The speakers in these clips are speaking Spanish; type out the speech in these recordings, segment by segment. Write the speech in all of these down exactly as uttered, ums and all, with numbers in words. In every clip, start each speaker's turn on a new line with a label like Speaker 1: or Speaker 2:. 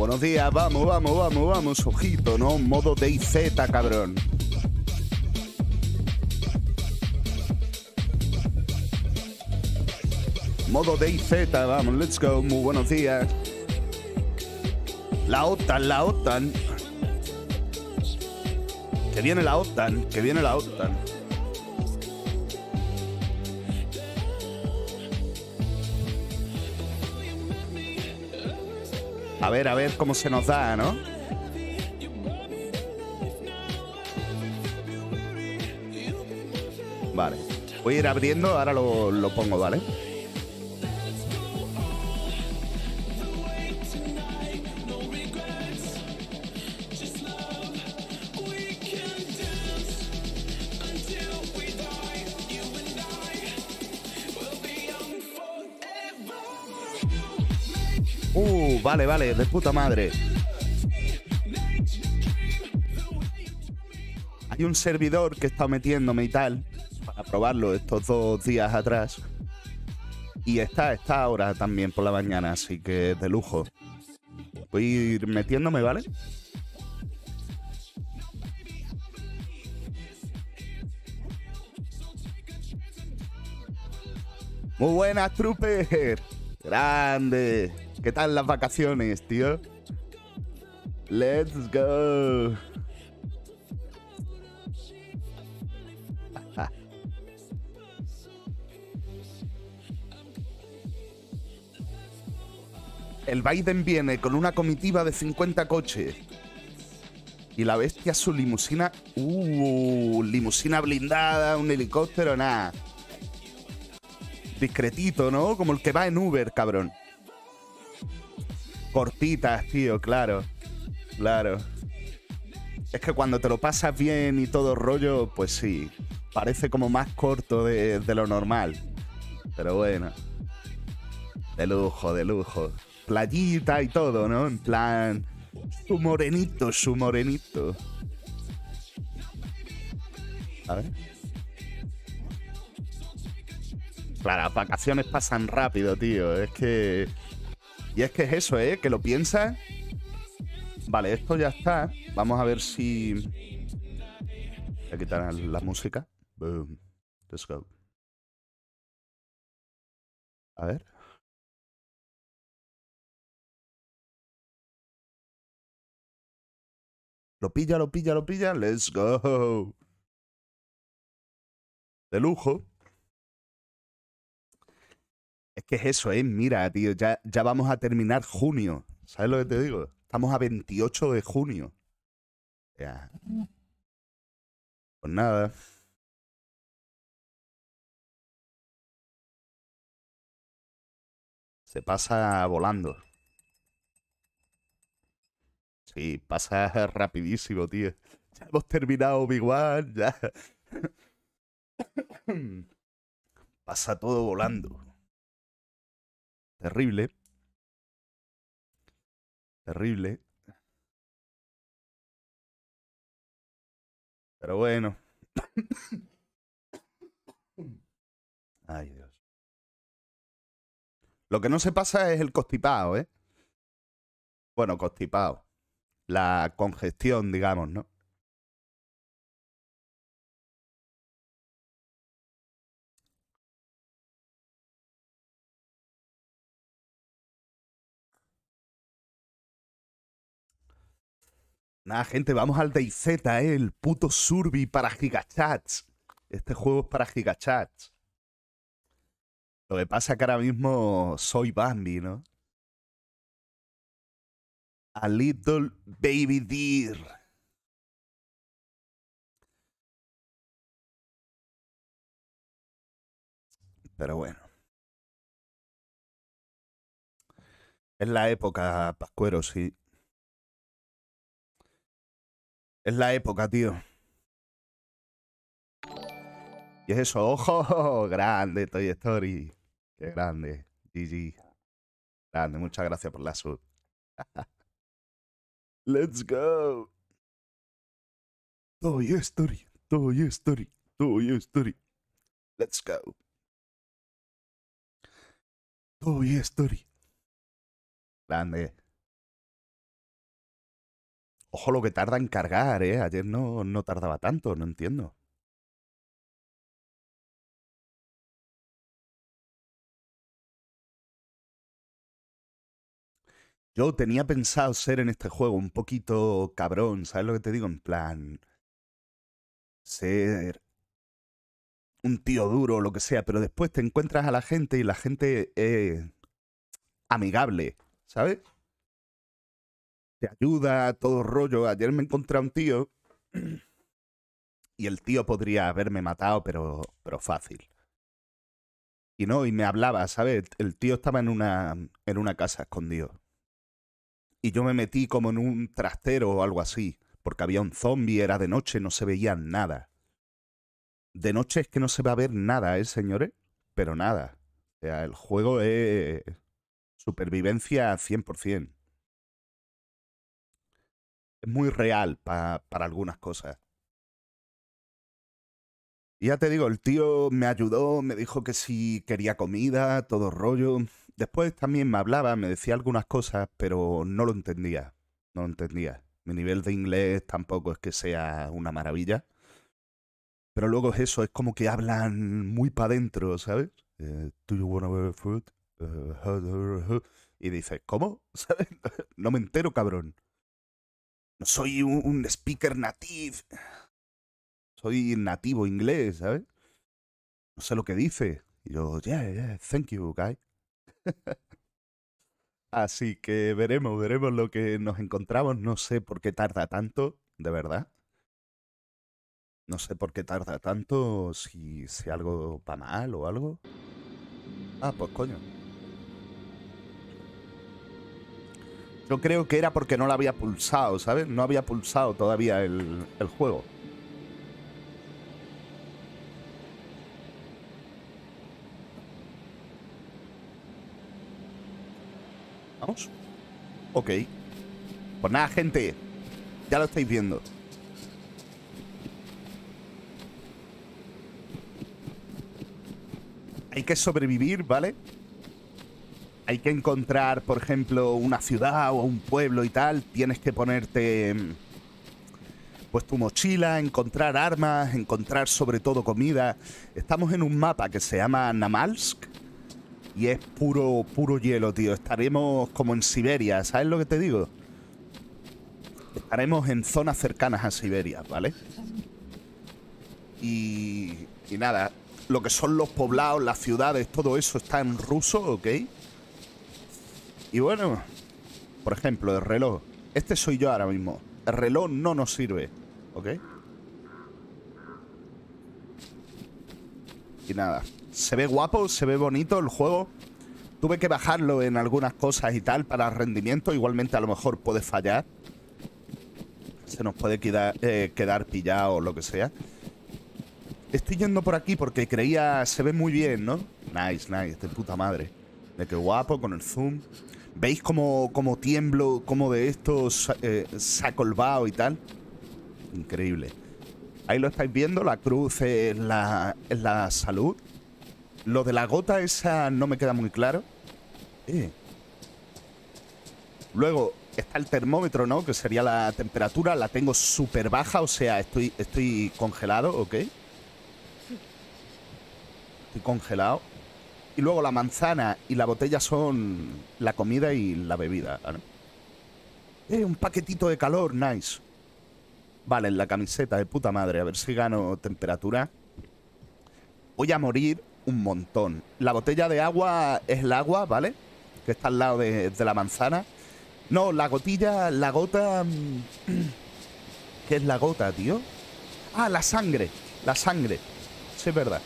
Speaker 1: Buenos días, vamos, vamos, vamos, vamos, ojito, ¿no? Modo DayZ, cabrón. Modo DayZ, vamos, let's go, muy buenos días. La OTAN, la OTAN. Que viene la OTAN, que viene la OTAN. A ver, a ver cómo se nos da, ¿no? Vale. Voy a ir abriendo, ahora lo, lo pongo, ¿vale? Uh, vale, vale, de puta madre. Hay un servidor que he estado metiéndome y tal, para probarlo estos dos días atrás. Y está, está ahora también por la mañana, así que de lujo. Voy a ir metiéndome, ¿vale? Muy buenas, Trooper. Grande. ¿Qué tal las vacaciones, tío? Let's go. El Biden viene con una comitiva de cincuenta coches. Y la bestia su limusina. Uh, limusina blindada, un helicóptero, nada. Discretito, ¿no? Como el que va en Uber, cabrón. Cortitas, tío, claro. Claro. Es que cuando te lo pasas bien y todo rollo, pues sí. Parece como más corto de, de lo normal. Pero bueno. De lujo, de lujo. Playita y todo, ¿no? En plan... Su morenito, su morenito. A ver. Claro, las vacaciones pasan rápido, tío. Es que... Y es que es eso, ¿eh? Que lo piensas. Vale, esto ya está. Vamos a ver si... Voy a quitar la música. Boom. Let's go. A ver. Lo pilla, lo pilla, lo pilla. Let's go. De lujo. Es que es eso, ¿eh? Mira, tío, ya, ya vamos a terminar junio. ¿Sabes lo que te digo? Estamos a veintiocho de junio. Ya. Pues nada. Se pasa volando. Sí, pasa rapidísimo, tío. Ya hemos terminado Obi-Wan, ya. Pasa todo volando. Terrible. Terrible. Pero bueno. Ay, Dios. Lo que no se pasa es el constipado, ¿eh? Bueno, constipado. La congestión, digamos, ¿no? Nada, gente, vamos al DayZ, ¿eh? El puto Surby para gigachats. Este juego es para gigachats. Lo que pasa es que ahora mismo soy Bambi, ¿no? A little baby deer. Pero bueno. Es la época, Pascuero, sí. Es la época, tío. Y es eso, ojo, grande Toy Story. Qué grande. G G. Grande, muchas gracias por la sub. Let's go. Toy Story, Toy Story, Toy Story. Let's go. Toy Story. Grande. Ojo lo que tarda en cargar, ¿eh? Ayer no, no tardaba tanto, no entiendo. Yo tenía pensado ser en este juego un poquito cabrón, ¿sabes lo que te digo? En plan, ser un tío duro o lo que sea, pero después te encuentras a la gente y la gente es amigable, ¿sabes? Te ayuda, todo rollo. Ayer me encontré a un tío y el tío podría haberme matado, pero, pero fácil. Y no, y me hablaba, ¿sabes? El tío estaba en una, en una casa escondido. Y yo me metí como en un trastero o algo así, porque había un zombie, era de noche, no se veía nada. De noche es que no se va a ver nada, ¿eh, señores? Pero nada. O sea, el juego es supervivencia cien por ciento. Es muy real pa- para algunas cosas. Y ya te digo, el tío me ayudó, me dijo que si quería comida, todo rollo. Después también me hablaba, me decía algunas cosas, pero no lo entendía. No lo entendía. Mi nivel de inglés tampoco es que sea una maravilla. Pero luego es eso, es como que hablan muy para adentro, ¿sabes? Eh, Do you wanna have food? Uh, huh, huh, huh. Y dices, ¿cómo? ¿Sabes? No me entero, cabrón. No soy un, un speaker native. Soy nativo inglés, ¿sabes? No sé lo que dice. Y yo, yeah, yeah, thank you, guy. Así que veremos, veremos lo que nos encontramos. No sé por qué tarda tanto, de verdad. No sé por qué tarda tanto, si, si algo va mal o algo. Ah, pues coño. Yo creo que era porque no lo había pulsado, ¿sabes? No había pulsado todavía el, el juego. ¿Vamos? Ok. Pues nada, gente. Ya lo estáis viendo. Hay que sobrevivir, ¿vale? Hay que encontrar, por ejemplo, una ciudad o un pueblo y tal. Tienes que ponerte pues tu mochila, encontrar armas, encontrar sobre todo comida. Estamos en un mapa que se llama Namalsk y es puro, puro hielo, tío. Estaremos como en Siberia, ¿sabes lo que te digo? Estaremos en zonas cercanas a Siberia, ¿vale? Y, y nada, lo que son los poblados, las ciudades, todo eso está en ruso, ¿ok? Y bueno, por ejemplo, el reloj. Este soy yo ahora mismo. El reloj no nos sirve, ¿ok? Y nada, se ve guapo, se ve bonito el juego. Tuve que bajarlo en algunas cosas y tal para rendimiento. Igualmente a lo mejor puede fallar. Se nos puede quedar, eh, quedar pillado o lo que sea. Estoy yendo por aquí porque creía... Se ve muy bien, ¿no? Nice, nice, de puta madre. De qué guapo, con el zoom. ¿Veis cómo, cómo tiemblo? Cómo de esto eh, saco el vaho y tal. Increíble. Ahí lo estáis viendo, la cruz es la, es la salud. Lo de la gota esa no me queda muy claro. Eh. Luego está el termómetro, ¿no? Que sería la temperatura. La tengo súper baja, o sea, estoy, estoy congelado, ¿ok? Estoy congelado. Y luego la manzana y la botella son la comida y la bebida, ¿vale? Eh, un paquetito de calor, nice. Vale, en la camiseta de puta madre. A ver si gano temperatura. Voy a morir un montón. La botella de agua es el agua, ¿vale? Que está al lado de, de la manzana. No, la gotilla, la gota... ¿Qué es la gota, tío? Ah, la sangre. La sangre. Sí, es verdad.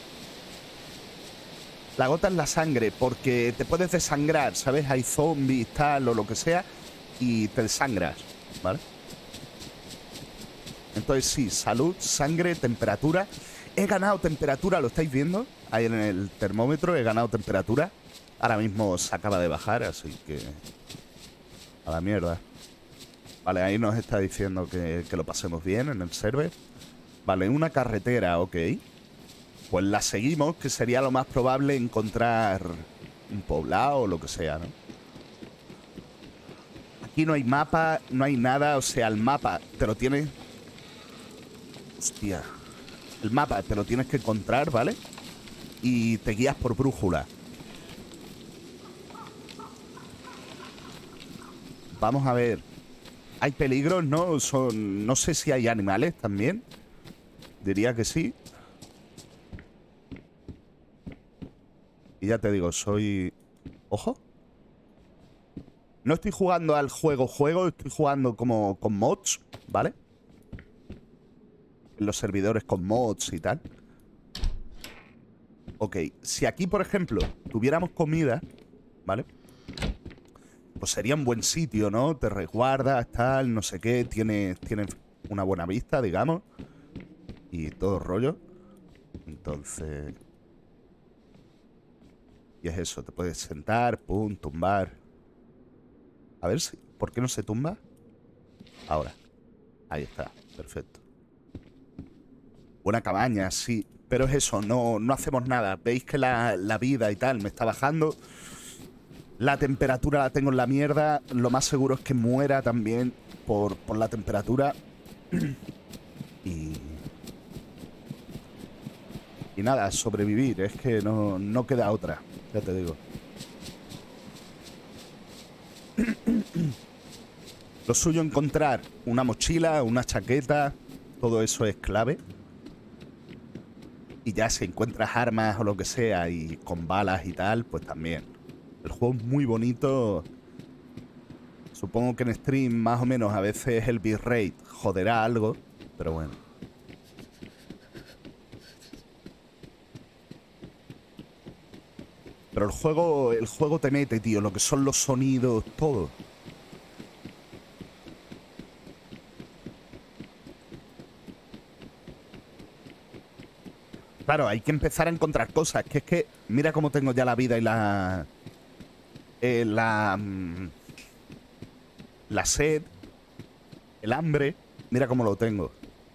Speaker 1: La gota es la sangre, porque te puedes desangrar, ¿sabes? Hay zombies, tal, o lo que sea, y te desangras, ¿vale? Entonces sí, salud, sangre, temperatura. He ganado temperatura, ¿lo estáis viendo? Ahí en el termómetro he ganado temperatura. Ahora mismo se acaba de bajar, así que... A la mierda. Vale, ahí nos está diciendo que, que lo pasemos bien en el server. Vale, una carretera, ok. Pues la seguimos, que sería lo más probable encontrar un poblado o lo que sea, ¿no? Aquí no hay mapa, no hay nada. O sea, el mapa te lo tienes... Hostia. El mapa te lo tienes que encontrar, ¿vale? Y te guías por brújula. Vamos a ver. Hay peligros, ¿no? Son... No sé si hay animales también. Diría que sí. Y ya te digo, soy... Ojo. No estoy jugando al juego juego, estoy jugando como con mods, ¿vale? En los servidores con mods y tal. Ok, si aquí, por ejemplo, tuviéramos comida, ¿vale? Pues sería un buen sitio, ¿no? Te resguardas, tal, no sé qué. Tienes, tienes una buena vista, digamos. Y todo rollo. Entonces... Y es eso, te puedes sentar, pum, tumbar. A ver si... ¿Por qué no se tumba? Ahora. Ahí está, perfecto. Buena cabaña, sí. Pero es eso, no, no hacemos nada. Veis que la, la vida y tal me está bajando. La temperatura la tengo en la mierda. Lo más seguro es que muera también por, por la temperatura. Y... Y nada, sobrevivir. Es que no, no queda otra. Ya te digo. Lo suyo encontrar una mochila, una chaqueta. Todo eso es clave. Y ya si encuentras armas o lo que sea y con balas y tal, pues también. El juego es muy bonito. Supongo que en stream más o menos a veces el bitrate joderá algo, pero bueno. Pero el juego, el juego te mete, tío, lo que son los sonidos, todo. Claro, hay que empezar a encontrar cosas. Que es que, mira cómo tengo ya la vida y la... Eh, la... mm, la sed. El hambre. Mira cómo lo tengo.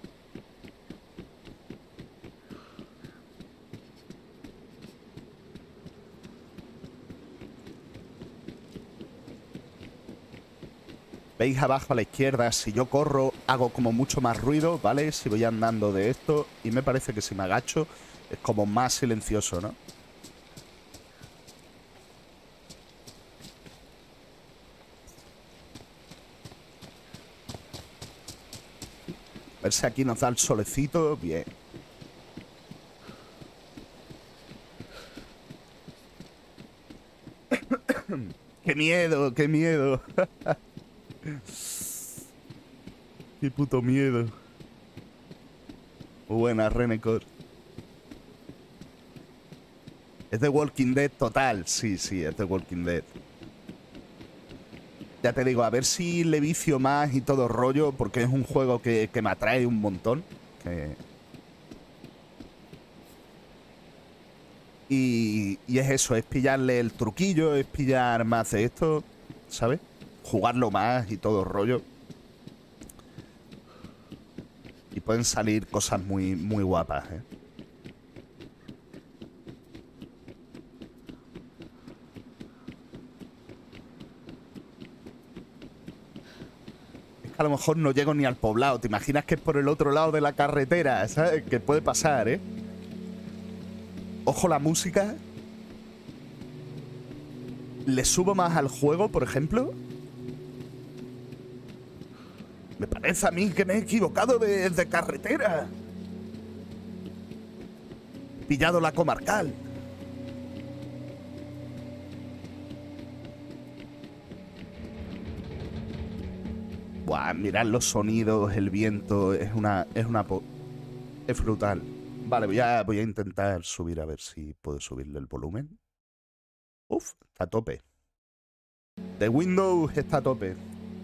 Speaker 1: Veis abajo a la izquierda, si yo corro, hago como mucho más ruido, ¿vale? Si voy andando de esto. Y me parece que si me agacho, es como más silencioso, ¿no? A ver si aquí nos da el solecito. Bien. ¡Qué miedo! ¡Qué miedo! ¡Qué puto miedo! Muy buena, Renekor. Es de Walking Dead total. Sí, sí, es de Walking Dead. Ya te digo, a ver si le vicio más y todo rollo, porque es un juego que, que me atrae un montón. Que... Y, y es eso, es pillarle el truquillo, es pillar más de esto, ¿sabes? Jugarlo más y todo rollo. Y pueden salir cosas muy, muy guapas, ¿eh? A lo mejor no llego ni al poblado. ¿Te imaginas que es por el otro lado de la carretera? ¿Sabes? Que puede pasar, ¿eh? Ojo la música. ¿Le subo más al juego, por ejemplo? Me parece a mí que me he equivocado de, de carretera. He pillado la comarcal. Buah, mirad los sonidos, el viento. Es una... Es una... po- Es brutal. Vale, voy a, voy a intentar subir a ver si puedo subirle el volumen. Uf, está a tope. The Windows está a tope.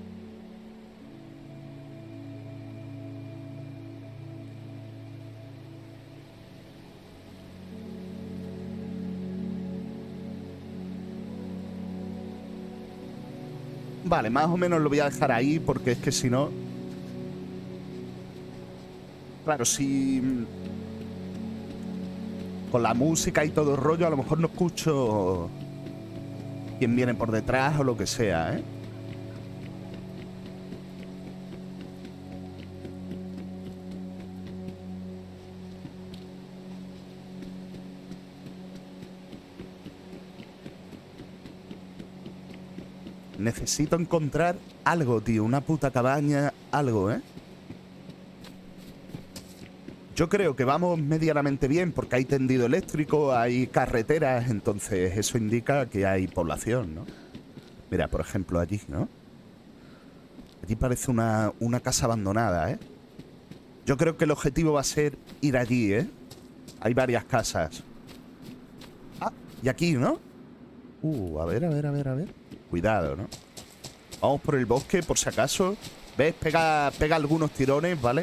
Speaker 1: Vale, más o menos lo voy a dejar ahí porque es que si no... Claro, si... Con la música y todo el rollo, a lo mejor no escucho quién viene por detrás o lo que sea, ¿eh? Necesito encontrar algo, tío. Una puta cabaña, algo, ¿eh? Yo creo que vamos medianamente bien porque hay tendido eléctrico, hay carreteras, entonces eso indica que hay población, ¿no? Mira, por ejemplo, allí, ¿no? Allí parece una, una casa abandonada, ¿eh? Yo creo que el objetivo va a ser ir allí, ¿eh? Hay varias casas. Ah, y aquí, ¿no? Uh, a ver, a ver, a ver, a ver. Cuidado, ¿no? Vamos por el bosque, por si acaso. ¿Ves? Pega, pega algunos tirones, ¿vale?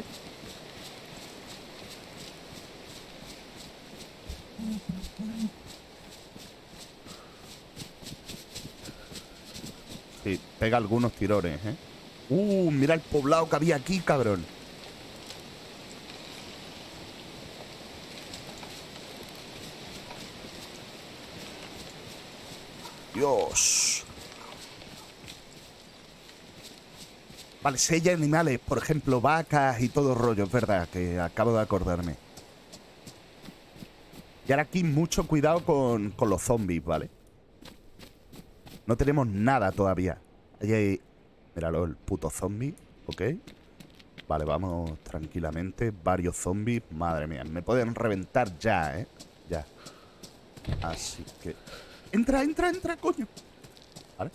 Speaker 1: Sí, pega algunos tirones, ¿eh? Uh, mira el poblado que había aquí, cabrón. Dios. Vale, si hay animales, por ejemplo, vacas y todo rollo, es verdad, que acabo de acordarme. Y ahora aquí mucho cuidado con, con los zombies, ¿vale? No tenemos nada todavía. Ahí hay... Míralo, el puto zombie, ¿ok? Vale, vamos tranquilamente. Varios zombies, madre mía. Me pueden reventar ya, ¿eh? Ya. Así que... Entra, entra, entra, coño. Vale.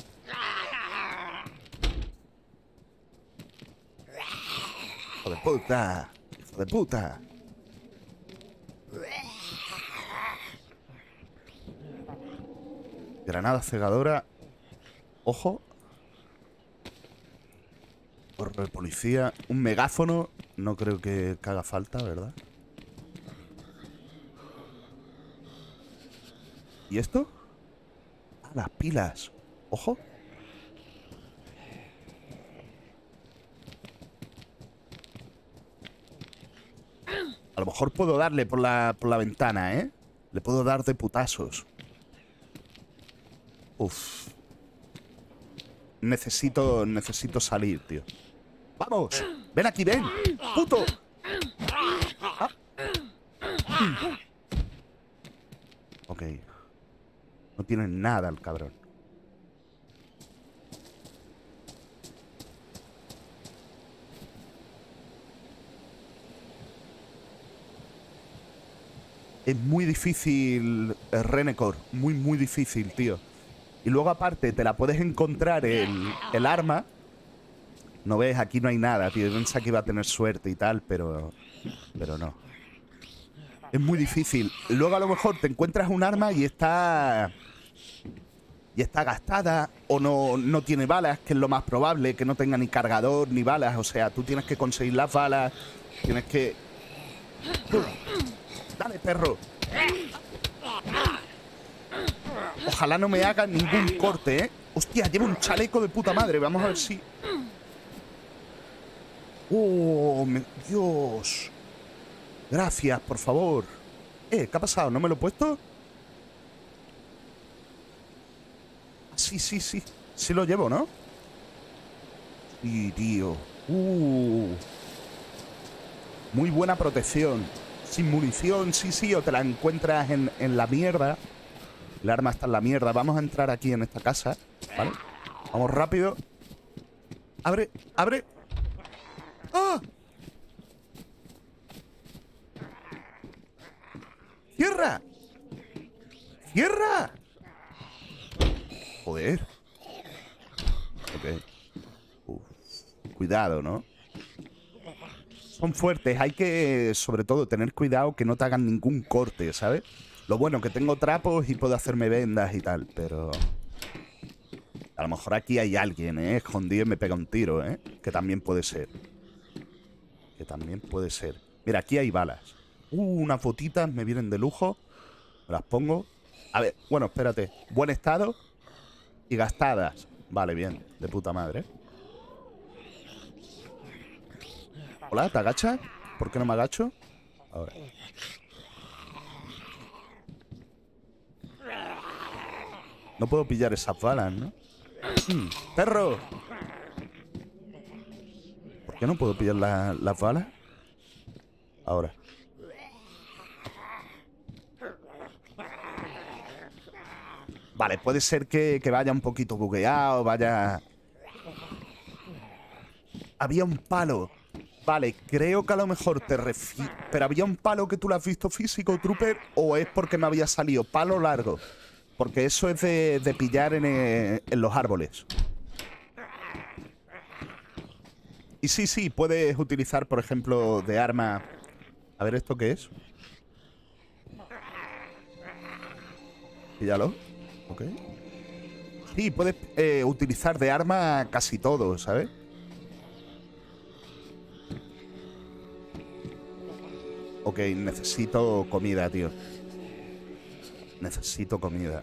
Speaker 1: Hijo de puta. Hijo de puta. Granada cegadora. Ojo. Gorro de policía. Un megáfono. No creo que, que haga falta, ¿verdad? ¿Y esto? Ah, las pilas. Ojo. A lo mejor puedo darle por la, por la ventana, ¿eh? Le puedo dar de putazos. Uf. Necesito, necesito salir, tío. ¡Vamos! ¡Ven aquí, ven! ¡Puto! Ah. Ok. No tiene nada el cabrón. Es muy difícil, eh, Renekor. Muy, muy difícil, tío. Y luego aparte te la puedes encontrar el, el arma. No ves, aquí no hay nada, tío. Yo pensaba que iba a tener suerte y tal, pero... Pero no. Es muy difícil. Luego a lo mejor te encuentras un arma y está... Y está gastada o no, no tiene balas, que es lo más probable, que no tenga ni cargador ni balas. O sea, tú tienes que conseguir las balas. Tienes que... Dale, perro. Ojalá no me haga ningún corte, ¿eh? Hostia, llevo un chaleco de puta madre. Vamos a ver si... ¡Oh, me... Dios! Gracias, por favor. Eh, ¿qué ha pasado? ¿No me lo he puesto? Sí, sí, sí. Sí lo llevo, ¿no? Sí, tío. Uh. Muy buena protección. Sin munición, sí, sí. O te la encuentras en, en la mierda. El arma está en la mierda. Vamos a entrar aquí en esta casa, ¿vale? Vamos rápido. Abre, abre. ¡Ah! ¡Cierra! ¡Cierra! Joder. Ok. Uf. Cuidado, ¿no? Son fuertes. Hay que, sobre todo, tener cuidado que no te hagan ningún corte, ¿sabes? Lo bueno, que tengo trapos y puedo hacerme vendas y tal, pero... A lo mejor aquí hay alguien, ¿eh? Escondido y me pega un tiro, ¿eh? Que también puede ser. Que también puede ser. Mira, aquí hay balas. Uh, unas botitas me vienen de lujo. Me las pongo. A ver, bueno, espérate. Buen estado y gastadas. Vale, bien. De puta madre. Hola, ¿te agachas? ¿Por qué no me agacho? Ahora. No puedo pillar esas balas, ¿no? Mm, ¡perro! ¿Por qué no puedo pillar la, las balas? Ahora. Vale, puede ser que, que vaya un poquito bugueado, vaya... Había un palo. Vale, creo que a lo mejor te refieres... Pero había un palo que tú lo has visto físico, Trooper, o es porque me había salido palo largo. Porque eso es de, de pillar en, eh, en los árboles. Y sí, sí, puedes utilizar, por ejemplo, de arma... A ver, ¿esto qué es? Píllalo. Ok. Sí, puedes eh, utilizar de arma casi todo, ¿sabes? Ok, necesito comida, tío. Necesito comida.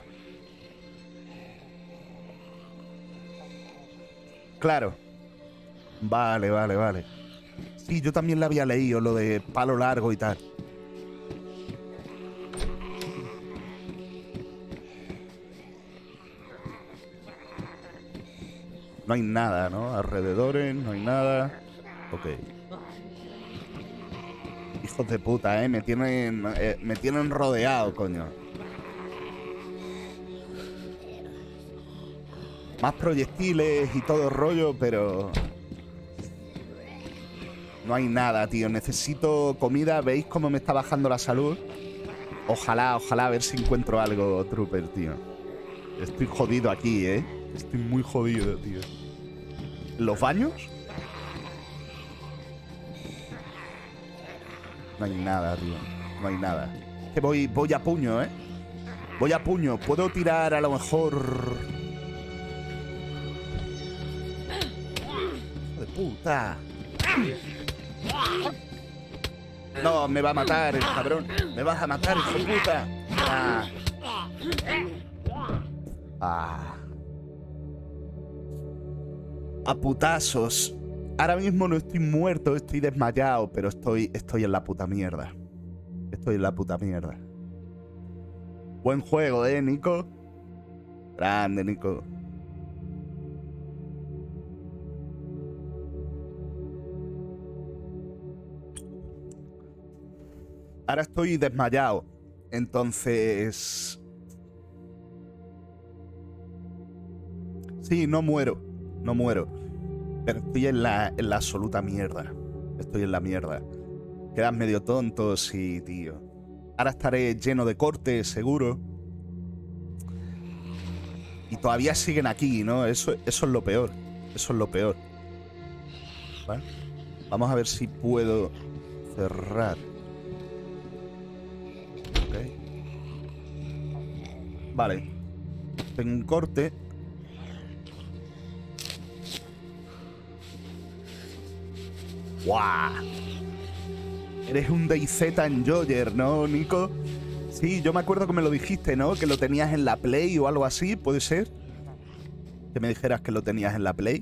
Speaker 1: Claro. Vale, vale, vale. Sí, yo también la había leído, lo de palo largo y tal. No hay nada, ¿no? Alrededores, no hay nada. Ok. Hijos de puta, ¿eh? Me tienen, eh, me tienen rodeado, coño. Más proyectiles y todo el rollo, pero... No hay nada, tío. Necesito comida. ¿Veis cómo me está bajando la salud? Ojalá, ojalá, a ver si encuentro algo, Trooper, tío. Estoy jodido aquí, ¿eh? Estoy muy jodido, tío. ¿Los baños? No hay nada, tío. No hay nada. Es que voy, voy a puño, ¿eh? Voy a puño. Puedo tirar a lo mejor... ¡Hijo de puta! No, me va a matar el cabrón. Me vas a matar, hijo de puta. Ah. Ah. A putazos. Ahora mismo no estoy muerto, estoy desmayado, pero estoy, estoy en la puta mierda. Estoy en la puta mierda. Buen juego, ¿eh, Nico? Grande, Nico. Ahora estoy desmayado. Entonces... Sí, no muero. No muero. Pero estoy en la, en la absoluta mierda. Estoy en la mierda. Quedan medio tontos y, tío. Ahora estaré lleno de cortes, seguro. Y todavía siguen aquí, ¿no? Eso, eso es lo peor. Eso es lo peor. ¿Vale? Vamos a ver si puedo cerrar. Ok. Vale. Tengo un corte. ¡Guau! Eres un DayZ enjoyer, ¿no, Nico? Sí, yo me acuerdo que me lo dijiste, ¿no? Que lo tenías en la Play o algo así, ¿puede ser? Que me dijeras que lo tenías en la Play.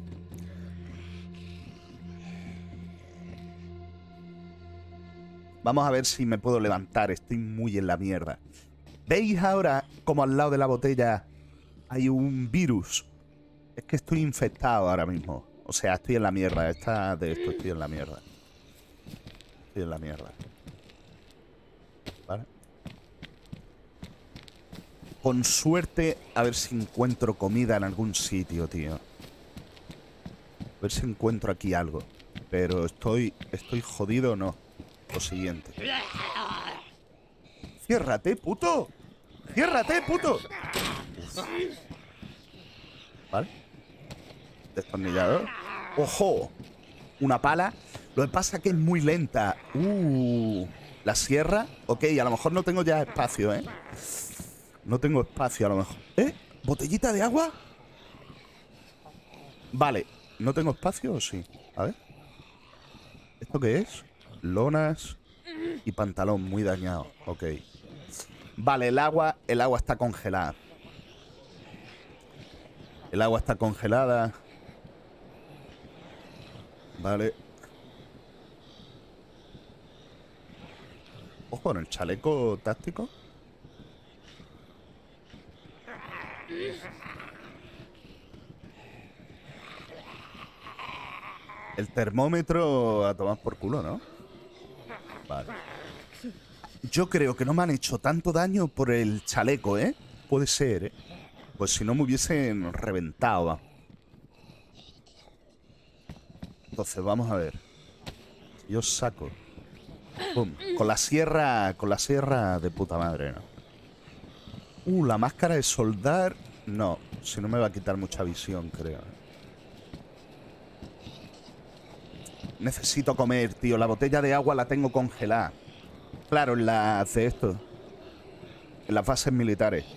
Speaker 1: Vamos a ver si me puedo levantar. Estoy muy en la mierda. ¿Veis ahora como al lado de la botella hay un virus? Es que estoy infectado ahora mismo. O sea, estoy en la mierda. Esta de esto estoy en la mierda. Estoy en la mierda. ¿Vale? Con suerte, a ver si encuentro comida en algún sitio, tío. A ver si encuentro aquí algo. Pero estoy... ¿Estoy jodido o no? Lo siguiente. ¡Ciérrate, puto! ¡Ciérrate, puto! Uf. ¿Vale? Destornillador. ¡Ojo! Una pala. Lo que pasa es que es muy lenta. Uh, la sierra. Ok, a lo mejor no tengo ya espacio, ¿eh? No tengo espacio a lo mejor. ¿Eh? ¿Botellita de agua? Vale. ¿No tengo espacio o sí? A ver. ¿Esto qué es? Lonas y pantalón muy dañado. Ok. Vale, el agua, el agua está congelada. El agua está congelada. Vale. Ojo, en el chaleco táctico. El termómetro a tomar por culo, ¿no? Vale. Yo creo que no me han hecho tanto daño por el chaleco, ¿eh? Puede ser, ¿eh? Pues si no me hubiesen reventado. Va. Entonces, vamos a ver. Yo saco. Pum. Con la sierra. Con la sierra de puta madre, ¿no? Uh, la máscara de soldar. No, si no me va a quitar mucha visión, creo. Necesito comer, tío. La botella de agua la tengo congelada. Claro, en la hace esto. En las bases militares.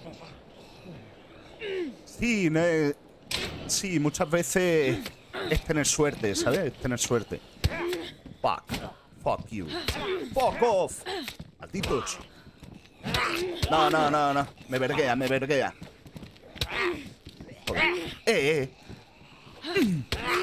Speaker 1: Sí, no es... sí, muchas veces es tener suerte, ¿sabes? Es tener suerte. Fuck. Fuck you. Fuck off. Malditos. No, no, no, no. Me verguea, me verguea. Joder. Eh, eh.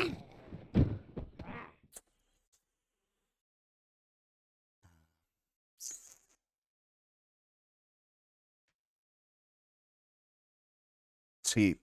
Speaker 1: Sí.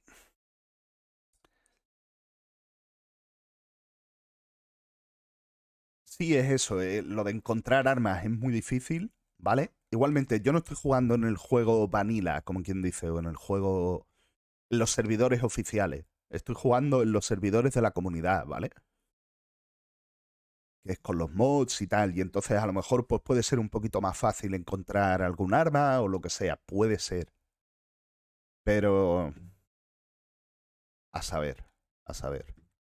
Speaker 1: Sí, es eso. eh, Lo de encontrar armas es muy difícil, ¿vale? Igualmente, yo no estoy jugando en el juego vanilla, como quien dice, o en el juego... en los servidores oficiales. Estoy jugando en los servidores de la comunidad, ¿vale? Que es con los mods y tal. Y entonces a lo mejor pues puede ser un poquito más fácil encontrar algún arma o lo que sea. Puede ser. Pero... a saber. A saber.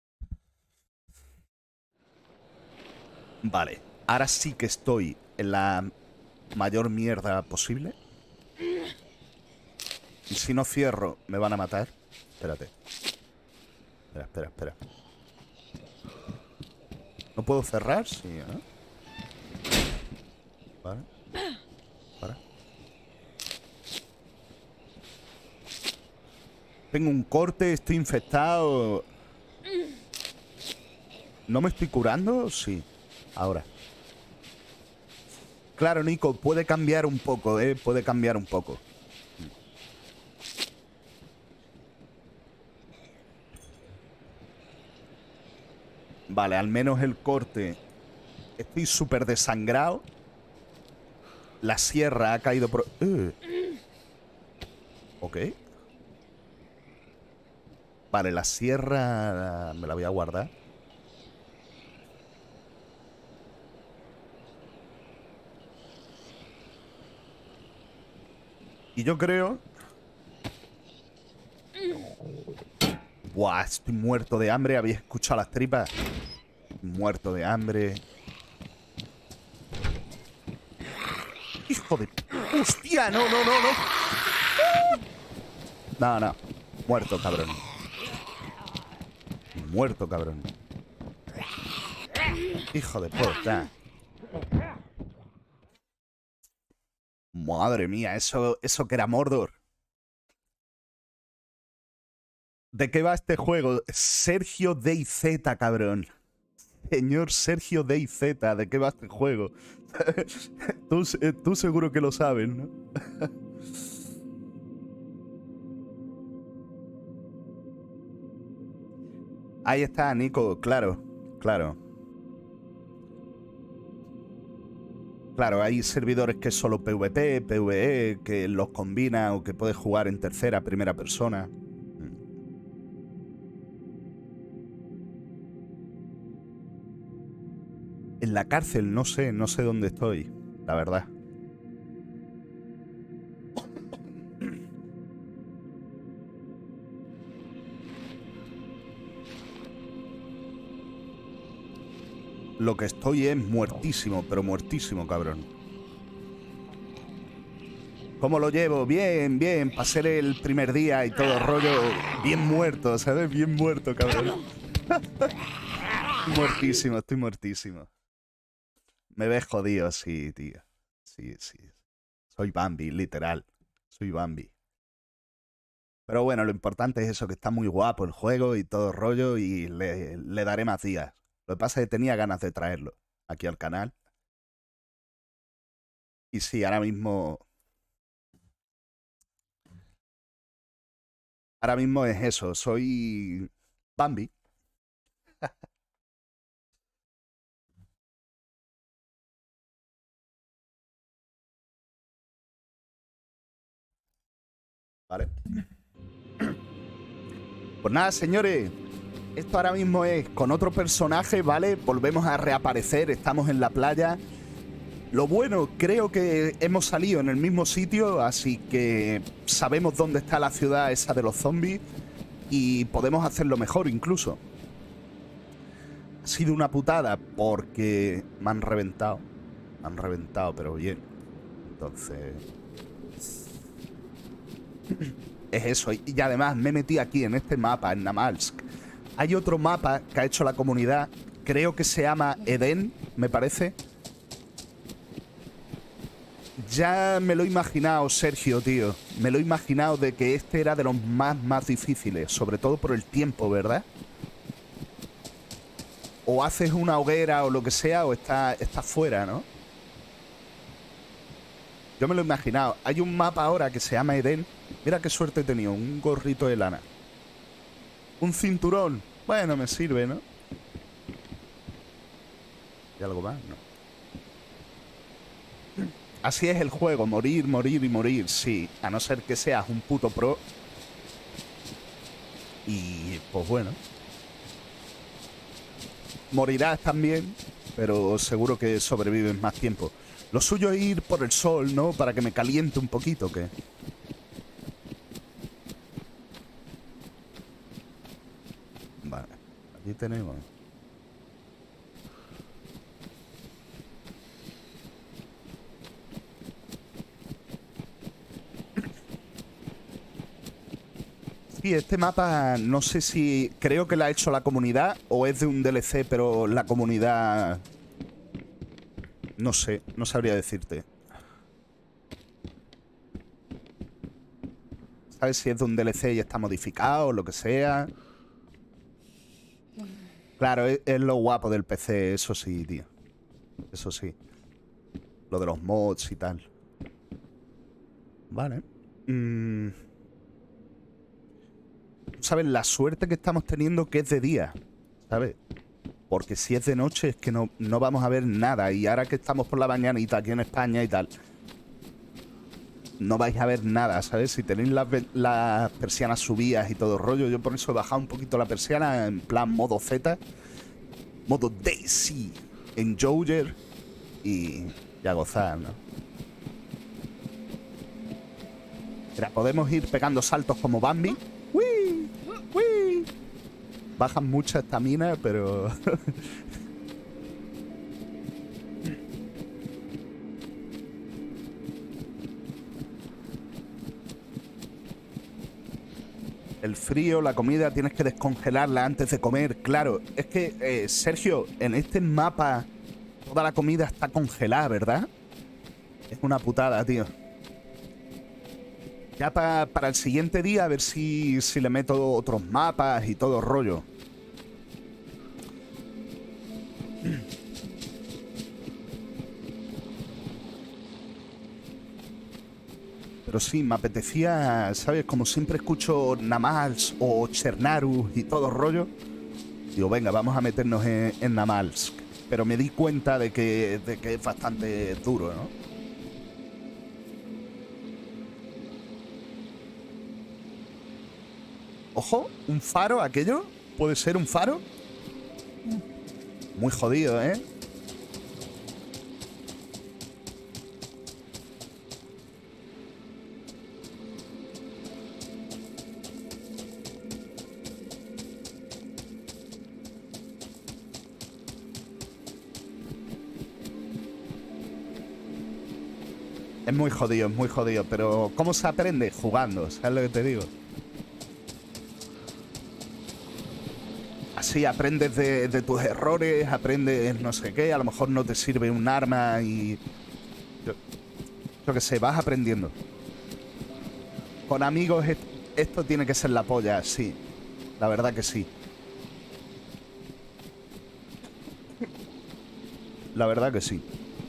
Speaker 1: Vale. Ahora sí que estoy en la mayor mierda posible. Y si no cierro, me van a matar. Espérate. Espera, espera, espera. ¿No puedo cerrar? Sí, ¿eh? Vale. Para. Tengo un corte, estoy infectado. ¿No me estoy curando? Sí. Ahora. Claro, Nico, puede cambiar un poco, ¿eh? Puede cambiar un poco. Vale, al menos el corte. Estoy súper desangrado. La sierra ha caído por... Uh. Ok. Vale, la sierra... me la voy a guardar. Y yo creo... Buah, estoy muerto de hambre. ¿Habéis escuchado las tripas? Muerto de hambre. Hijo de... ¡Hostia! No, no, no, no. No, no. Muerto, cabrón. Muerto, cabrón. Hijo de puta. Madre mía, eso, eso que era Mordor. ¿De qué va este juego? Sergio DayZ, cabrón. Señor Sergio DayZ, ¿de qué va este juego? tú, eh, tú seguro que lo sabes, ¿no? Ahí está, Nico, claro, claro. Claro, hay servidores que es solo PvP, PvE, que los combina o que puedes jugar en tercera, primera persona. En la cárcel, no sé, no sé dónde estoy, la verdad. Lo que estoy es muertísimo, pero muertísimo, cabrón. ¿Cómo lo llevo? Bien, bien. Pasé el primer día y todo rollo bien muerto, ¿sabes? Bien muerto, cabrón. Estoy muertísimo, estoy muertísimo. Me ves jodido, sí, tío. Sí, sí. Soy Bambi, literal. Soy Bambi. Pero bueno, lo importante es eso, que está muy guapo el juego y todo rollo y le, le daré más días. Lo que pasa es que tenía ganas de traerlo aquí al canal. Y sí, ahora mismo... Ahora mismo es eso, soy Bambi. ¿Vale? Pues nada, señores. Esto ahora mismo es con otro personaje, ¿vale? Volvemos a reaparecer, estamos en la playa. Lo bueno, creo que hemos salido en el mismo sitio, así que sabemos dónde está la ciudad esa de los zombies y podemos hacerlo mejor incluso. Ha sido una putada porque me han reventado. Me han reventado, pero bien. Entonces... es eso. Y además me metí aquí en este mapa, en Namalsk. Hay otro mapa que ha hecho la comunidad. Creo que se llama Edén, me parece. Ya me lo he imaginado, Sergio, tío. Me lo he imaginado de que este era de los más, más difíciles. Sobre todo por el tiempo, ¿verdad? O haces una hoguera o lo que sea, o estás está fuera, ¿no? Yo me lo he imaginado. Hay un mapa ahora que se llama Edén. Mira qué suerte he tenido. Un gorrito de lana. Un cinturón. Bueno, me sirve, ¿no? ¿Y algo más? No. Así es el juego. Morir, morir y morir. Sí. A no ser que seas un puto pro. Y pues bueno. Morirás también. Pero seguro que sobrevives más tiempo. Lo suyo es ir por el sol, ¿no? Para que me caliente un poquito, ¿qué? Vale. Aquí tenemos... Sí, este mapa no sé si... Creo que lo ha hecho la comunidad o es de un D L C, pero la comunidad... No sé, no sabría decirte. ¿Sabes si es de un D L C y está modificado o lo que sea? Claro, es, es lo guapo del P C, eso sí, tío. Eso sí. Lo de los mods y tal. Vale. Mm. ¿Sabes? La suerte que estamos teniendo que es de día, ¿sabes? Porque si es de noche es que no, no vamos a ver nada. Y ahora que estamos por la mañanita aquí en España y tal, no vais a ver nada, ¿sabes? Si tenéis las, las persianas subidas y todo el rollo. Yo por eso he bajado un poquito la persiana en plan modo Z, modo Daisy en Joger y, y a gozar, ¿no? Mira, podemos ir pegando saltos como Bambi. ¡Uy! ¡Uy! Bajan mucha estamina, pero... El frío, la comida, tienes que descongelarla antes de comer. Claro, es que, eh, Sergio, en este mapa toda la comida está congelada, ¿verdad? Es una putada, tío. Ya pa, para el siguiente día a ver si, si le meto otros mapas y todo el rollo. Pero sí, me apetecía, ¿sabes? Como siempre escucho Namalsk o Chernarus y todo el rollo. Digo, venga, vamos a meternos en, en Namalsk. Pero me di cuenta de que, de que es bastante duro, ¿no? Ojo, un faro, aquello. ¿Puede ser un faro? Muy jodido, ¿eh? Es muy jodido, es muy jodido. Pero ¿cómo se aprende? Jugando, ¿sabes lo que te digo? Así aprendes de, de tus errores, aprendes no sé qué. A lo mejor no te sirve un arma y... Yo, yo qué sé, vas aprendiendo. Con amigos esto tiene que ser la polla, sí. La verdad que sí. La verdad que sí.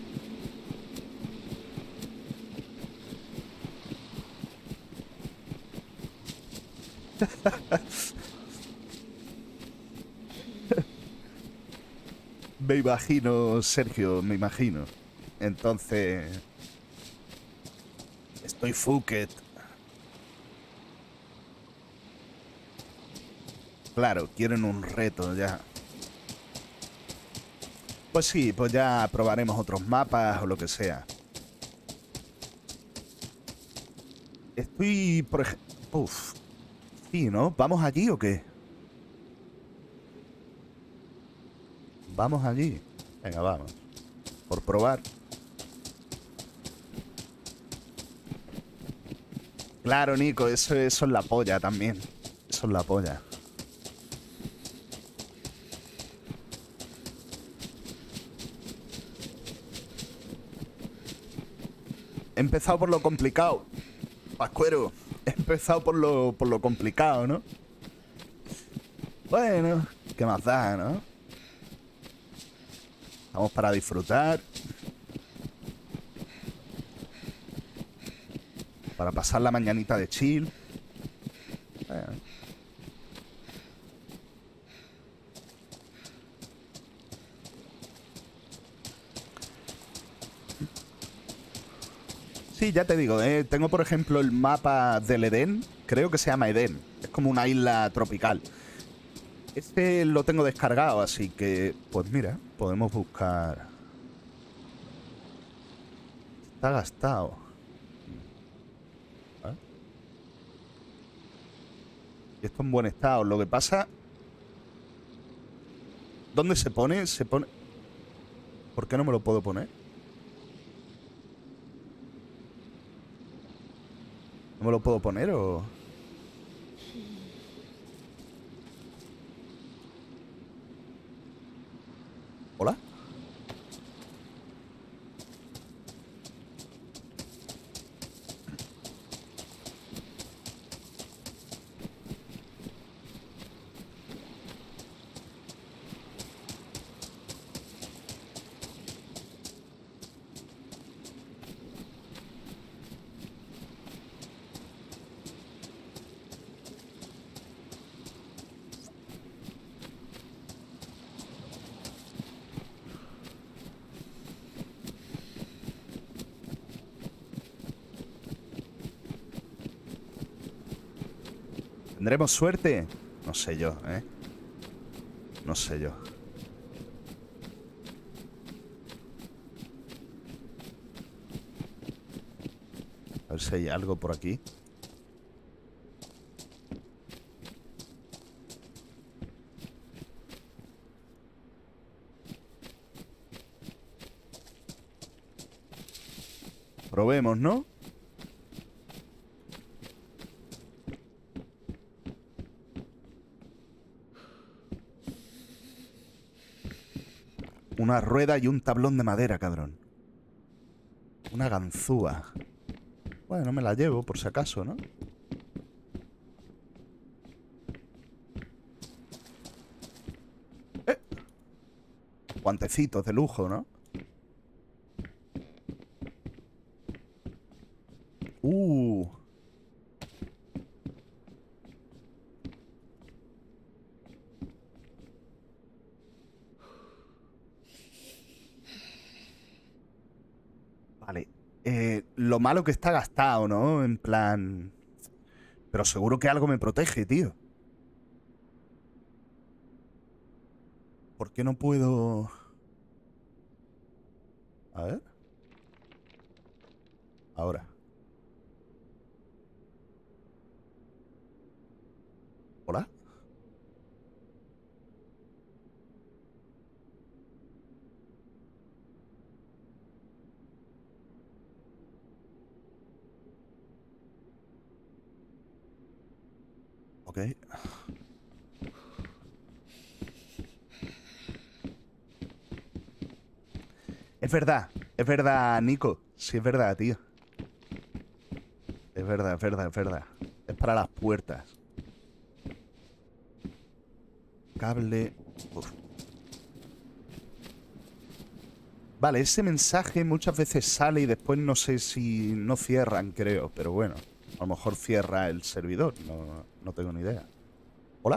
Speaker 1: Me imagino, Sergio, me imagino. Entonces... Estoy fucket. Claro, quieren un reto ya. Pues sí, pues ya probaremos otros mapas o lo que sea. Estoy, por ejemplo... Uf. Sí, ¿no? ¿Vamos allí o qué? Vamos allí. Venga, vamos. Por probar. Claro, Nico, eso, eso es la polla también. Eso es la polla. He empezado por lo complicado. Pascuero. He empezado por lo, por lo complicado, ¿no? Bueno, ¿qué más da, no? Estamos para disfrutar. Para pasar la mañanita de chill. Bueno. Sí, ya te digo, eh, tengo por ejemplo el mapa del Edén. Creo que se llama Edén. Es como una isla tropical. Este lo tengo descargado, así que... Pues mira, podemos buscar... Está gastado. ¿Eh? Y esto en buen estado. Lo que pasa... ¿Dónde se pone? Se pone... ¿Por qué no me lo puedo poner? ¿No me lo puedo poner o...? ¿Hola? ¿Tendremos suerte? No sé yo, ¿eh? No sé yo. A ver si hay algo por aquí. Probemos, ¿no? Una rueda y un tablón de madera, cabrón. Una ganzúa. Bueno, me la llevo por si acaso, ¿no? ¡Eh! Guantecitos de lujo, ¿no? Uh. Vale. Eh, lo malo que está gastado, ¿no? En plan... Pero seguro que algo me protege, tío. ¿Por qué no puedo...? A ver. Ahora. ¿Hola? Ok. Es verdad. Es verdad, Nico. Sí, es verdad, tío. Es verdad, es verdad, es verdad. Es para las puertas. Cable... Uf. Vale, ese mensaje muchas veces sale y después no sé si no cierran, creo. Pero bueno, a lo mejor cierra el servidor. No, no tengo ni idea. ¿Hola?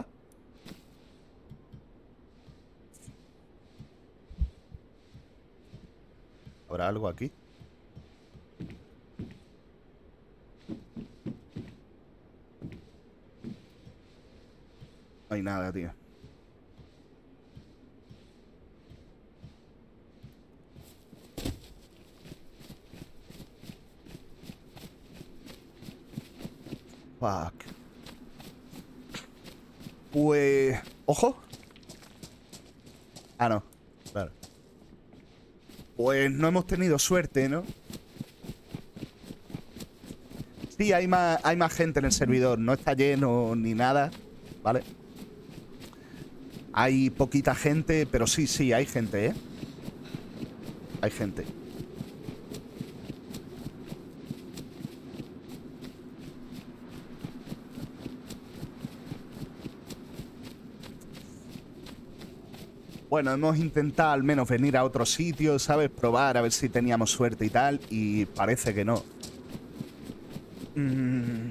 Speaker 1: ¿Habrá algo aquí? No hay nada, tío. Fuck. Pues... ¡Ojo! Ah, no. Claro. Pues no hemos tenido suerte, ¿no? Sí, hay más, hay más gente en el servidor. No está lleno ni nada, ¿vale? Hay poquita gente, pero sí, sí, hay gente, ¿eh? Hay gente. Bueno, hemos intentado al menos venir a otro sitio, ¿sabes? Probar a ver si teníamos suerte y tal, y parece que no. Mm.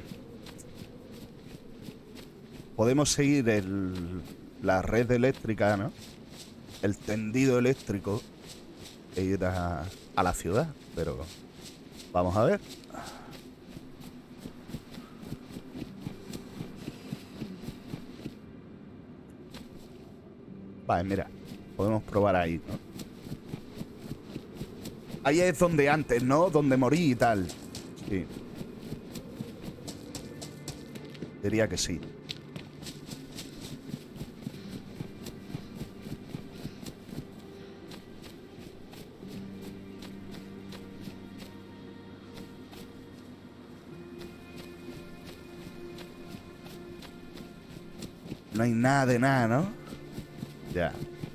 Speaker 1: Podemos seguir el, la red eléctrica, ¿no? El tendido eléctrico e ir a, a la ciudad, pero vamos a ver. Vale, mira. Podemos probar ahí, ¿no? Ahí es donde antes, ¿no? Donde morí y tal. Sí. Diría que sí. No hay nada de nada, ¿no? Ya.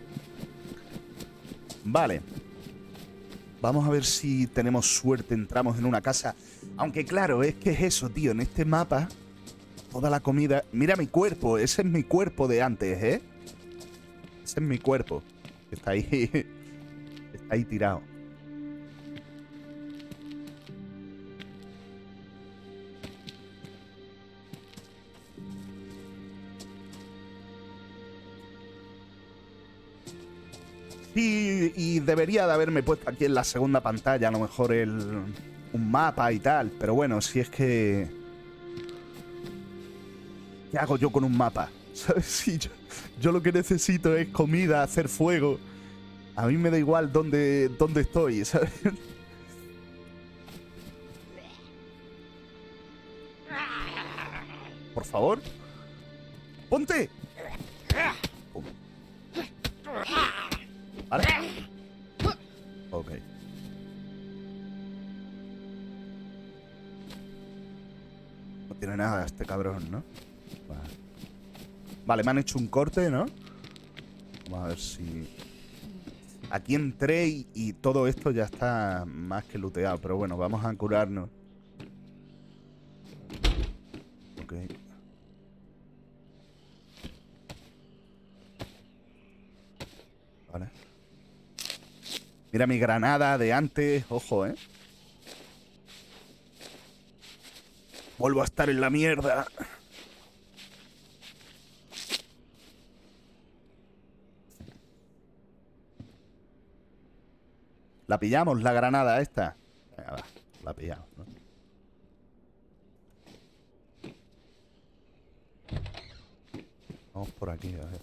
Speaker 1: Vale. Vamos a ver si tenemos suerte, entramos en una casa. Aunque claro, es que es eso, tío. En este mapa, toda la comida... Mira mi cuerpo, ese es mi cuerpo de antes, ¿eh? Ese es mi cuerpo. Está ahí... Está ahí tirado. Sí, y debería de haberme puesto aquí en la segunda pantalla a lo mejor el, un mapa y tal. Pero bueno, si es que... ¿Qué hago yo con un mapa? ¿Sabes? Si yo, yo lo que necesito es comida, hacer fuego. A mí me da igual dónde, dónde estoy, ¿sabes? Por favor. ¡Ponte! ¿Vale? Ok. No tiene nada este cabrón, ¿no? Vale. Vale, me han hecho un corte, ¿no? Vamos a ver si... Aquí entré y, y todo esto ya está más que looteado. Pero bueno, vamos a curarnos. Ok. Vale. Mira mi granada de antes. Ojo, ¿eh? Vuelvo a estar en la mierda. La pillamos, la granada esta. Venga, va. La pillamos, ¿no? Vamos por aquí, a ver.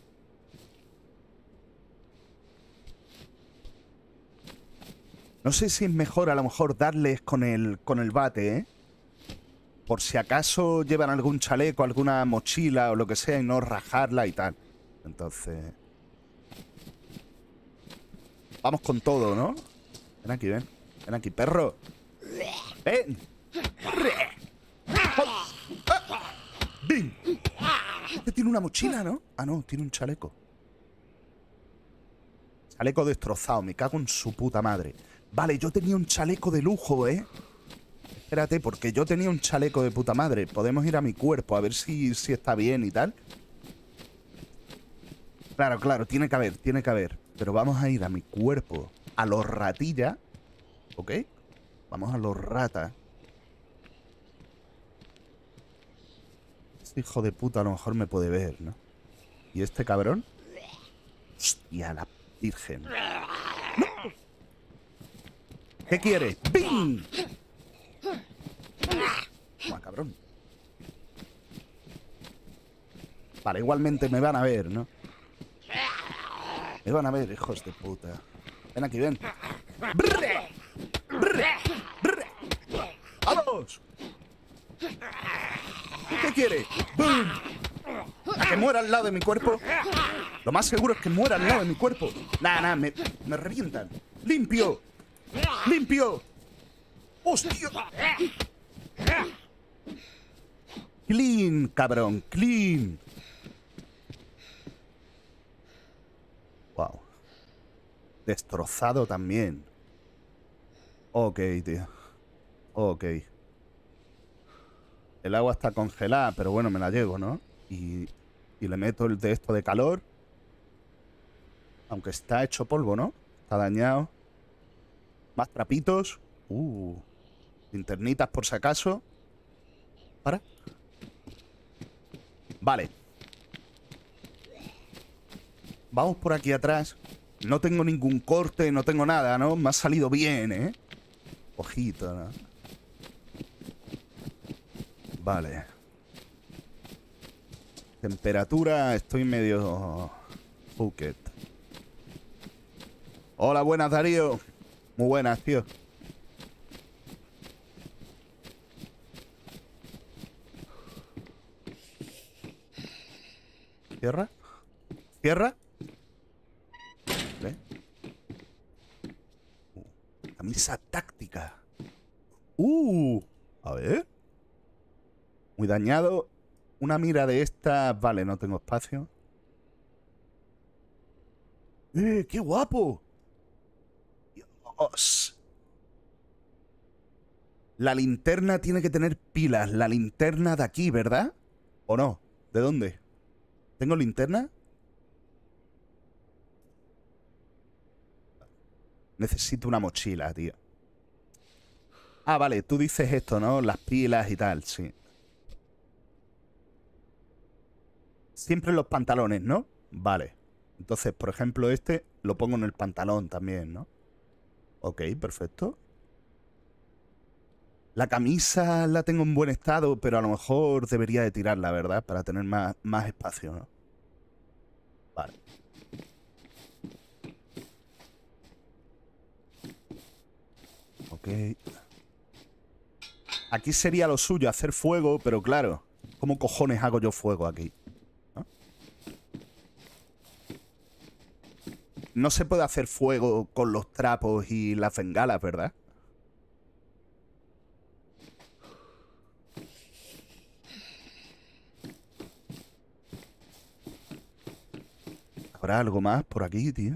Speaker 1: No sé si es mejor a lo mejor darles con el, con el bate, ¿eh? Por si acaso llevan algún chaleco, alguna mochila o lo que sea y no rajarla y tal. Entonces... Vamos con todo, ¿no? Ven aquí, ven. Ven aquí, perro. Ven. ¡Ven! Este tiene una mochila, ¿no? Ah, no, tiene un chaleco. Chaleco destrozado, me cago en su puta madre. Vale, yo tenía un chaleco de lujo, ¿eh? Espérate, porque yo tenía un chaleco de puta madre. Podemos ir a mi cuerpo a ver si, si está bien y tal. Claro, claro, tiene que haber, tiene que haber. Pero vamos a ir a mi cuerpo. A los ratillas. ¿Ok? Vamos a los ratas. Este hijo de puta a lo mejor me puede ver, ¿no? ¿Y este cabrón? Hostia, la virgen. ¡No! ¿Qué quiere? ¡Bing! Toma, cabrón. Vale, igualmente me van a ver, ¿no? Me van a ver, hijos de puta. Ven aquí, ven. ¡Brrr! ¡Brrr! ¡Brrr! ¡Vamos! ¿Qué quiere? ¡Bum! ¿A que muera al lado de mi cuerpo? Lo más seguro es que muera al lado de mi cuerpo. Nah, nah, me, me revientan. ¡Limpio! ¡Limpio! ¡Hostia! Clean, cabrón, clean. Wow. Destrozado también. Ok, tío. Ok. El agua está congelada, pero bueno, me la llevo, ¿no? Y, y le meto el de esto de calor. Aunque está hecho polvo, ¿no? Está dañado. Más trapitos. Uh. Linternitas por si acaso. Para. Vale. Vamos por aquí atrás. No tengo ningún corte, no tengo nada, ¿no? Me ha salido bien, ¿eh? Ojito, ¿no? Vale. Temperatura, estoy medio... Phuket. Hola, buenas, Darío. Muy buenas, tío. ¿Cierra? ¿Cierra? ¿Vale? Uh, camisa táctica. Uh, a ver. Muy dañado. Una mira de estas. Vale, no tengo espacio. ¡Eh, qué guapo! Dios. La linterna tiene que tener pilas. La linterna de aquí, ¿verdad? ¿O no? ¿De dónde? ¿Tengo linterna? Necesito una mochila, tío. Ah, vale, tú dices esto, ¿no? Las pilas y tal, sí. Siempre en los pantalones, ¿no? Vale. Entonces, por ejemplo, este lo pongo en el pantalón también, ¿no? Ok, perfecto. La camisa la tengo en buen estado, pero a lo mejor debería de tirarla, ¿verdad? Para tener más, más espacio, ¿no? Vale. Ok. Aquí sería lo suyo, hacer fuego, pero claro, ¿cómo cojones hago yo fuego aquí? ¿No? No se puede hacer fuego con los trapos y las bengalas, ¿verdad? ¿Habrá algo más por aquí, tío?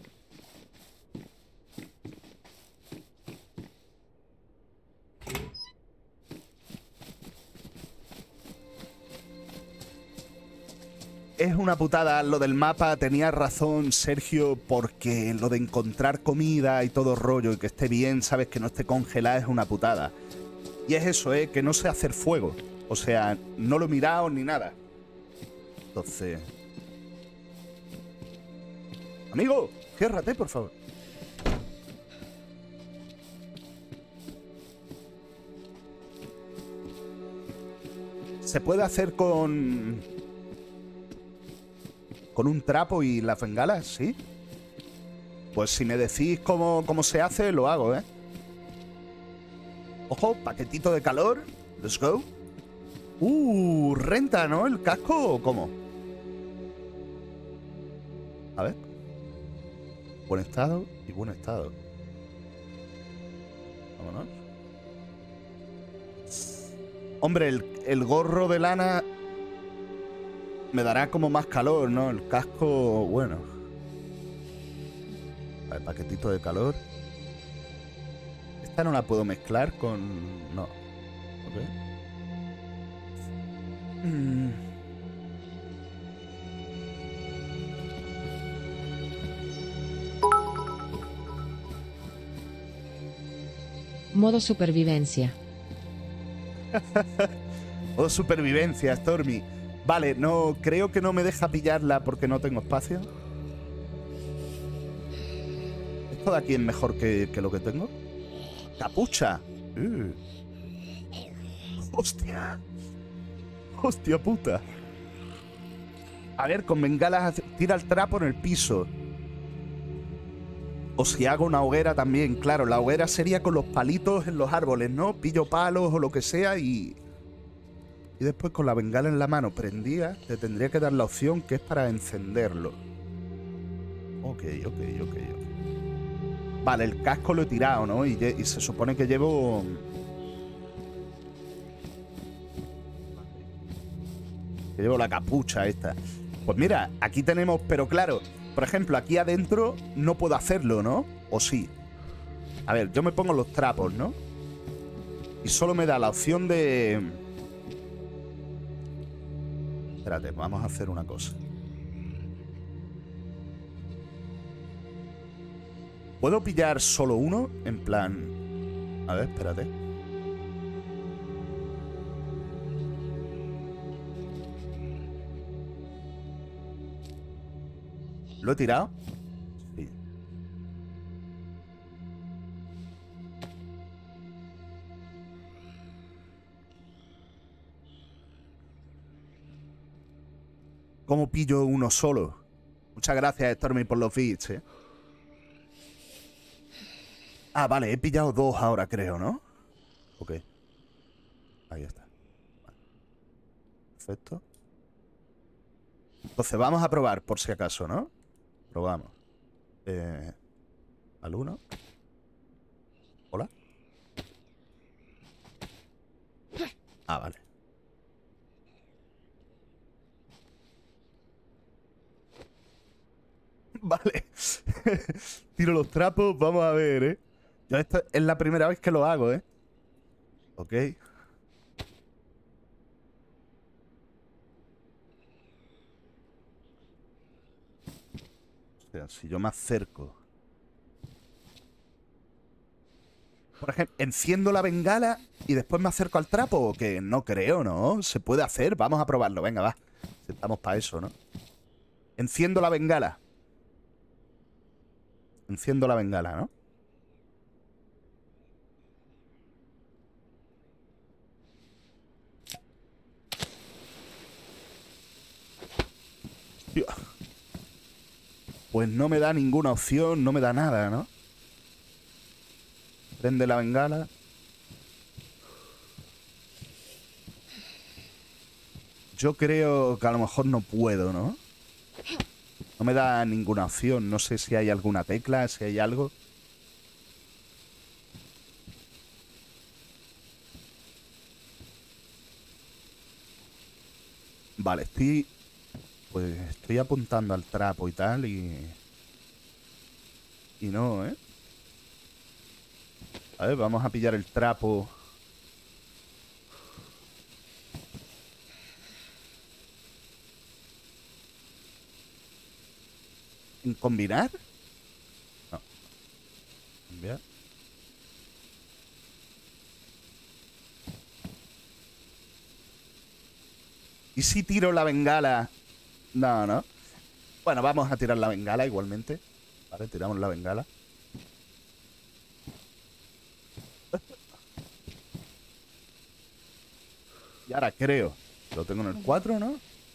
Speaker 1: Es una putada lo del mapa. Tenía razón Sergio, porque lo de encontrar comida y todo rollo y que esté bien, sabes, que no esté congelada, es una putada. Y es eso, ¿eh? Que no sé hacer fuego. O sea, no lo he mirado ni nada. Entonces... Amigo, ciérrate, por favor. Se puede hacer con... con un trapo y las bengalas, ¿sí? Pues si me decís cómo, cómo se hace, lo hago, ¿eh? Ojo, paquetito de calor. Let's go. Uh, renta, ¿no? El casco, ¿o cómo? A ver. Buen estado y buen estado. Vámonos. Hombre, el, el gorro de lana me dará como más calor, ¿no? El casco, bueno. El paquetito de calor. Esta no la puedo mezclar con... No. Ok. Mm.
Speaker 2: Modo supervivencia.
Speaker 1: Modo supervivencia, Stormy. Vale, no, creo que no me deja pillarla porque no tengo espacio. ¿Esto de aquí es mejor que, que lo que tengo? ¡Capucha! Uh. ¡Hostia! ¡Hostia puta! A ver, con bengalas tira el trapo en el piso. O si hago una hoguera también. Claro, la hoguera sería con los palitos en los árboles, ¿no? Pillo palos o lo que sea y... Y después con la bengala en la mano prendida, te tendría que dar la opción que es para encenderlo. Ok, ok, ok, ok. Vale, el casco lo he tirado, ¿no? Y, y se supone que llevo... Que llevo la capucha esta. Pues mira, aquí tenemos... Pero claro, por ejemplo, aquí adentro no puedo hacerlo, ¿no? ¿O sí? A ver, yo me pongo los trapos, ¿no? Y solo me da la opción de... Espérate, vamos a hacer una cosa. ¿Puedo pillar solo uno? En plan... A ver, espérate. ¿Lo he tirado? Sí. ¿Cómo pillo uno solo? Muchas gracias, Stormy, por los bits, ¿eh? Ah, vale, he pillado dos ahora, creo, ¿no? Ok. Ahí está. Vale. Perfecto. Entonces vamos a probar, por si acaso, ¿no? Probamos. Eh, al uno. Hola. Ah, vale. Vale. Tiro los trapos, vamos a ver, ¿eh? Yo esta es la primera vez que lo hago, ¿eh? Ok. O sea, si yo me acerco... Por ejemplo, enciendo la bengala y después me acerco al trapo, que no creo, ¿no? Se puede hacer, vamos a probarlo, venga, va. Estamos para eso, ¿no? Enciendo la bengala. Enciendo la bengala, ¿no? Tío. Pues no me da ninguna opción, no me da nada, ¿no? Prende la bengala. Yo creo que a lo mejor no puedo, ¿no? No me da ninguna opción. No sé si hay alguna tecla, si hay algo. Vale, estoy... Pues estoy apuntando al trapo y tal y... Y no, ¿eh? A ver, vamos a pillar el trapo. ¿En combinar? No. Cambiar. ¿Y si tiro la bengala? No, no. Bueno, vamos a tirar la bengala igualmente. Vale, tiramos la bengala. Y ahora creo. Lo tengo en el cuatro, ¿no?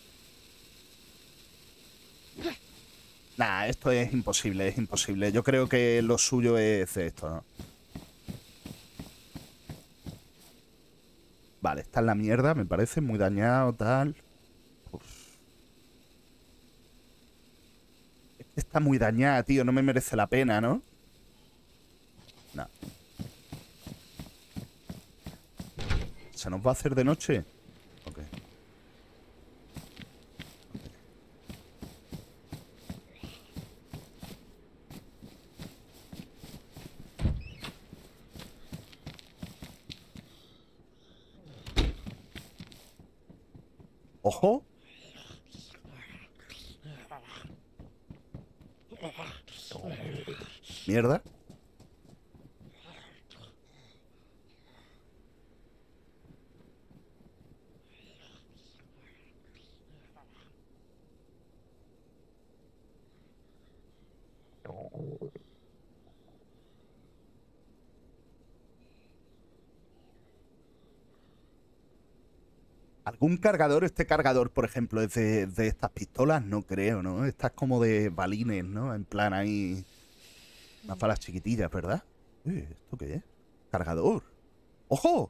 Speaker 1: Nah, esto es imposible, es imposible. Yo creo que lo suyo es esto, ¿no? Vale, está en la mierda, me parece. Muy dañado, tal. Uf. Está muy dañada, tío. No me merece la pena, ¿no? No. ¿Se nos va a hacer de noche? Ok. ¡Ojo! Mierda. ¿Algún cargador? Este cargador, por ejemplo, es de, de estas pistolas, no creo, ¿no? Estas como de balines, ¿no? En plan ahí... Unas balas chiquitillas, ¿verdad? Eh, ¿esto qué es? Cargador. ¡Ojo!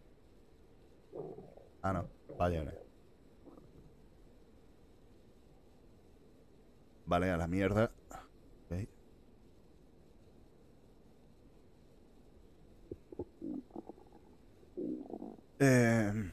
Speaker 1: Ah, no. Vaya, no. Vale, a la mierda. Okay. Eh...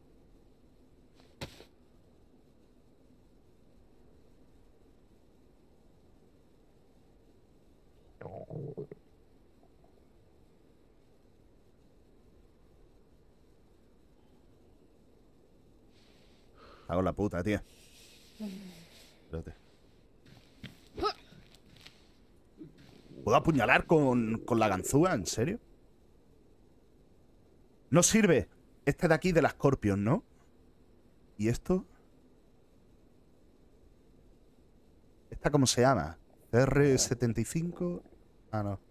Speaker 1: Hago la puta, tía. Espérate. ¿Puedo apuñalar con, con la ganzúa? ¿En serio? No sirve. Este de aquí de la Scorpion, ¿no? ¿Y esto? ¿Esta cómo se llama? R setenta y cinco. Ah, no.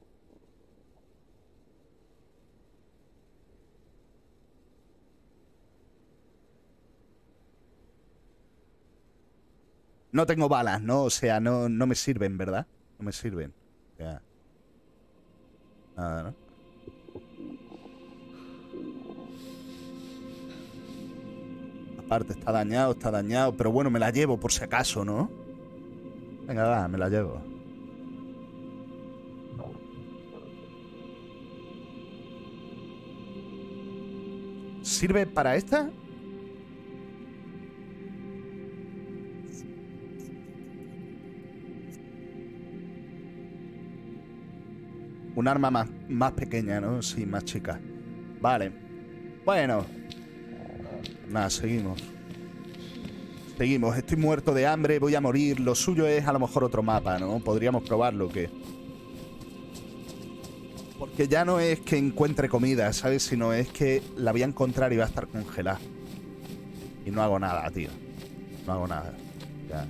Speaker 1: No tengo balas, ¿no? O sea, no, no me sirven, ¿verdad? No me sirven. O sea, nada, ¿no? Aparte, está dañado, está dañado. Pero bueno, me la llevo por si acaso, ¿no? Venga, va, me la llevo. ¿Sirve para esta? Un arma más, más pequeña, ¿no? Sí, más chica. Vale. Bueno. Nada, seguimos. Seguimos. Estoy muerto de hambre, voy a morir. Lo suyo es a lo mejor otro mapa, ¿no? Podríamos probarlo, ¿qué? Porque ya no es que encuentre comida, ¿sabes? Sino es que la voy a encontrar y va a estar congelada. Y no hago nada, tío. No hago nada. Ya.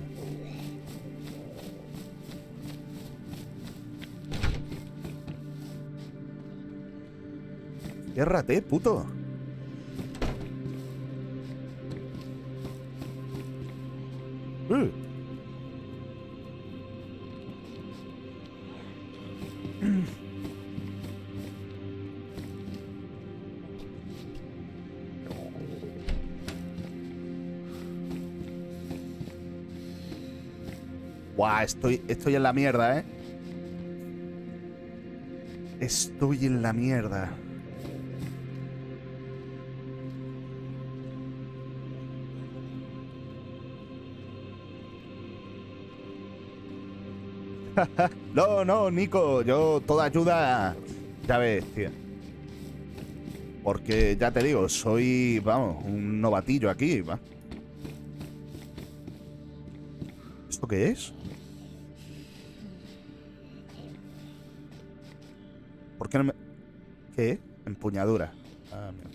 Speaker 1: Ciérrate, puto. Uh. Buah, estoy, estoy en la mierda, ¿eh? Estoy en la mierda. No, no, Nico, yo toda ayuda, ya ves, tío. Porque ya te digo, soy, vamos, un novatillo aquí, va. ¿Esto qué es? ¿Por qué no me...? ¿Qué? Empuñadura. Ah, mira.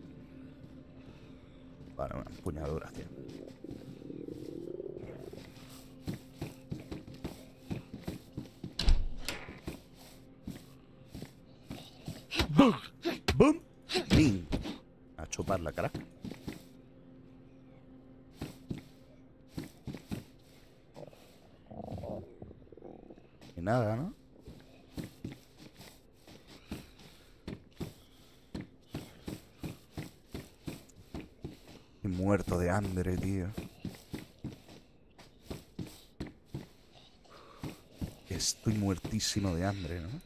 Speaker 1: Vale, una empuñadura, tío. ¡Bum! ¡Bum! ¡Bing! A chupar la cara. Y nada, ¿no? Estoy muerto de hambre, tío. Estoy muertísimo de hambre, ¿no?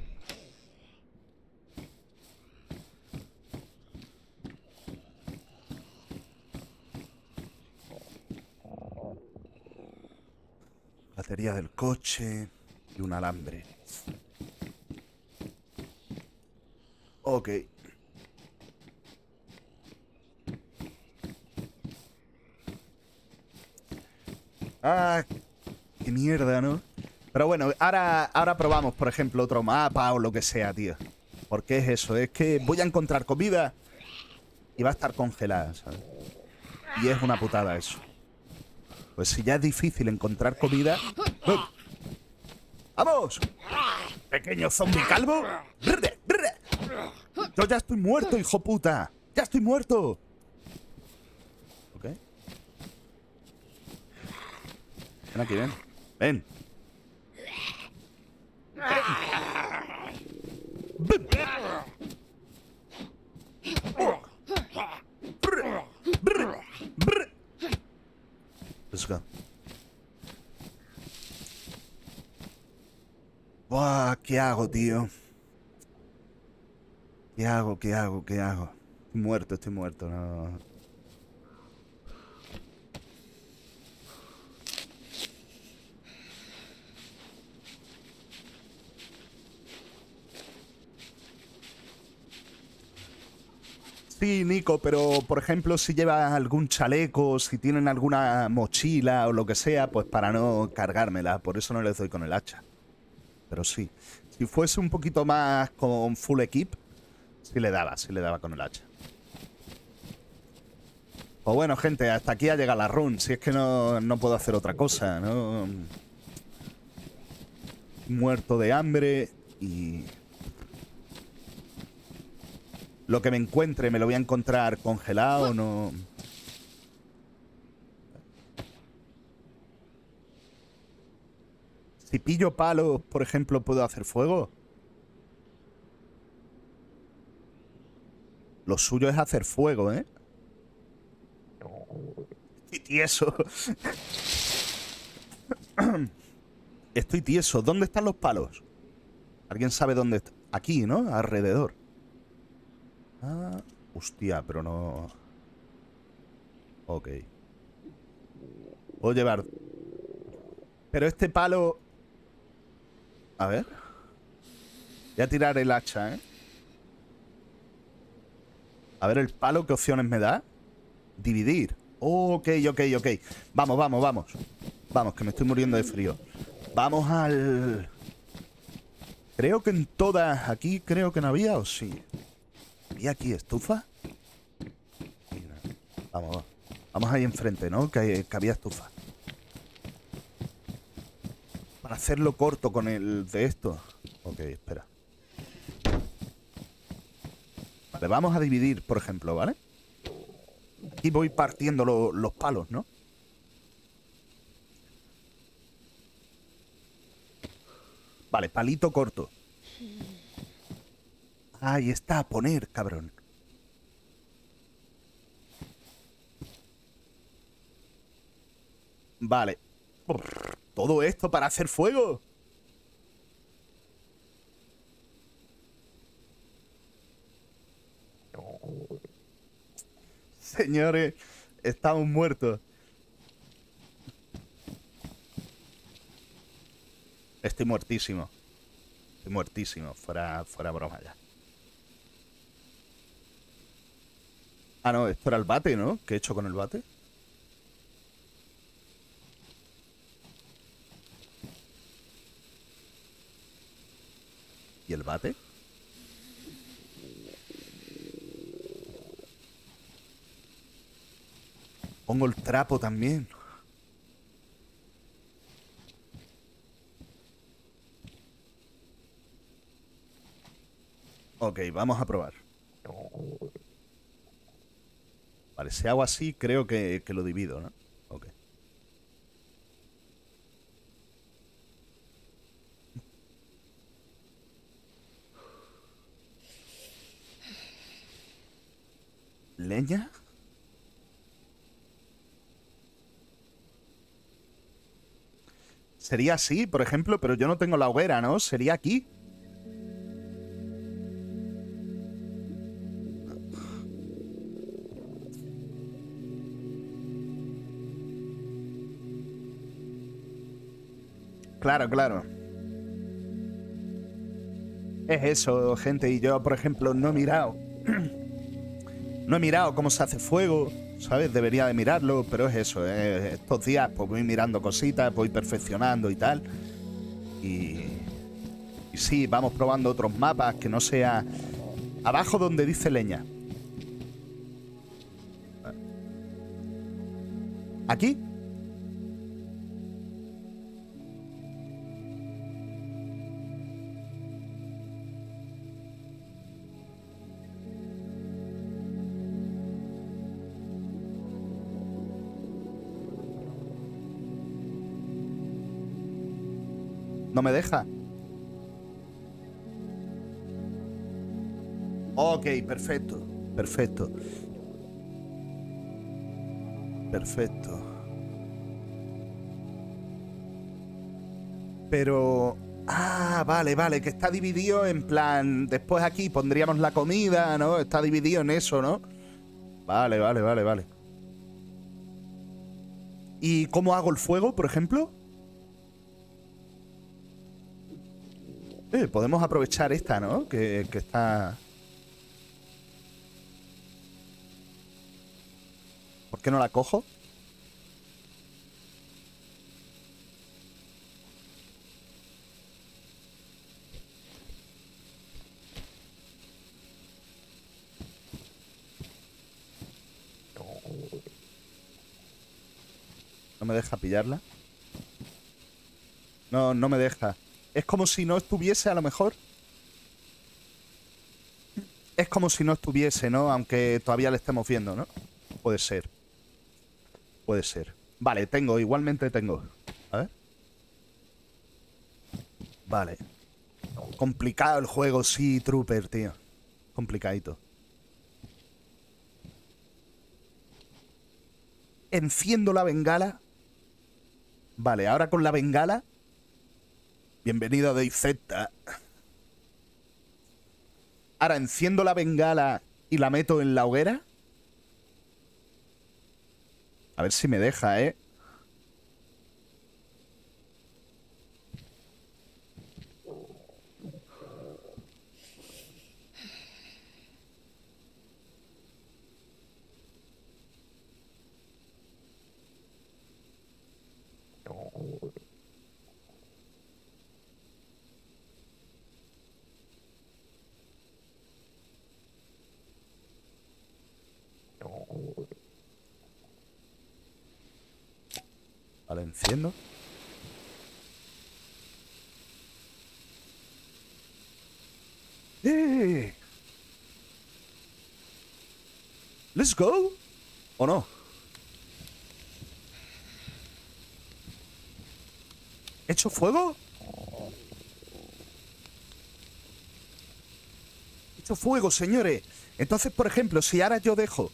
Speaker 1: Batería del coche y un alambre. Ok. Ah, qué mierda, ¿no? Pero bueno, ahora, ahora probamos, por ejemplo, otro mapa o lo que sea, tío. Porque es eso, es que voy a encontrar comida y va a estar congelada, ¿sabes? Y es una putada eso. Pues si ya es difícil encontrar comida... ¡Oh! ¡Vamos! Pequeño zombie calvo. Yo ya estoy muerto, hijo puta. Ya estoy muerto. Ven aquí, ven. Ven. Let's go. Buah, ¿qué hago, tío? ¿Qué hago? ¿Qué hago? ¿Qué hago? Estoy muerto, estoy muerto, no. Sí, Nico, pero por ejemplo, si llevas algún chaleco, si tienen alguna mochila o lo que sea, pues para no cargármela, por eso no les doy con el hacha. Pero sí, si fuese un poquito más con full equip, sí le daba, sí le daba con el hacha. Pues bueno, gente, hasta aquí ha llegado la run. Si es que no, no puedo hacer otra cosa, ¿no? Muerto de hambre y... Lo que me encuentre, ¿me lo voy a encontrar congelado o no? Si pillo palos, por ejemplo, ¿puedo hacer fuego? Lo suyo es hacer fuego, ¿eh? Estoy tieso. Estoy tieso. ¿Dónde están los palos? ¿Alguien sabe dónde está? Aquí, ¿no? Alrededor. Ah, hostia, pero no... Ok. Puedo llevar... Pero este palo... A ver. Voy a tirar el hacha, ¿eh? A ver el palo, ¿qué opciones me da? Dividir. Ok, ok, ok. Vamos, vamos, vamos. Vamos, que me estoy muriendo de frío. Vamos al... Creo que en todas... Aquí creo que no había, ¿o sí? ¿Había aquí estufa? Mira. Vamos, vamos. Vamos ahí enfrente, ¿no? Que, que había estufa. Para hacerlo corto con el de esto. Ok, espera. Vale, vamos a dividir, por ejemplo, ¿vale? Aquí voy partiendo lo, los palos, ¿no? Vale, palito corto. Ahí está, a poner, cabrón. Vale. ¿Todo esto para hacer fuego? Señores, estamos muertos. Estoy muertísimo. Estoy muertísimo. Fuera, fuera broma ya. Ah, no, esto era el bate, ¿no? ¿Qué he hecho con el bate? ¿Y el bate? Pongo el trapo también. Ok, vamos a probar. Vale, si hago así, creo que, que lo divido, ¿no? Ok. ¿Leña? Sería así, por ejemplo, pero yo no tengo la hoguera, ¿no? Sería aquí. Claro, claro. Es eso, gente. Y yo, por ejemplo, no he mirado. No he mirado cómo se hace fuego, ¿sabes? Debería de mirarlo, pero es eso. ¿eh? Estos días pues voy mirando cositas, voy perfeccionando y tal. Y, y sí, vamos probando otros mapas que no sea... Abajo donde dice leña. ¿Aquí? No me deja. Ok, perfecto. Perfecto. Perfecto. Pero... Ah, vale, vale, que está dividido en plan... Después aquí pondríamos la comida, ¿no? Está dividido en eso, ¿no? Vale, vale, vale, vale. ¿Y cómo hago el fuego, por ejemplo? Eh, podemos aprovechar esta, ¿no? Que, que está... ¿Por qué no la cojo? No me deja pillarla. No, no me deja. Es como si no estuviese, a lo mejor. Es como si no estuviese, ¿no? Aunque todavía le estemos viendo, ¿no? Puede ser. Puede ser. Vale, tengo, igualmente tengo. A ver. Vale. Complicado el juego, sí, Trooper, tío. Complicadito. Enciendo la bengala. Vale, ahora con la bengala. Bienvenido a DayZ. Ahora enciendo la bengala y la meto en la hoguera. A ver si me deja, ¿eh? Vale, enciendo. ¡Eh! ¿Let's go? ¿O no? ¿He hecho fuego? He hecho fuego, señores. Entonces, por ejemplo, si ahora yo dejo...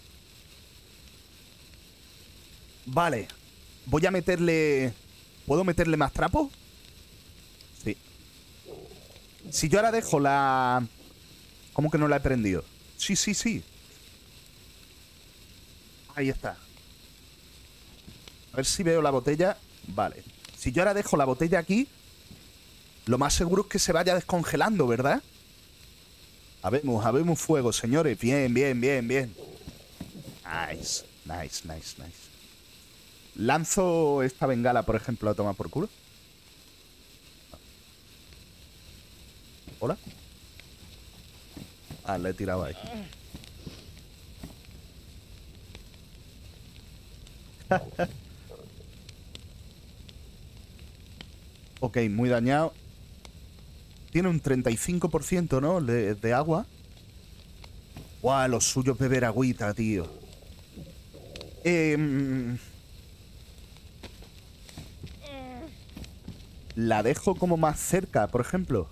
Speaker 1: Vale. Voy a meterle... ¿Puedo meterle más trapo? Sí. Si yo ahora dejo la... ¿Cómo que no la he prendido? Sí, sí, sí. Ahí está. A ver si veo la botella. Vale. Si yo ahora dejo la botella aquí, lo más seguro es que se vaya descongelando, ¿verdad? Habemos, habemos fuego, señores. Bien, bien, bien, bien. Nice, nice, nice, nice. Lanzo esta bengala, por ejemplo, a tomar por culo. ¿Hola? Ah, le he tirado ahí. Ok, muy dañado. Tiene un treinta y cinco por ciento, ¿no? De, de agua. Guau, lo suyo es beber agüita, tío. Eh, la dejo como más cerca, por ejemplo.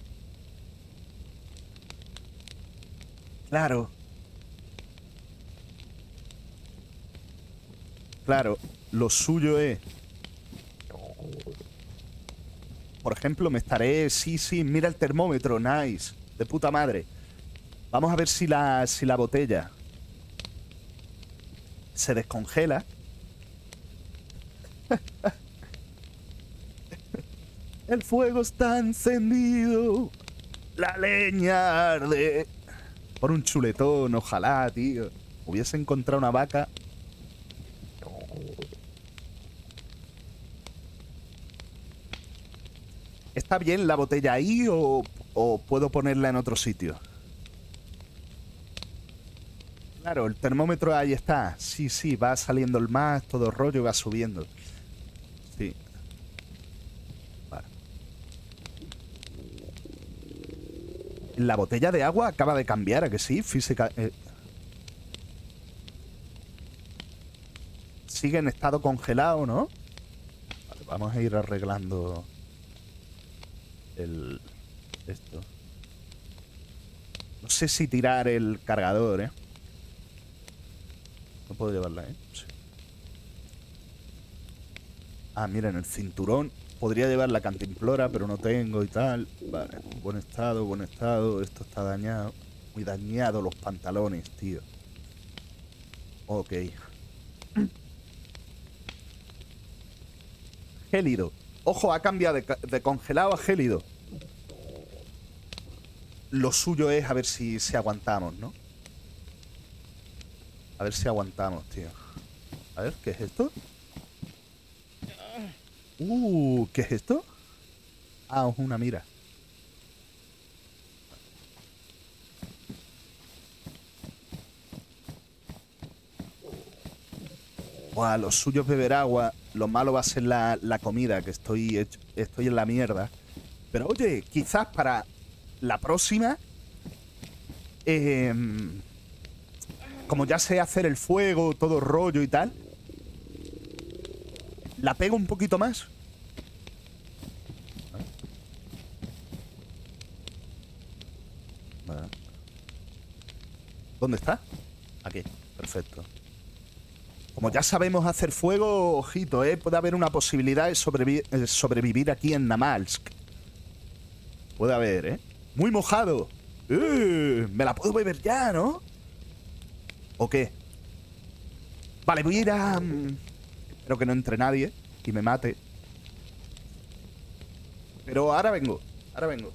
Speaker 1: Claro. Claro, lo suyo es... Por ejemplo, me estaré... Sí, sí, mira el termómetro, nice. De puta madre. Vamos a ver si la, si la botella se descongela. El fuego está encendido. La leña arde. Por un chuletón, ojalá, tío. Hubiese encontrado una vaca. ¿Está bien la botella ahí o, o puedo ponerla en otro sitio? Claro, el termómetro ahí está. Sí, sí, va saliendo el más, todo rollo va subiendo. Sí. Vale. La botella de agua acaba de cambiar, ¿a que sí? Física... Eh. Sigue en estado congelado, ¿no? Vale, vamos a ir arreglando... el... Esto. No sé si tirar el cargador, ¿eh? No puedo llevarla, ¿eh? Sí. Ah, mira, en el cinturón podría llevar la cantimplora, pero no tengo y tal. Vale, buen estado, buen estado. Esto está dañado. Muy dañado los pantalones, tío. Ok. Gélido. Ojo, ha cambiado de, de congelado a gélido. Lo suyo es a ver si, si aguantamos, ¿no? A ver si aguantamos, tío. A ver, ¿qué es esto? Uh, ¿qué es esto? Ah, es una mira. Buah, lo suyo es beber agua. Lo malo va a ser la, la comida, que estoy, hecho, estoy en la mierda. Pero oye, quizás para la próxima... Eh, como ya sé hacer el fuego, todo rollo y tal, la pego un poquito más. Vale. ¿Dónde está? Aquí, perfecto. Como ya sabemos hacer fuego, ojito, ¿eh? Puede haber una posibilidad de sobrevi eh, sobrevivir aquí en Namalsk. Puede haber, ¿eh? Muy mojado. ¡Eh! Me la puedo beber ya, ¿no? ¿O qué? Vale, voy a ir a... Um, espero que no entre nadie y me mate. Pero ahora vengo, ahora vengo.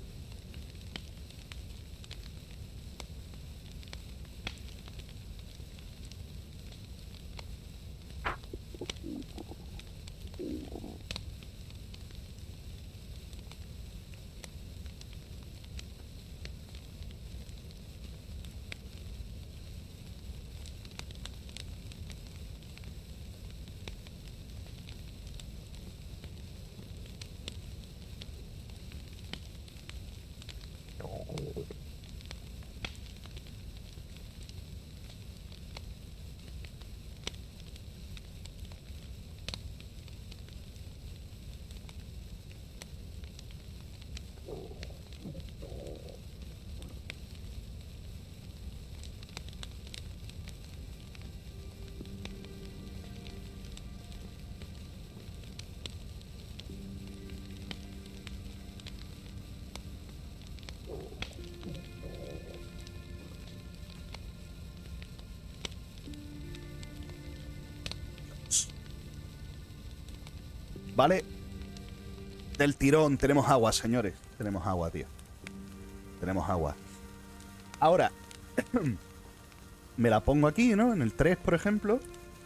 Speaker 1: Vale. Del tirón. Tenemos agua, señores. Tenemos agua, tío. Tenemos agua. Ahora, me la pongo aquí, ¿no? En el tres, por ejemplo.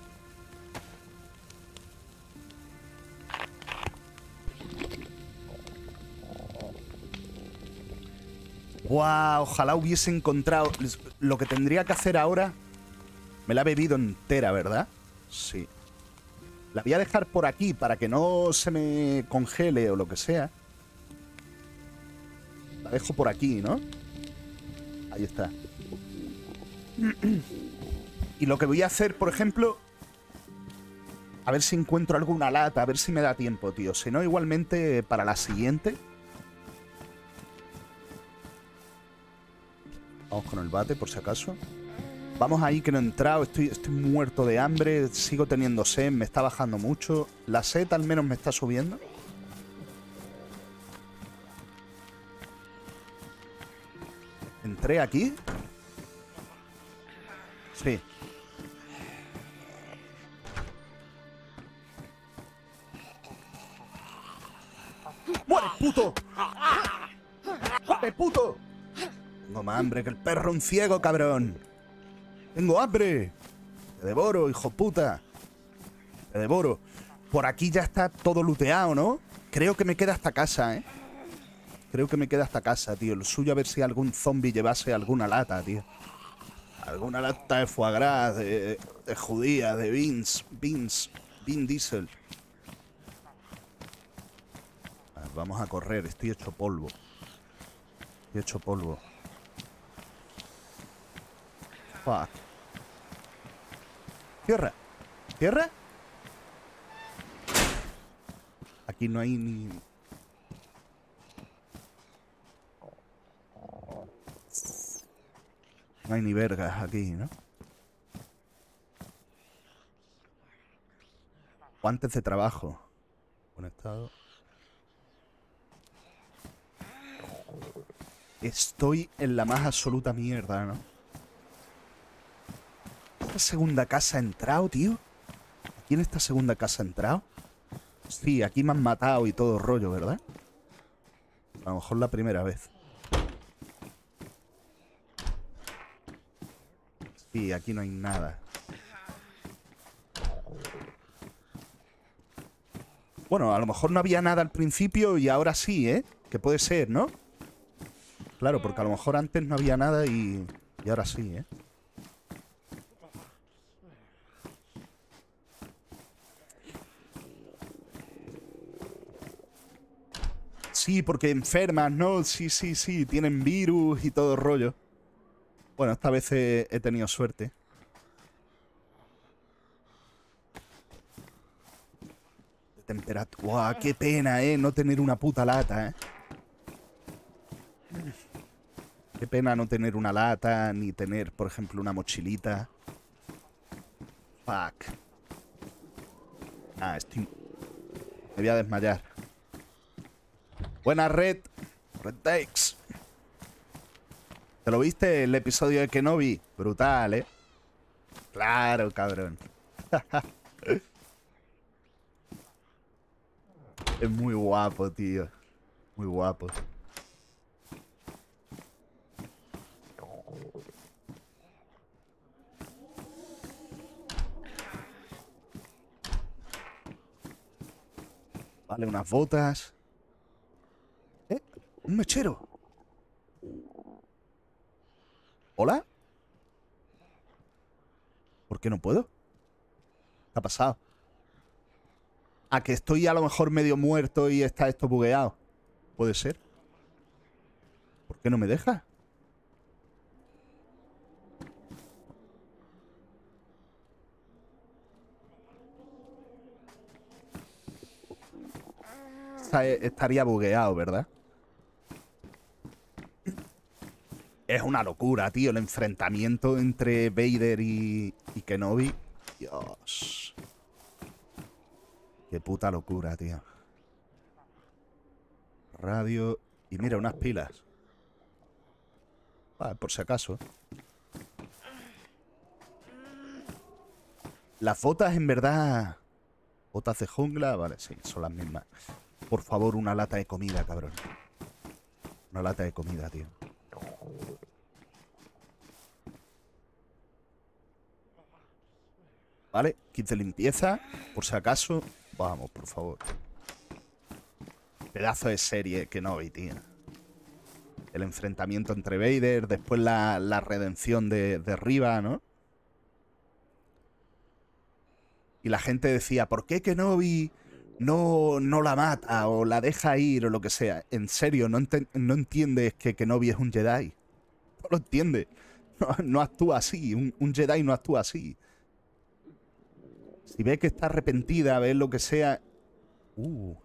Speaker 1: ¡Wow! Ojalá hubiese encontrado... Lo que tendría que hacer ahora... Me la he bebido entera, ¿verdad? Sí. La voy a dejar por aquí para que no se me congele o lo que sea. La dejo por aquí, ¿no? Ahí está. Y lo que voy a hacer, por ejemplo... A ver si encuentro alguna lata, a ver si me da tiempo, tío. Si no, igualmente para la siguiente... Vamos con el bate, por si acaso. Vamos ahí, que no he entrado. Estoy, estoy muerto de hambre. Sigo teniendo sed. Me está bajando mucho. La sed al menos me está subiendo. ¿Entré aquí? Sí. ¡Muere, puto! ¡Muere, puto! Tengo más hambre que el perro un ciego, cabrón. ¡Tengo hambre! Te devoro, hijo puta. Te devoro. Por aquí ya está todo looteado, ¿no? Creo que me queda hasta casa, ¿eh? Creo que me queda hasta casa, tío. Lo suyo a ver si algún zombie llevase alguna lata, tío. Alguna lata de foie gras, de, de judía, de beans, beans, bean diesel. A ver, vamos a correr. Estoy hecho polvo. Estoy hecho polvo. Fuck. Cierra. ¿Cierra? Aquí no hay ni... No hay ni vergas aquí, ¿no? Guantes de trabajo. Buen estado. Estoy en la más absoluta mierda, ¿no? ¿Esta segunda casa ha entrado, tío? ¿Aquí en esta segunda casa ha entrado? Sí, aquí me han matado y todo rollo, ¿verdad? A lo mejor la primera vez. Sí, aquí no hay nada. Bueno, a lo mejor no había nada al principio y ahora sí, ¿eh? Que puede ser, ¿no? Claro, porque a lo mejor antes no había nada y, y ahora sí, ¿eh? Sí, porque enferman, ¿no? Sí, sí, sí, tienen virus y todo el rollo. Bueno, esta vez he, he tenido suerte. De temperatura. ¡Guau! ¡Qué pena, eh! No tener una puta lata, eh. Qué pena no tener una lata, ni tener, por ejemplo, una mochilita. Fuck. Ah, estoy... Me voy a desmayar. Buena Red. Red Takes. ¿Te lo viste el episodio de Kenobi? Brutal, ¿eh? Claro, cabrón. Es muy guapo, tío. Muy guapo. Vale, unas botas. ¿Eh? Un mechero. ¿Hola? ¿Por qué no puedo? ¿Qué ha pasado? ¿A que estoy a lo mejor medio muerto y está esto bugueado? Puede ser. ¿Por qué no me deja? Está- Estaría bugueado, ¿verdad? Es una locura, tío. El enfrentamiento entre Vader y, y Kenobi. Dios. Qué puta locura, tío. Radio. Y mira, unas pilas. Ah, por si acaso. Las botas, en verdad... Botas de jungla, vale, sí, son las mismas. Por favor, una lata de comida, cabrón. Una lata de comida, tío. Vale, kit de limpieza. Por si acaso. Vamos, por favor. Pedazo de serie que no vi, tío. El enfrentamiento entre Vader. Después la, la redención de, de Riva, ¿no? Y la gente decía, ¿por qué Kenobi no, no la mata o la deja ir o lo que sea? En serio, ¿no, enten- no entiendes que Kenobi es un Jedi? No lo entiendes. No, no actúa así. Un, un Jedi no actúa así. Si ves que está arrepentida, ves lo que sea... Uh,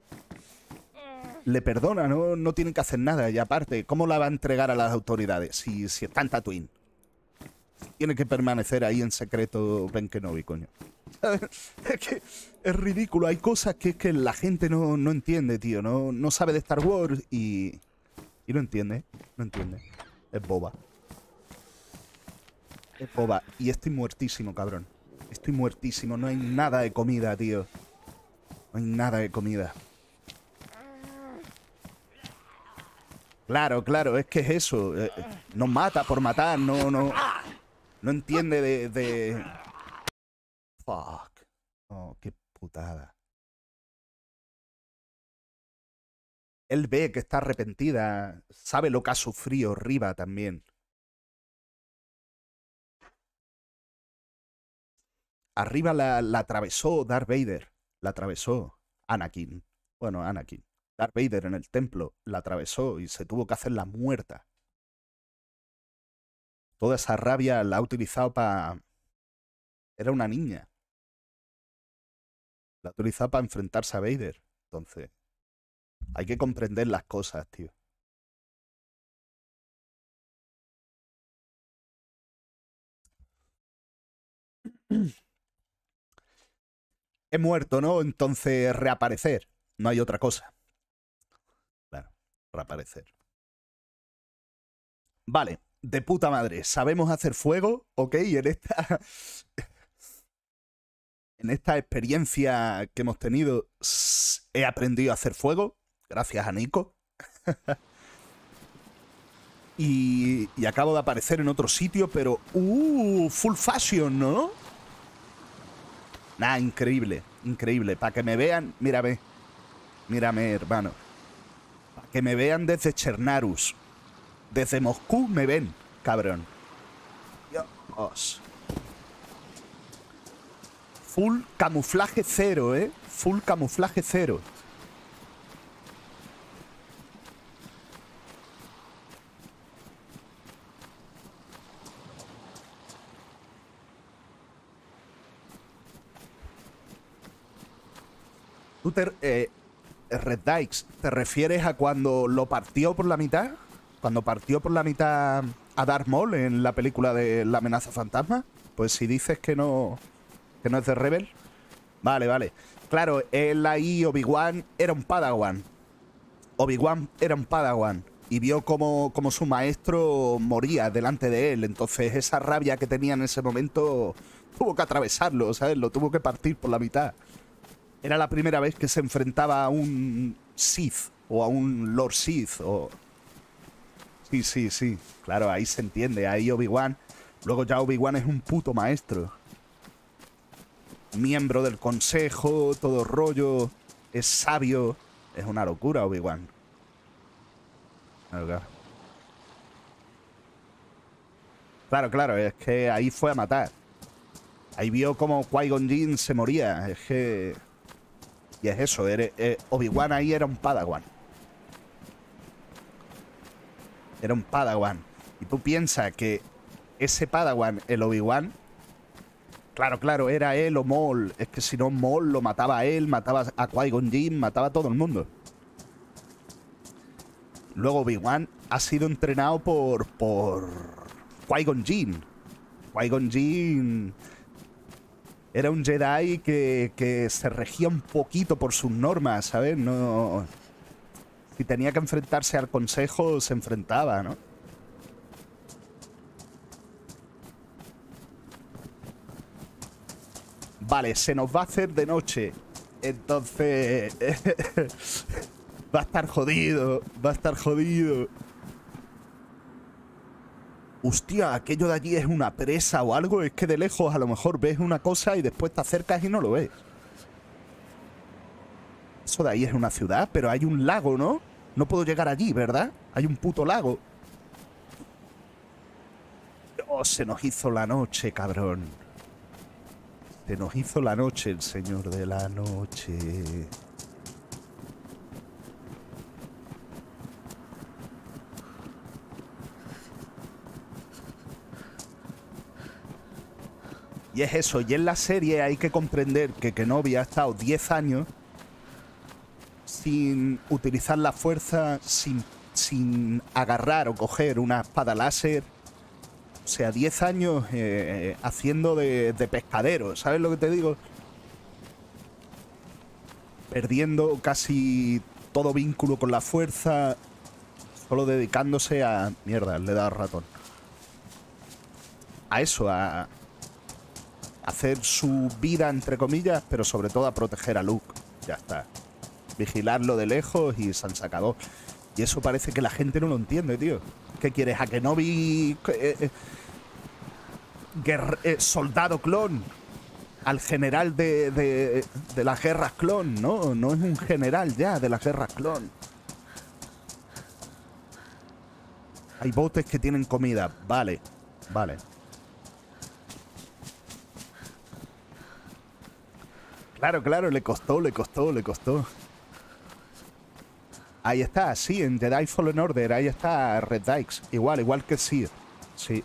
Speaker 1: le perdona, no, no tienen que hacer nada. Y aparte, ¿cómo la va a entregar a las autoridades si, si está en Tatooine? Tiene que permanecer ahí en secreto Ben Kenobi, coño. Es que es ridículo. Hay cosas que es que la gente no, no entiende, tío. No, no sabe de Star Wars y... Y no entiende. No entiende. Es boba. Es boba. Y estoy muertísimo, cabrón. Estoy muertísimo. No hay nada de comida, tío. No hay nada de comida. Claro, claro. Es que es eso. Eh, eh, no mata por matar. No, no... No entiende de... de... Fuck. Oh, qué putada. Él ve que está arrepentida. Sabe lo que ha sufrido Riva también. Arriba la, la atravesó Darth Vader. La atravesó Anakin. Bueno, Anakin. Darth Vader en el templo la atravesó y se tuvo que hacer la muerta. Toda esa rabia la ha utilizado para... Era una niña. La ha utilizado para enfrentarse a Vader. Entonces, hay que comprender las cosas, tío. He muerto, ¿no? Entonces reaparecer. No hay otra cosa. Claro, reaparecer. Vale, de puta madre. Sabemos hacer fuego, ¿ok? En esta... en esta experiencia que hemos tenido he aprendido a hacer fuego. Gracias a Nico. y, y acabo de aparecer en otro sitio, pero... ¡Uh! Full fashion, ¿no? Nah, increíble, increíble. Para que me vean, mírame, mírame, hermano. Para que me vean desde Chernarus. Desde Moscú me ven, cabrón. Dios. Full camuflaje cero, ¿eh? Full camuflaje cero. ¿Tú te, eh, Red Dykes, te refieres a cuando lo partió por la mitad? ¿Cuando partió por la mitad a Darth Maul en la película de La amenaza fantasma? Pues si dices que no, que no es de Rebel. Vale, vale. Claro, él ahí, Obi-Wan era un Padawan. Obi-Wan era un Padawan. Y vio como, como su maestro moría delante de él. Entonces esa rabia que tenía en ese momento tuvo que atravesarlo, ¿sabes? Lo tuvo que partir por la mitad. Era la primera vez que se enfrentaba a un Sith o a un Lord Sith o... Sí, sí, sí. Claro, ahí se entiende. Ahí Obi-Wan... Luego ya Obi-Wan es un puto maestro. Miembro del consejo, todo rollo. Es sabio. Es una locura Obi-Wan. Claro, claro, claro. Es que ahí fue a matar. Ahí vio como Qui-Gon Jinn se moría. Es que... Y es eso, eh, Obi-Wan ahí era un Padawan. Era un Padawan. Y tú piensas que ese Padawan, el Obi-Wan, claro, claro, era él o Maul. Es que si no, Maul lo mataba a él, mataba a Qui-Gon Jinn, mataba a todo el mundo. Luego Obi-Wan ha sido entrenado por... por Qui-Gon Jinn. Qui-Gon Jinn... Era un Jedi que, que se regía un poquito por sus normas, ¿sabes? No... Si tenía que enfrentarse al consejo, se enfrentaba, ¿no? Vale, se nos va a hacer de noche. Entonces... va a estar jodido. Va a estar jodido. Hostia, aquello de allí es una presa o algo. Es que de lejos a lo mejor ves una cosa y después te acercas y no lo ves. Eso de ahí es una ciudad, pero hay un lago, ¿no? No puedo llegar allí, ¿verdad? Hay un puto lago. Oh, se nos hizo la noche, cabrón. Se nos hizo la noche, el señor de la noche. Y es eso, y en la serie hay que comprender que Kenobi ha estado diez años sin utilizar la fuerza, sin, sin agarrar o coger una espada láser. O sea, diez años eh, haciendo de, de pescadero, ¿sabes lo que te digo? Perdiendo casi todo vínculo con la fuerza, solo dedicándose a... Mierda, le he dado al ratón. A eso, a... hacer su vida, entre comillas, pero sobre todo a proteger a Luke. Ya está. Vigilarlo de lejos y se han sacado. Y eso parece que la gente no lo entiende, tío. ¿Qué quieres? ¿A Kenobi eh, eh, guerra, eh, soldado clon? Al general de, de, de las guerras clon. No, no es un general ya de las guerras clon. Hay botes que tienen comida. Vale, vale. Claro, claro, le costó, le costó, le costó. Ahí está, sí, en Jedi Fallen Order, ahí está Red Dykes. Igual, igual que Sir. Sí.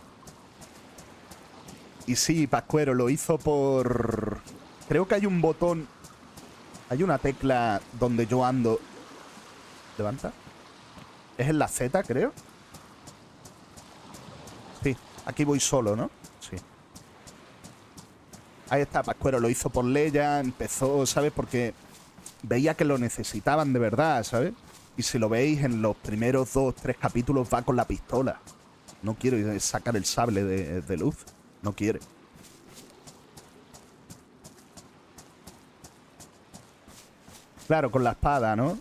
Speaker 1: Y sí, Pascuero lo hizo por... Creo que hay un botón... Hay una tecla donde yo ando... ¿Levanta? Es en la Z, creo. Sí, aquí voy solo, ¿no? Sí. Ahí está, Pascuero lo hizo por Leia, empezó, ¿sabes? Porque veía que lo necesitaban de verdad, ¿sabes? Y si lo veis, en los primeros dos, tres capítulos va con la pistola. No quiere sacar el sable de, de luz. No quiere. Claro, con la espada, ¿no?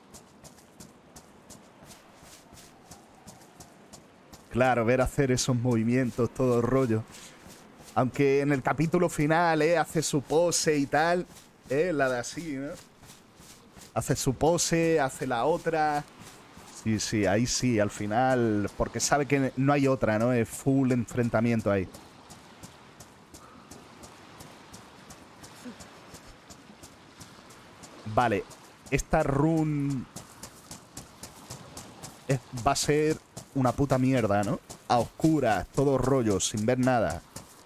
Speaker 1: Claro, ver hacer esos movimientos, todo el rollo. Aunque en el capítulo final, ¿eh? Hace su pose y tal. ¿Eh? La de así, ¿no? Hace su pose, hace la otra. Sí, sí, ahí sí, al final. Porque sabe que no hay otra, ¿no? Es full enfrentamiento ahí. Vale. Esta run es, va a ser una puta mierda, ¿no? A oscuras, todo rollo, sin ver nada.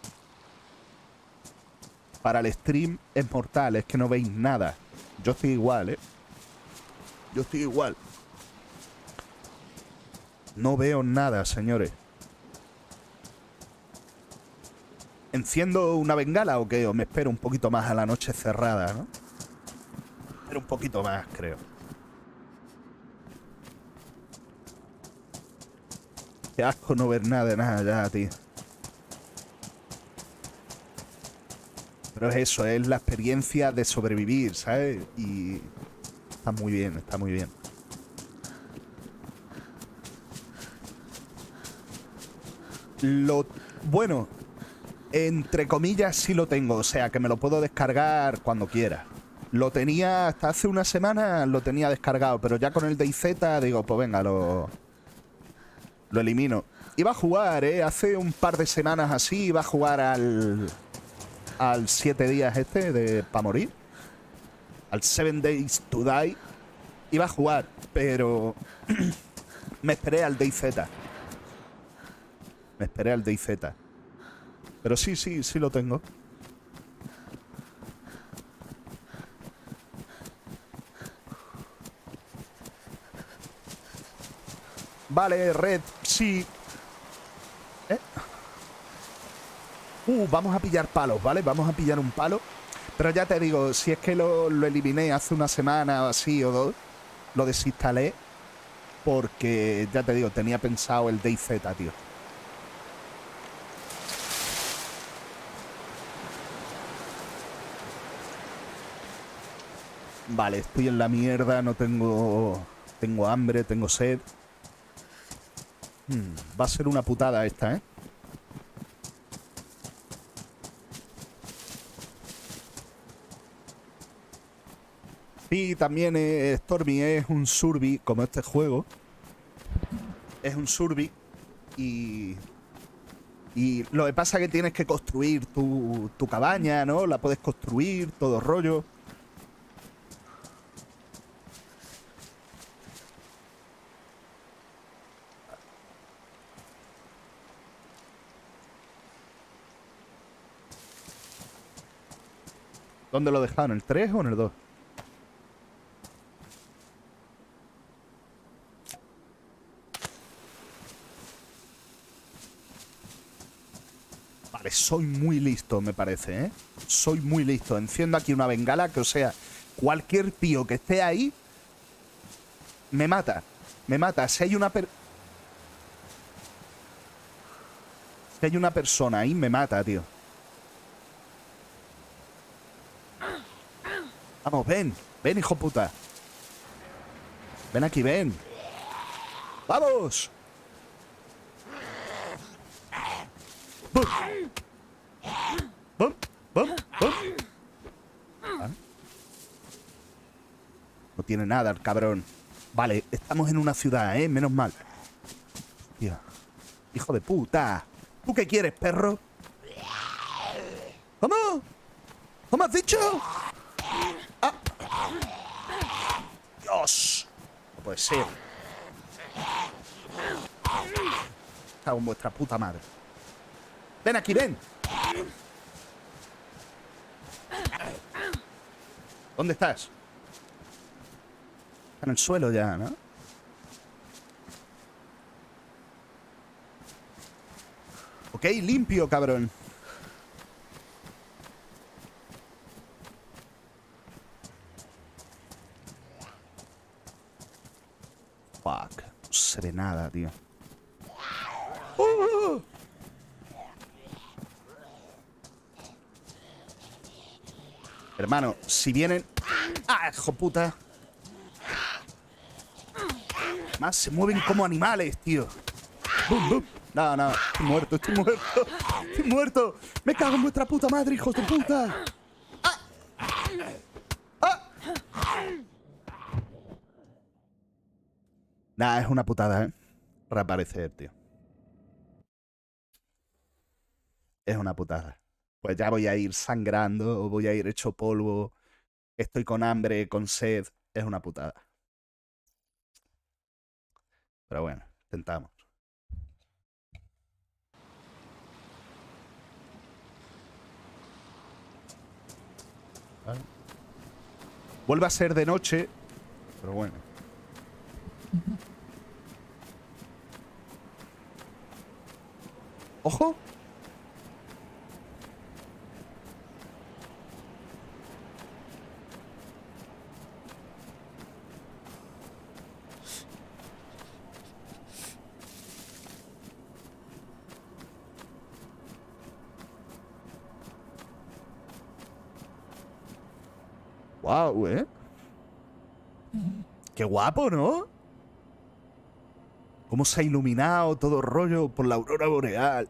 Speaker 1: Para el stream es mortal, es que no veis nada. Yo estoy igual, ¿eh? Yo estoy igual. No veo nada, señores. ¿Enciendo una bengala o qué? O me espero un poquito más a la noche cerrada, ¿no? Espero un poquito más, creo. Qué asco no ver nada de nada ya, tío. Pero es eso, es la experiencia de sobrevivir, ¿sabes? Y está muy bien, está muy bien. Lo bueno, entre comillas, sí lo tengo. O sea, que me lo puedo descargar cuando quiera. Lo tenía hasta hace una semana, lo tenía descargado. Pero ya con el DayZ digo, pues venga, lo, lo elimino. Iba a jugar, ¿eh? Hace un par de semanas así, iba a jugar al... Al siete días este de para morir. Al seven days to die. Iba a jugar, pero... me esperé al DayZ. Me esperé al DayZ. Pero sí, sí, sí lo tengo. Vale, Red, sí. ¿Eh? Uh, vamos a pillar palos, ¿vale? Vamos a pillar un palo. Pero ya te digo, si es que lo, lo eliminé hace una semana o así o dos, lo desinstalé. Porque, ya te digo, tenía pensado el DayZ, tío. Vale, estoy en la mierda, no tengo... Tengo hambre, tengo sed. Hmm, va a ser una putada esta, ¿eh? Y también eh, Stormy es un survi, como este juego. Es un survi. Y... Y lo que pasa es que tienes que construir tu, tu cabaña, ¿no? La puedes construir, todo rollo. ¿Dónde lo dejaron? ¿En el tres o en el dos? Vale, soy muy listo, me parece, ¿eh? Soy muy listo. Enciendo aquí una bengala que, o sea, cualquier tío que esté ahí me mata. Me mata. Si hay una per... Si hay una persona ahí, me mata, tío. Vamos, ven. Ven, hijo puta. Ven aquí, ven. ¡Vamos! ¡Bum! ¡Bum! ¡Bum! ¡Bum! ¿Ah? No tiene nada el cabrón. Vale, estamos en una ciudad, ¿eh? Menos mal. Tío. Hijo de puta. ¿Tú qué quieres, perro? ¿Cómo? ¿Cómo has dicho? ¡Ah! ¡Dios! No puede ser. Cago en vuestra puta madre. Ven aquí, ven. ¿Dónde estás? Está en el suelo ya, ¿no? Ok, limpio, cabrón. Fuck. No se ve nada, tío. ¡Oh! Hermano, si vienen... ¡Ah, hijo puta! Más se mueven como animales, tío. ¡Bum, bum! No, no, estoy muerto, estoy muerto. Estoy muerto. Me cago en vuestra puta madre, hijos de puta. ¡Ah! ¡Ah! Nah, es una putada, ¿eh? Reaparecer, tío. Es una putada. Pues ya voy a ir sangrando, voy a ir hecho polvo. Estoy con hambre, con sed. Es una putada. Pero bueno, intentamos. ¿Vale? Vuelve a ser de noche, pero bueno. ¡Ojo! Wow, ¿eh? Qué guapo, ¿no? Cómo se ha iluminado todo el rollo por la aurora boreal.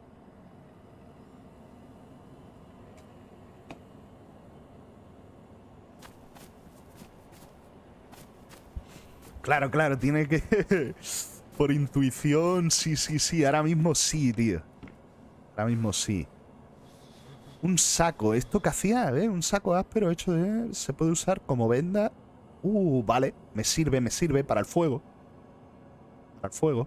Speaker 1: Claro, claro, tiene que... Por intuición, sí, sí, sí. Ahora mismo sí, tío. Ahora mismo sí. Un saco. ¿Esto qué hacía, eh? Un saco áspero hecho de... Se puede usar como venda. Uh, vale. Me sirve, me sirve para el fuego. Para el fuego.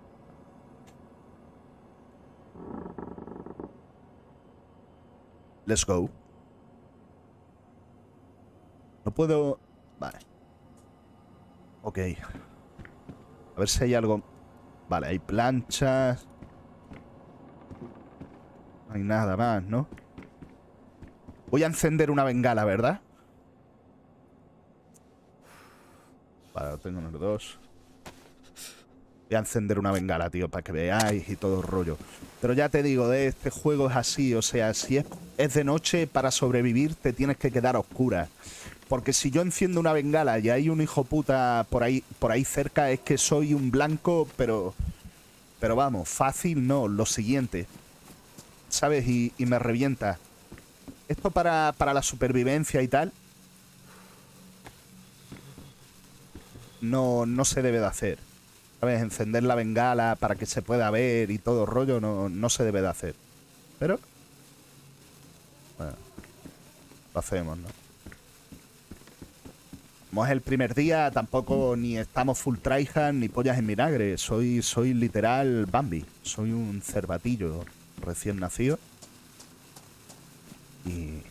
Speaker 1: Let's go. No puedo... Vale. Ok. A ver si hay algo... Vale, hay planchas. No hay nada más, ¿no? Voy a encender una bengala, ¿verdad? Vale, tengo unos dos. Voy a encender una bengala, tío, para que veáis y todo el rollo. Pero ya te digo, eh, este juego es así. O sea, si es, es de noche, para sobrevivir te tienes que quedar a oscuras. Porque si yo enciendo una bengala y hay un hijo puta por ahí, por ahí cerca, es que soy un blanco, pero... Pero vamos, fácil no, lo siguiente. ¿Sabes? Y, y me revienta. Esto para, para la supervivencia y tal... No, no se debe de hacer. ¿Sabes? Encender la bengala para que se pueda ver y todo el rollo no, no se debe de hacer. Pero... Bueno, lo hacemos, ¿no? Como es el primer día, tampoco ni estamos full tryhard ni pollas en vinagre. Soy, soy literal Bambi. Soy un cervatillo recién nacido. Y...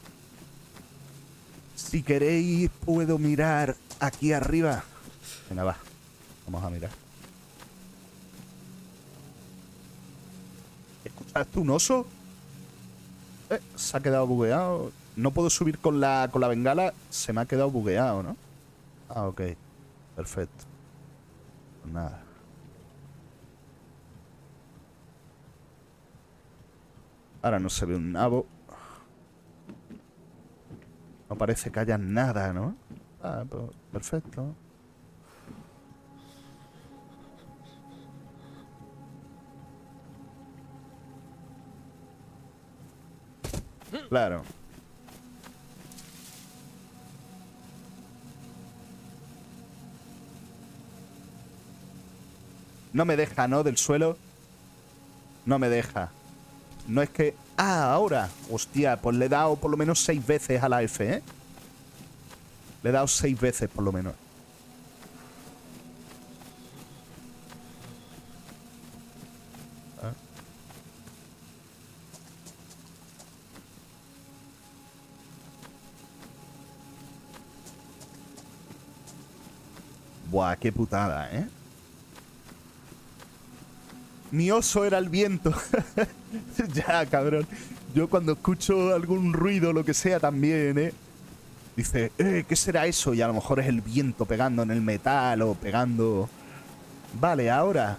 Speaker 1: Si queréis, puedo mirar aquí arriba. Venga, va. Vamos a mirar. ¿Escuchaste un oso? Eh, se ha quedado bugueado. No puedo subir con la, con la bengala. Se me ha quedado bugueado, ¿no? Ah, ok. Perfecto. Pues nada. Ahora no se ve un nabo. No parece que haya nada, ¿no? Ah, pues perfecto. Claro. No me deja, ¿no? Del suelo. No me deja. No es que... Ah, ahora. Hostia, pues le he dado por lo menos seis veces a la F, ¿eh? Le he dado seis veces por lo menos. ¿Ah? Buah, qué putada, ¿eh? Mi oso era el viento. Ya, cabrón. Yo cuando escucho algún ruido, lo que sea, también, ¿eh? Dice, eh, ¿qué será eso? Y a lo mejor es el viento pegando en el metal o pegando Vale, ahora.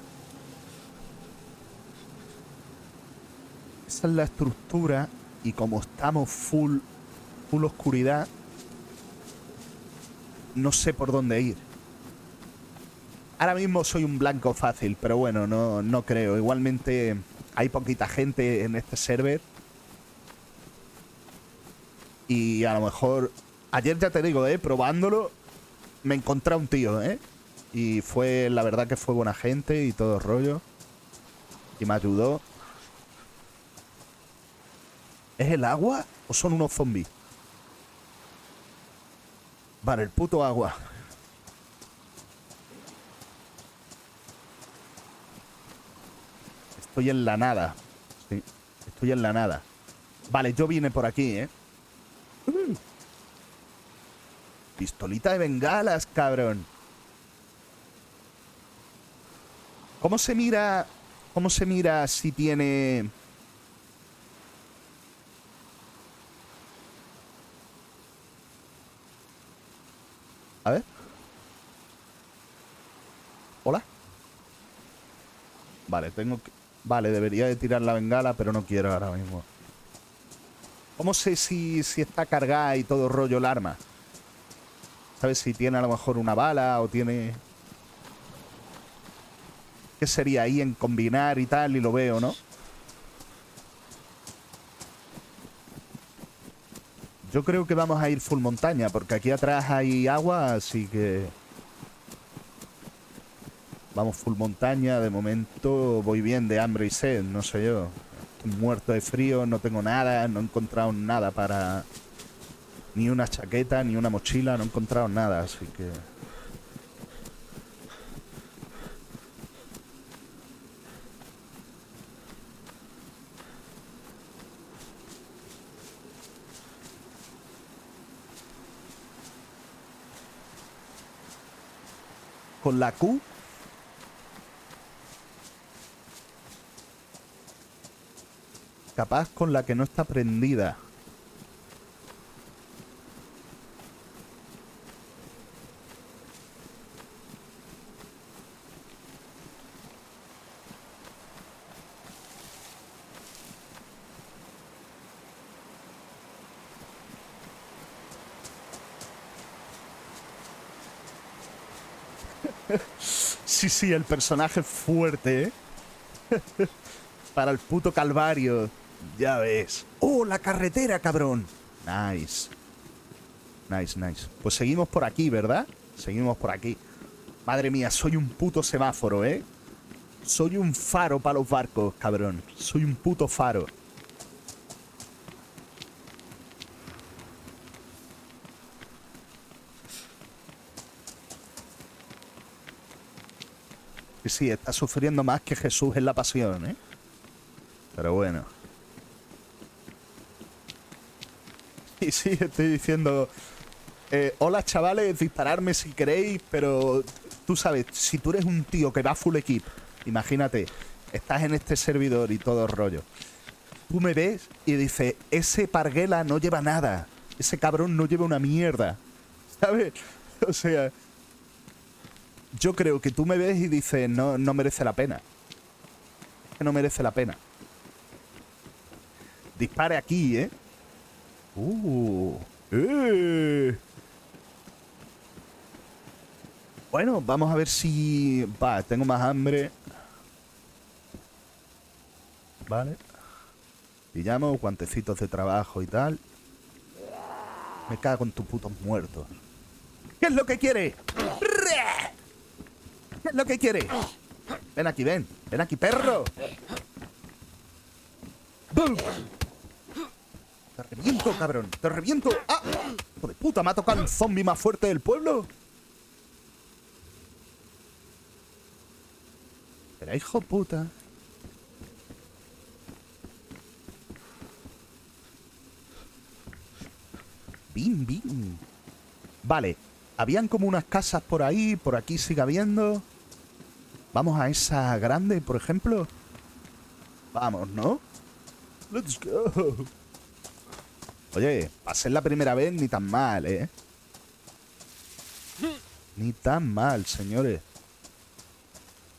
Speaker 1: Esa es la estructura. Y como estamos full, full oscuridad, no sé por dónde ir. Ahora mismo soy un blanco fácil, pero bueno, no, no creo. Igualmente hay poquita gente en este server. Y a lo mejor... Ayer ya te digo, eh, probándolo, me encontré a un tío, eh. Y fue, la verdad que fue buena gente y todo el rollo. Y me ayudó. ¿Es el agua o son unos zombies? Vale, el puto agua. Estoy en la nada. Sí, estoy en la nada. Vale, yo vine por aquí, ¿eh? Uh. Pistolita de bengalas, cabrón. ¿Cómo se mira? ¿Cómo se mira si tiene... A ver. Hola. Vale, tengo que... Vale, debería de tirar la bengala, pero no quiero ahora mismo. ¿Cómo sé si, si está cargada y todo rollo el arma? ¿Sabes si tiene a lo mejor una bala o tiene... ¿Qué sería ahí en combinar y tal? Y lo veo, ¿no? Yo creo que vamos a ir full montaña, porque aquí atrás hay agua, así que... Vamos full montaña, de momento voy bien de hambre y sed, no sé yo. Estoy muerto de frío, no tengo nada, no he encontrado nada para... Ni una chaqueta, ni una mochila, no he encontrado nada, así que... Con la Q... Capaz con la que no está prendida. Sí, sí, el personaje fuerte, ¿eh? Para el puto calvario. Ya ves. ¡Oh, la carretera, cabrón! Nice. Nice, nice. Pues seguimos por aquí, ¿verdad? Seguimos por aquí. Madre mía, soy un puto semáforo, ¿eh? Soy un faro para los barcos, cabrón. Soy un puto faro. Sí, sí, está sufriendo más que Jesús en la pasión, ¿eh? Pero bueno. Y sí, estoy diciendo... Eh, hola, chavales, dispararme si queréis, pero... Tú sabes, si tú eres un tío que va full equip, imagínate, estás en este servidor y todo el rollo. Tú me ves y dices, ese parguela no lleva nada. Ese cabrón no lleva una mierda. ¿Sabes? O sea... Yo creo que tú me ves y dices, no, no merece la pena. Es que no merece la pena. Dispare aquí, ¿eh? Uh, eh. Bueno, vamos a ver si... Va, tengo más hambre. Vale. Pillamos guantecitos de trabajo y tal. Me cago en tu putos muertos. ¿Qué es lo que quiere? ¿Qué es lo que quiere? Ven aquí, ven. Ven aquí, perro. ¡Bum! Te reviento, cabrón. Te reviento. ¡Ah! ¡Hijo de puta! ¿Me ha tocado el zombie más fuerte del pueblo? Pero hijo de puta. Bim, bim. Vale. Habían como unas casas por ahí. Por aquí sigue habiendo. Vamos a esa grande, por ejemplo. Vamos, ¿no? Let's go. Oye, para ser la primera vez ni tan mal, ¿eh? Ni tan mal, señores.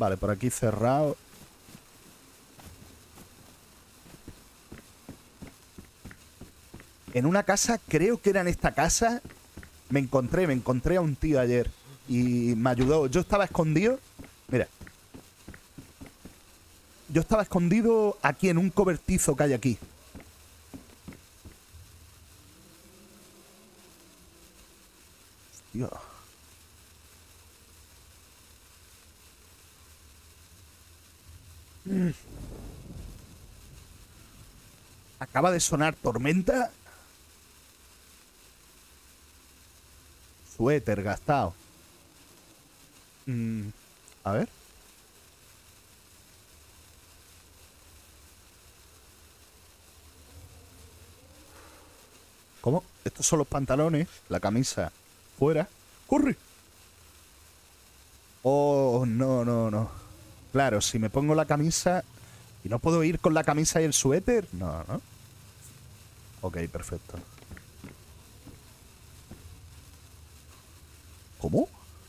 Speaker 1: Vale, por aquí cerrado. En una casa, creo que era en esta casa, me encontré, me encontré a un tío ayer. Y me ayudó. Yo estaba escondido. Mira. Yo estaba escondido aquí en un cobertizo que hay aquí. Hostia. Mm. Acaba de sonar tormenta. Suéter gastado. Mm, a ver. ¿Cómo? Estos son los pantalones. La camisa fuera. ¡Corre! Oh, no, no, no. Claro, si me pongo la camisa... ¿Y no puedo ir con la camisa y el suéter? No, ¿no? Ok, perfecto. ¿Cómo?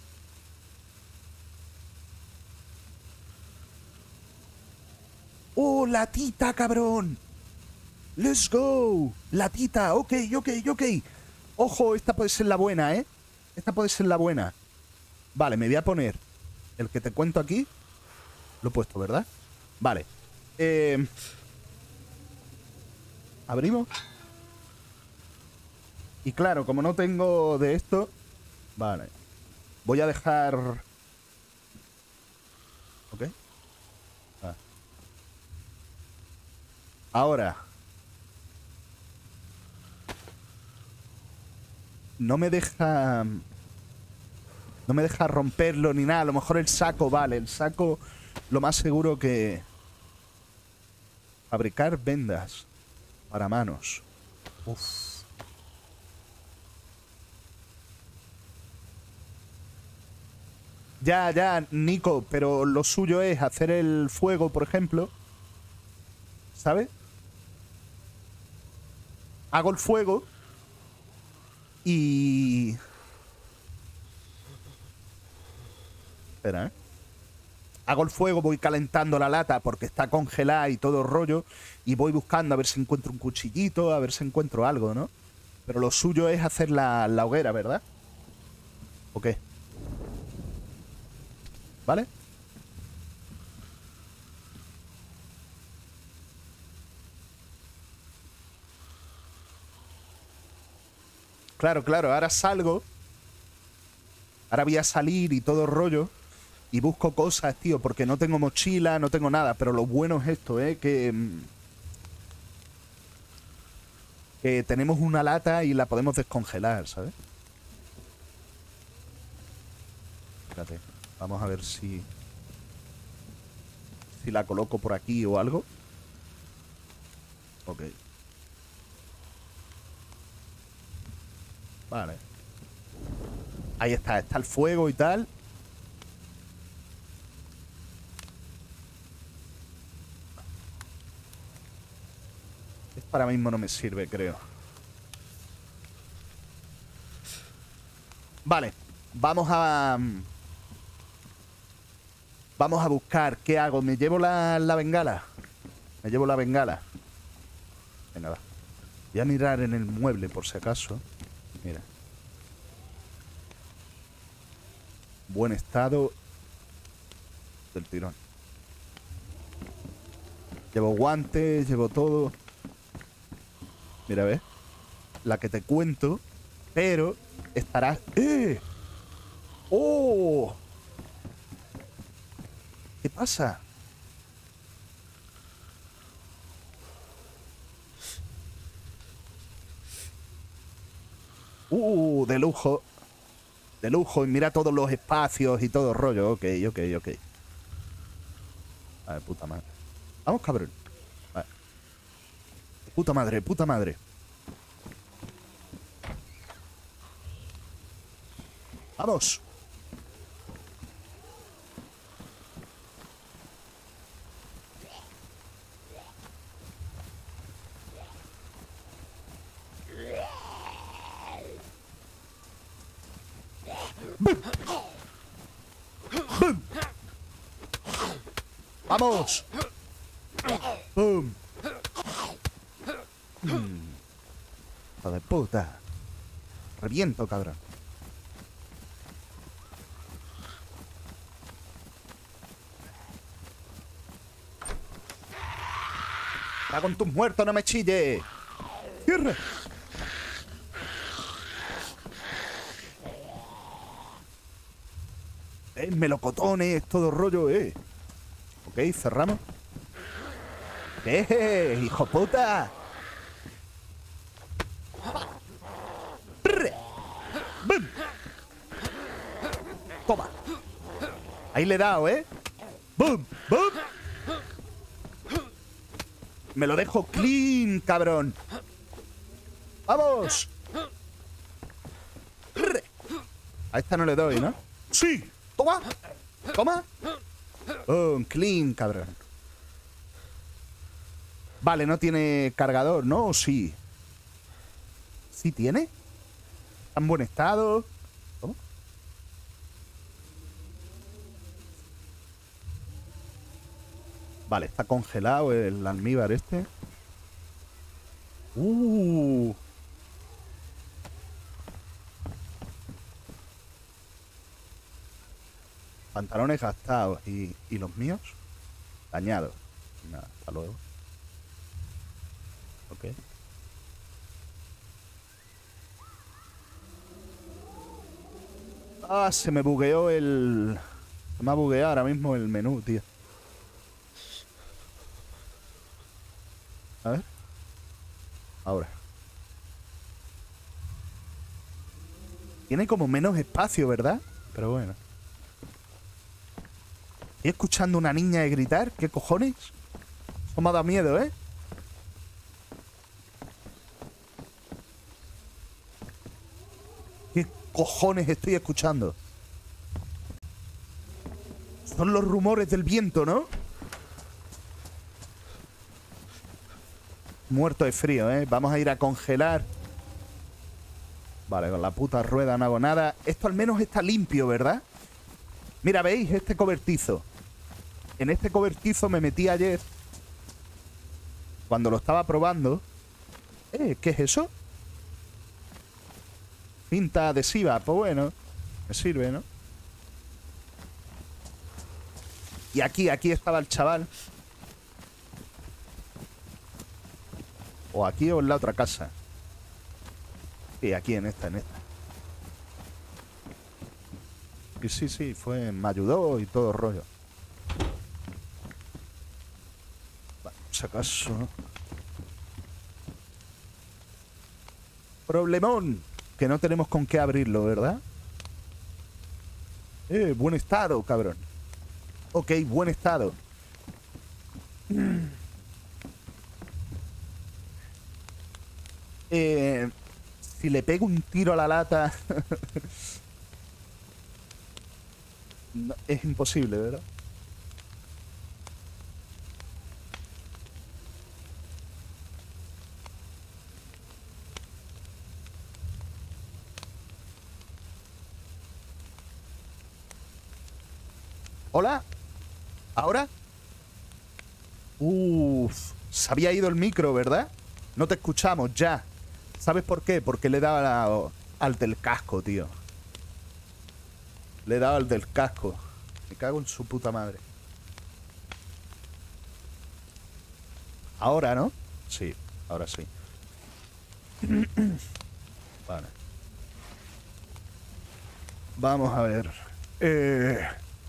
Speaker 1: ¡Oh, latita, cabrón! ¡Let's go! Latita, ok, ok, ok. Ojo, esta puede ser la buena, ¿eh? Esta puede ser la buena. Vale, me voy a poner el que te cuento aquí. Lo he puesto, ¿verdad? Vale. Eh... Abrimos. Y claro, como no tengo de esto... Vale. Voy a dejar... Ok. Ah. Ahora... No me deja... No me deja romperlo ni nada. A lo mejor el saco, vale. El saco, lo más seguro que... Fabricar vendas para manos. Uf. Ya, ya, Nico, pero lo suyo es hacer el fuego, por ejemplo. ¿Sabes? Hago el fuego y... Espera, ¿eh? Hago el fuego, voy calentando la lata porque está congelada y todo rollo. Y voy buscando a ver si encuentro un cuchillito, a ver si encuentro algo, ¿no? Pero lo suyo es hacer la, la hoguera, ¿verdad? ¿O qué? ¿Vale? Claro, claro, ahora salgo. Ahora voy a salir y todo rollo. Y busco cosas, tío, porque no tengo mochila, no tengo nada. Pero lo bueno es esto, ¿eh? Que... Que tenemos una lata y la podemos descongelar, ¿sabes? Espérate, vamos a ver si... Si la coloco por aquí o algo. Ok. Vale. Ahí está, está el fuego y tal. Esto ahora mismo no me sirve, creo. Vale, vamos a... Vamos a buscar. ¿Qué hago? ¿Me llevo la, la bengala? Me llevo la bengala. Venga, va. Voy a mirar en el mueble por si acaso. Mira. Buen estado del tirón. Llevo guantes, llevo todo. Mira, ¿ves? La que te cuento. Pero estará... ¡Eh! ¡Oh! ¿Qué pasa? ¡Uh! De lujo. De lujo. Y mira todos los espacios y todo el rollo. Ok, ok, ok. A ver, puta madre. Vamos, cabrón. Vale. Puta madre, puta madre. Vamos. ¡Vamos! ¡Pum! Mm. Hijo de puta. Reviento, cabrón. ¡Está con tus muertos, no me chille! ¡Cierra! Eh, melocotones, todo rollo, eh. Ok, cerramos. ¡Eh, hijo puta! ¡Bum! Toma. Ahí le he dado, ¿eh? ¡Bum! ¡Bum! Me lo dejo clean, cabrón. ¡Vamos! A esta no le doy, ¿no? ¡Sí! ¡Toma! ¡Toma! ¡Bum! Clean, cabrón. Vale, no tiene cargador, ¿no? ¿O sí? ¿Sí tiene? ¿Está en buen estado? ¿Cómo? Vale, está congelado el almíbar este. Uh. Pantalones gastados. ¿Y, y los míos? Dañados. Nada, hasta luego. Ok. Ah, se me bugueó el... Se me ha bugueado ahora mismo el menú, tío. A ver. Ahora. Tiene como menos espacio, ¿verdad? Pero bueno. Estoy escuchando a una niña gritar. ¿Qué cojones? Eso me ha dado miedo, ¿eh? ¿Qué cojones estoy escuchando? Son los rumores del viento, ¿no? Muerto de frío, ¿eh? Vamos a ir a congelar. Vale, con la puta rueda no hago nada. Esto al menos está limpio, ¿verdad? Mira, ¿veis? Este cobertizo. En este cobertizo me metí ayer. Cuando lo estaba probando. Eh, ¿qué es eso? Cinta adhesiva. Pues bueno, me sirve, ¿no? Y aquí, aquí estaba el chaval. O aquí o en la otra casa. Sí, aquí en esta, en esta. Y sí, sí, fue, me ayudó y todo rollo. Vale, si acaso. Problemón. Que no tenemos con qué abrirlo, ¿verdad? Eh, buen estado, cabrón. Ok, buen estado. Eh, si le pego un tiro a la lata... no, es imposible, ¿verdad? ¿Hola? ¿Ahora? Uf, se había ido el micro, ¿verdad? No te escuchamos, ya. ¿Sabes por qué? Porque le he dado la, al del casco, tío. Le he dado al del casco. Me cago en su puta madre. ¿Ahora, no? Sí, ahora sí. Vale. Vamos a ver. Eh...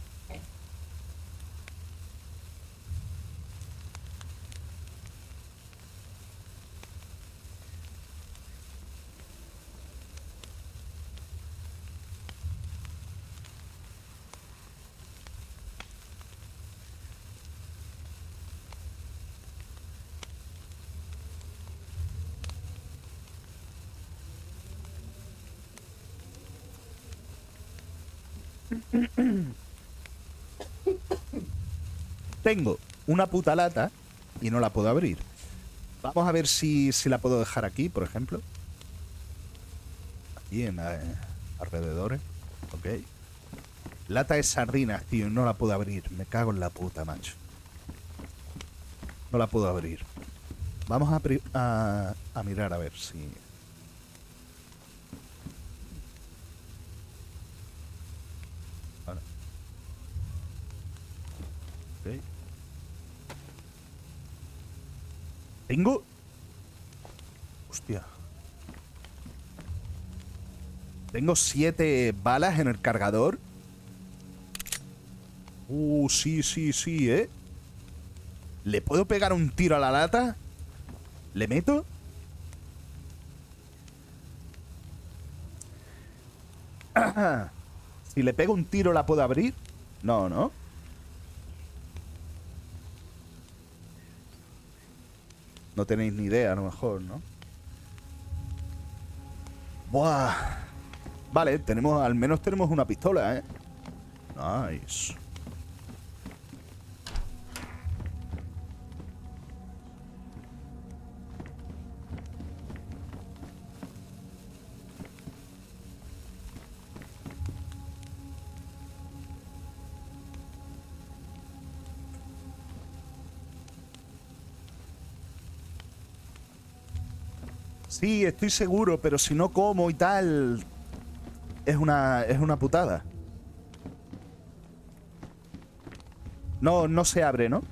Speaker 1: Tengo una puta lata y no la puedo abrir. Vamos a ver si, si la puedo dejar aquí, por ejemplo. Aquí en eh, alrededores. Ok. Lata de sardinas, tío, y no la puedo abrir. Me cago en la puta, macho. No la puedo abrir. Vamos a, a, a mirar a ver si... Vale. Ok. Tengo... Hostia. Tengo siete balas en el cargador. Uh, sí, sí, sí, ¿eh? ¿Le puedo pegar un tiro a la lata? ¿Le meto? Si le pego un tiro, ¿la puedo abrir? No, ¿no? No tenéis ni idea, a lo mejor, ¿no? Buah. Vale, tenemos, al menos tenemos una pistola, ¿eh? Nice. Sí, estoy seguro, pero si no como y tal... Es una, es una putada. No, no se abre, ¿no?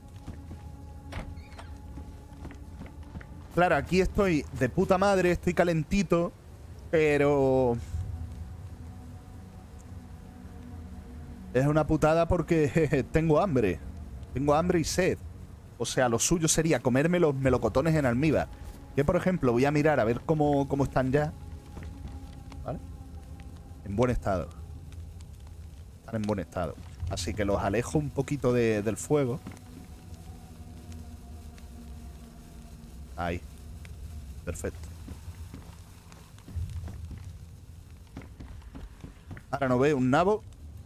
Speaker 1: Claro, aquí estoy de puta madre, estoy calentito, pero... Es una putada porque jeje, tengo hambre. Tengo hambre y sed. O sea, lo suyo sería comerme los melocotones en almíbar. Que, por ejemplo, voy a mirar a ver cómo, cómo están ya. ¿Vale? En buen estado. Están en buen estado. Así que los alejo un poquito de, del fuego. Ahí. Perfecto. Ahora no veo un nabo.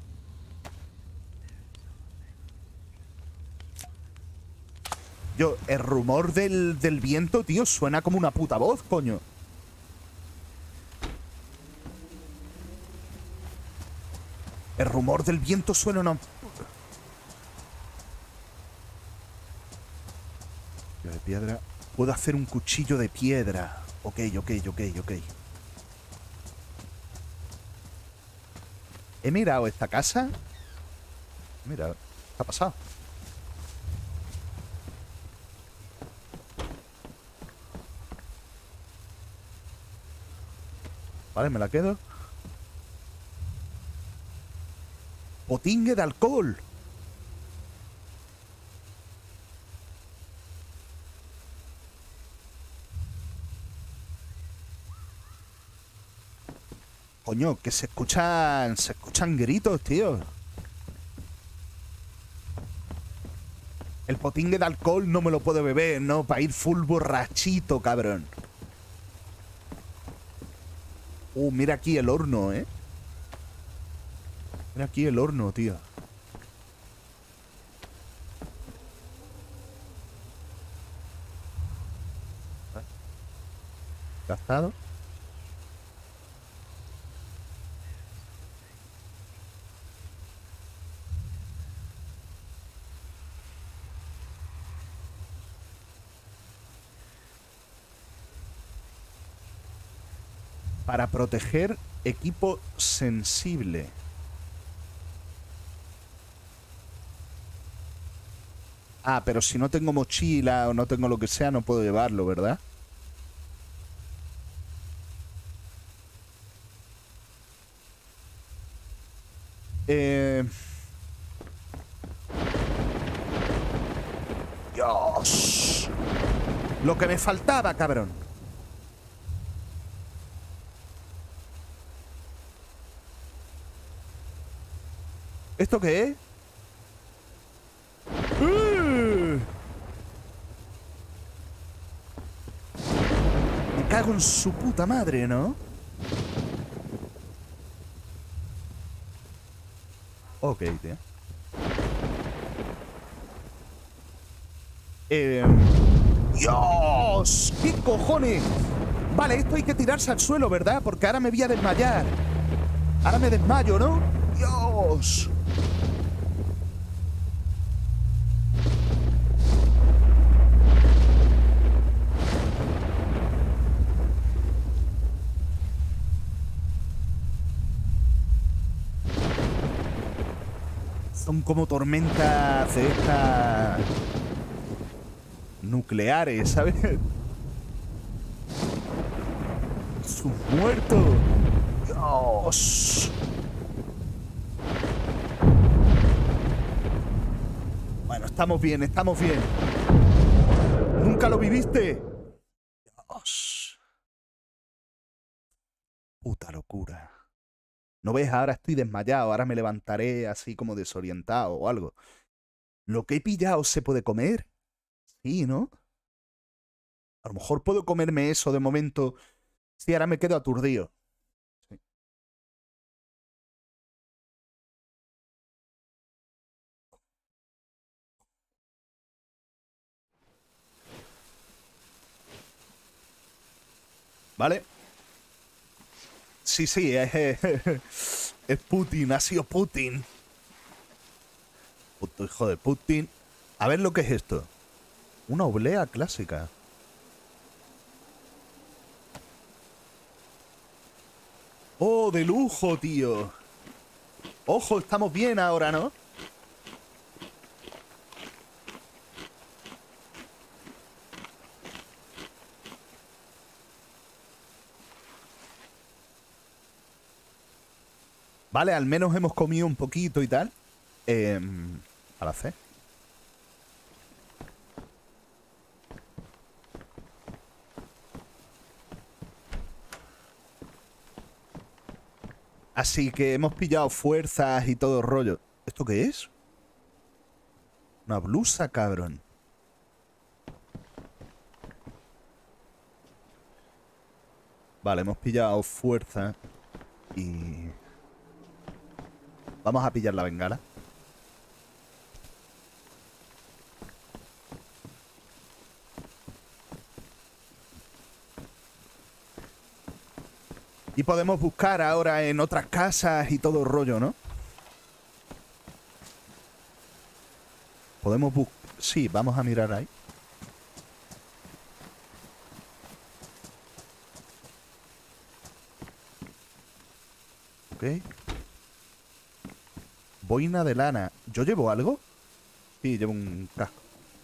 Speaker 1: Yo, el rumor del, del viento, tío, suena como una puta voz, coño. El rumor del viento suena una... de piedra. Puedo hacer un cuchillo de piedra. Ok, ok, ok, ok. He mirado esta casa. Mira, ¿qué ha pasado? Vale, me la quedo. Potingue de alcohol. Coño, que se escuchan... Se escuchan gritos, tío. El potingue de alcohol no me lo puedo beber, ¿no? Para ir full borrachito, cabrón. Uh, mira aquí el horno, ¿eh? Mira aquí el horno, tío. Gastado. Para proteger equipo sensible. Ah, pero si no tengo mochila o no tengo lo que sea, no puedo llevarlo, ¿verdad? Eh... Dios. Lo que me faltaba, cabrón. ¿Esto qué es? ¡Uh! Me cago en su puta madre, ¿no? Ok, tío. Eh... ¡Dios! ¿Qué cojones? Vale, esto hay que tirarse al suelo, ¿verdad? Porque ahora me voy a desmayar. Ahora me desmayo, ¿no? ¡Dios! Son como tormentas de estas nucleares, ¿sabes? ¡Sus muertos! ¡Dios! Bueno, estamos bien, estamos bien. ¿Nunca lo viviste? Dios. Puta locura. ¿No ves? Ahora estoy desmayado. Ahora me levantaré así como desorientado o algo. ¿Lo que he pillado se puede comer? Sí, ¿no? A lo mejor puedo comerme eso de momento. Sí, ahora me quedo aturdido. Sí. ¿Vale? Sí, sí, es, es, es Putin, ha sido Putin. Puto hijo de Putin. A ver lo que es esto. Una oblea clásica. ¡Oh, de lujo, tío! Ojo, estamos bien ahora, ¿no? Vale, al menos hemos comido un poquito y tal. Eh, al hacer. Así que hemos pillado fuerzas y todo el rollo. ¿Esto qué es? Una blusa, cabrón. Vale, hemos pillado fuerza. Y... vamos a pillar la bengala. Y podemos buscar ahora en otras casas y todo el rollo, ¿no? Podemos buscar... sí, vamos a mirar ahí. Ok. Boina de lana. ¿Yo llevo algo? Sí, llevo un casco.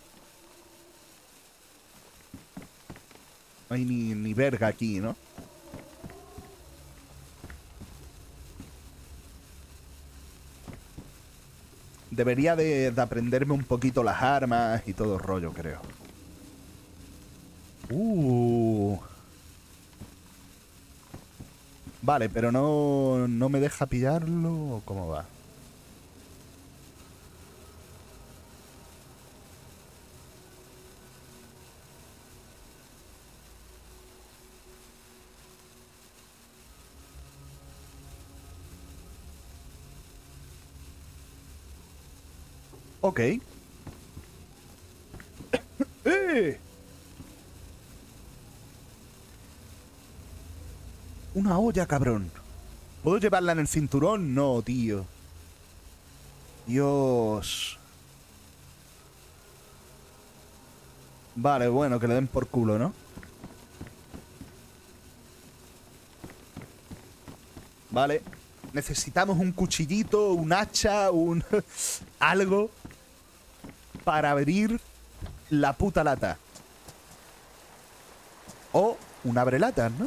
Speaker 1: No hay ni, ni verga aquí, ¿no? Debería de, de aprenderme un poquito las armas y todo el rollo, creo. Uh. Vale, pero no, no me deja pillarlo. ¿O cómo va? Ok. ¡Eh! Una olla, cabrón. ¿Puedo llevarla en el cinturón? No, tío. Dios. Vale, bueno, que le den por culo, ¿no? Vale. Necesitamos un cuchillito, un hacha, un... algo para abrir la puta lata. O un abrelatas, ¿no?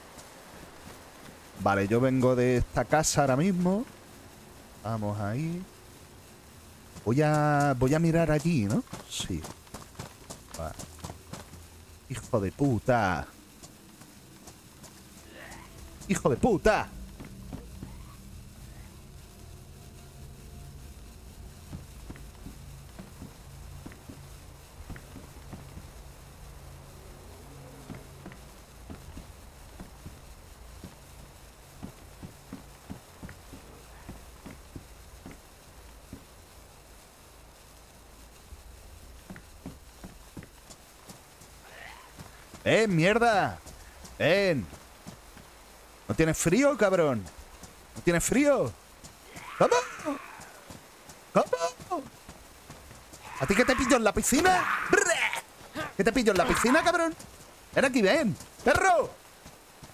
Speaker 1: Vale, yo vengo de esta casa ahora mismo. Vamos ahí. Voy a... voy a mirar allí, ¿no? Sí. Vale. Hijo de puta. Hijo de puta. ¡Ven, mierda! ¡Ven! ¿No tienes frío, cabrón? ¿No tienes frío? ¿Cómo? ¿Cómo? ¿A ti qué te pillo en la piscina? ¿Qué te pillo en la piscina, cabrón? Ven aquí, ven. ¡Perro!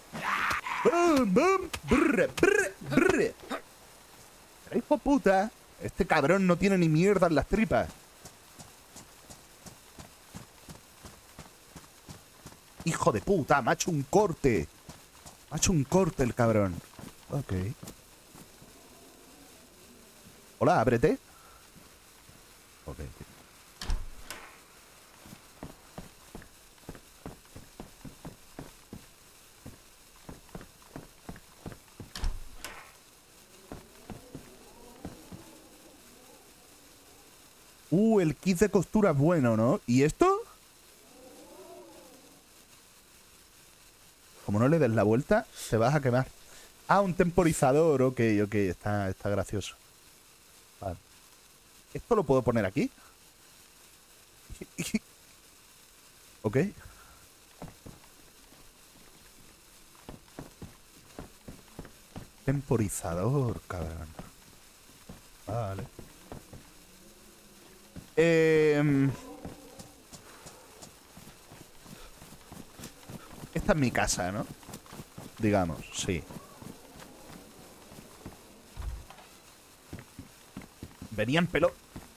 Speaker 1: ¡Bum, bum! ¡Brr, brr, brr! Pero hijo puta. Este cabrón no tiene ni mierda en las tripas. Hijo de puta, me ha hecho un corte. Me ha hecho un corte el cabrón. Ok. Hola, ábrete. Ok. Uh, el kit de costura es bueno, ¿no? ¿Y esto? Como no le des la vuelta, te vas a quemar. Ah, un temporizador. Ok, ok, está, está gracioso. Vale. ¿Esto lo puedo poner aquí? Ok. Temporizador, cabrón. Vale. Eh, esta es mi casa, ¿no? Digamos, sí. Venía en pelo.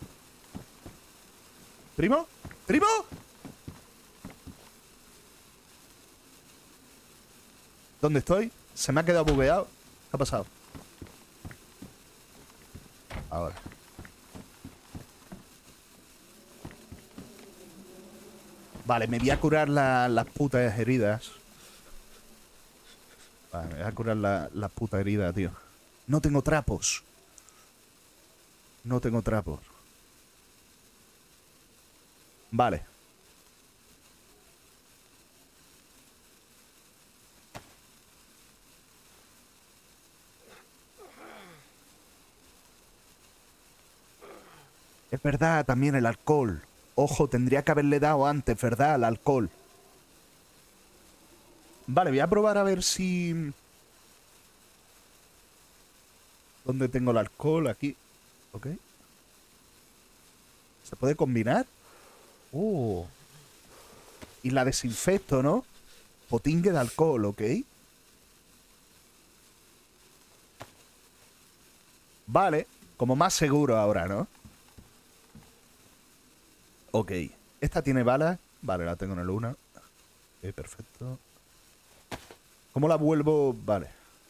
Speaker 1: ¿Primo? ¿Primo? ¿Dónde estoy? Se me ha quedado bugueado. ¿Qué ha pasado? Ahora. Vale, me voy a curar la, las putas heridas. Vale, me voy a curar la, las putas heridas, tío. No tengo trapos. No tengo trapos. Vale. Es verdad, también el alcohol. Ojo, tendría que haberle dado antes, ¿verdad? Al alcohol. Vale, voy a probar a ver si... ¿Dónde tengo el alcohol? Aquí. Ok. ¿Se puede combinar? Oh. Y la desinfecto, ¿no? Potingue de alcohol, ok. Vale. Como más seguro ahora, ¿no? Ok. Esta tiene balas. Vale, la tengo en el uno. Ok, perfecto. ¿Cómo la vuelvo? Vale.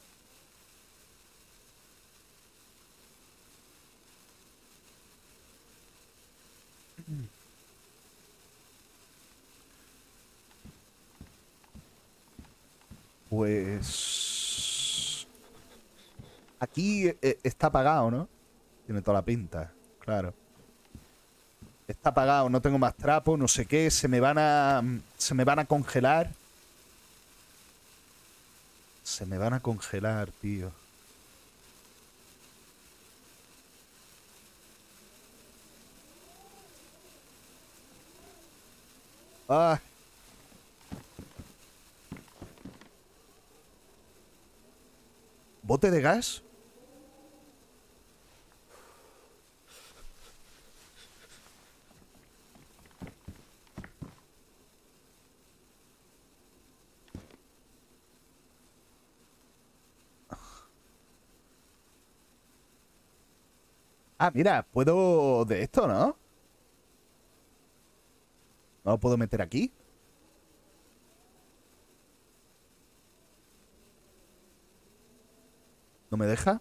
Speaker 1: Pues... Aquí eh, está apagado, ¿no? Tiene toda la pinta, claro. Está apagado, no tengo más trapo, no sé qué. Se me van a... Se me van a congelar. Se me van a congelar, tío. Ah. ¿Bote de gas? Ah, mira, puedo... De esto, ¿no? ¿No lo puedo meter aquí? ¿No me deja?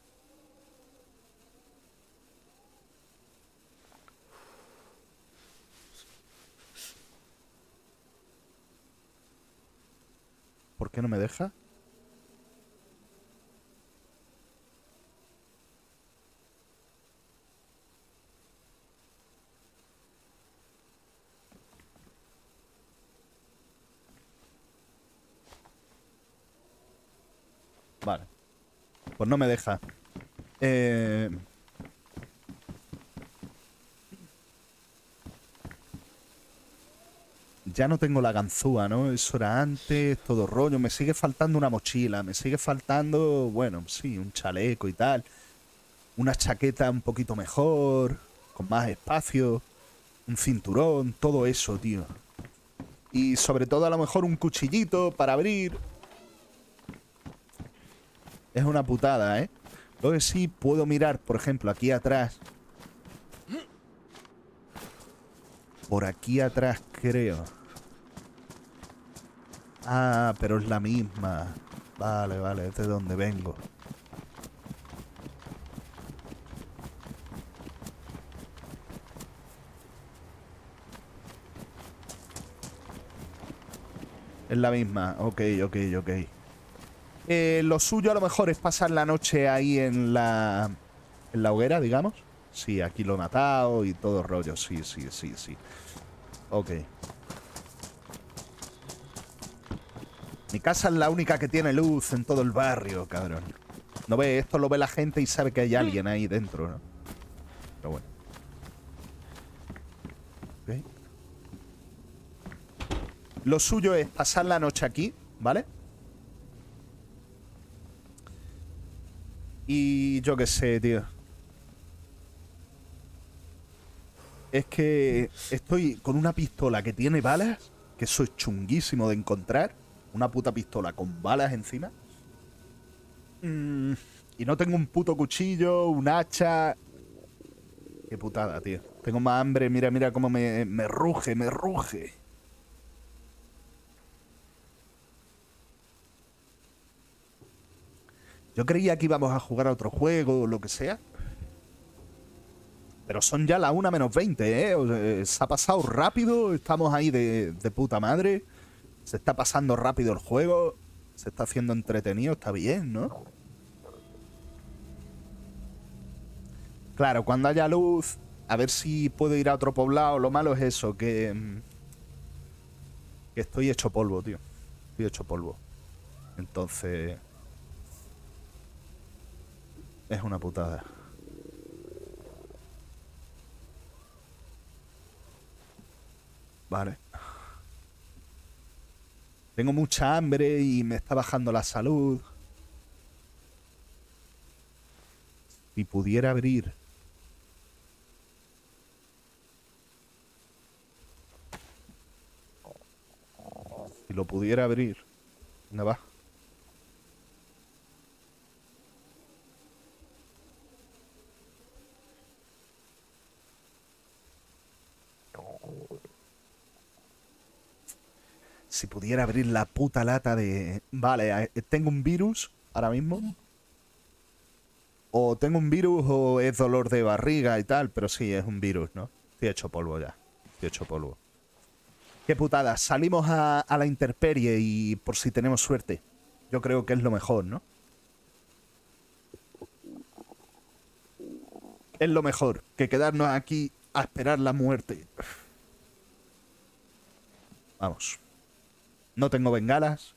Speaker 1: ¿Por qué no me deja? Vale. Pues no me deja. Eh... Ya no tengo la ganzúa, ¿no? Eso era antes, todo rollo. Me sigue faltando una mochila. Me sigue faltando, bueno, sí, un chaleco y tal. Una chaqueta un poquito mejor, con más espacio. Un cinturón, todo eso, tío. Y sobre todo a lo mejor un cuchillito para abrir. Es una putada, ¿eh? Entonces sí puedo mirar, por ejemplo, aquí atrás. Por aquí atrás, creo. Ah, pero es la misma. Vale, vale, es de donde vengo. Es la misma. Ok, ok, ok. Eh, lo suyo a lo mejor es pasar la noche ahí en la... En la hoguera, digamos. Sí, aquí lo he matado y todo rollo. Sí, sí, sí, sí. Ok. Mi casa es la única que tiene luz en todo el barrio, cabrón. No ve, esto lo ve la gente y sabe que hay alguien ahí dentro, ¿no? Pero bueno. Ok. Lo suyo es pasar la noche aquí, ¿vale? Y yo qué sé, tío. Es que estoy con una pistola que tiene balas, que eso es chunguísimo de encontrar. Una puta pistola con balas encima. Mm, y no tengo un puto cuchillo, un hacha. Qué putada, tío. Tengo más hambre. Mira, mira cómo me, me ruge, me ruge. Yo creía que íbamos a jugar a otro juego o lo que sea. Pero son ya la una menos veinte, ¿eh? O sea, se ha pasado rápido. Estamos ahí de, de puta madre. Se está pasando rápido el juego. Se está haciendo entretenido. Está bien, ¿no? Claro, cuando haya luz, a ver si puedo ir a otro poblado. Lo malo es eso, que... Que estoy hecho polvo, tío. Estoy hecho polvo. Entonces... Es una putada. Vale. Tengo mucha hambre y me está bajando la salud. Si pudiera abrir... Si lo pudiera abrir... ¿Dónde va? Si pudiera abrir la puta lata de... Vale, tengo un virus ahora mismo. O tengo un virus o es dolor de barriga y tal. Pero sí, es un virus, ¿no? Estoy hecho polvo ya. Estoy hecho polvo. Qué putada. Salimos a, a la intemperie y por si tenemos suerte. Yo creo que es lo mejor, ¿no? Es lo mejor que quedarnos aquí a esperar la muerte. Vamos. No tengo bengalas.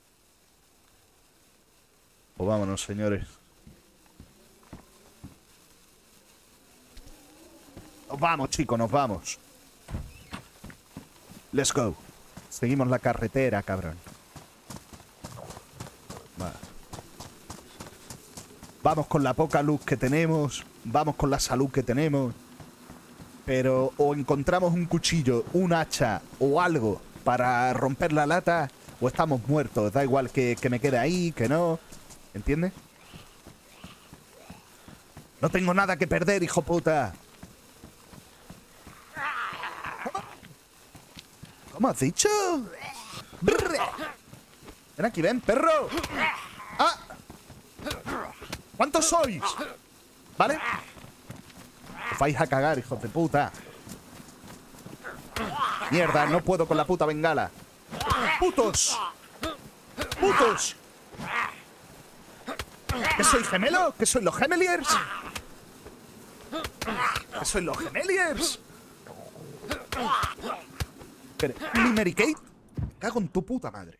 Speaker 1: Pues vámonos, señores. Nos vamos, chicos, nos vamos. Let's go. Seguimos la carretera, cabrón. Vale. Vamos con la poca luz que tenemos. Vamos con la salud que tenemos. Pero o encontramos un cuchillo, un hacha o algo para romper la lata, o estamos muertos. Da igual que, que me quede ahí, que no. ¿Entiendes? No tengo nada que perder, hijo puta. ¿Cómo has dicho? Ven aquí, ven, perro. ¡Ah! ¿Cuántos sois? ¿Vale? Os vais a cagar, hijos de puta. Mierda, no puedo con la puta bengala. ¡Putos! ¡Putos! ¿Qué soy gemelo? ¿Qué soy los gemeliers? ¿Qué soy los gemeliers? Pero, ¿mi Mary Kate? Me cago en tu puta madre.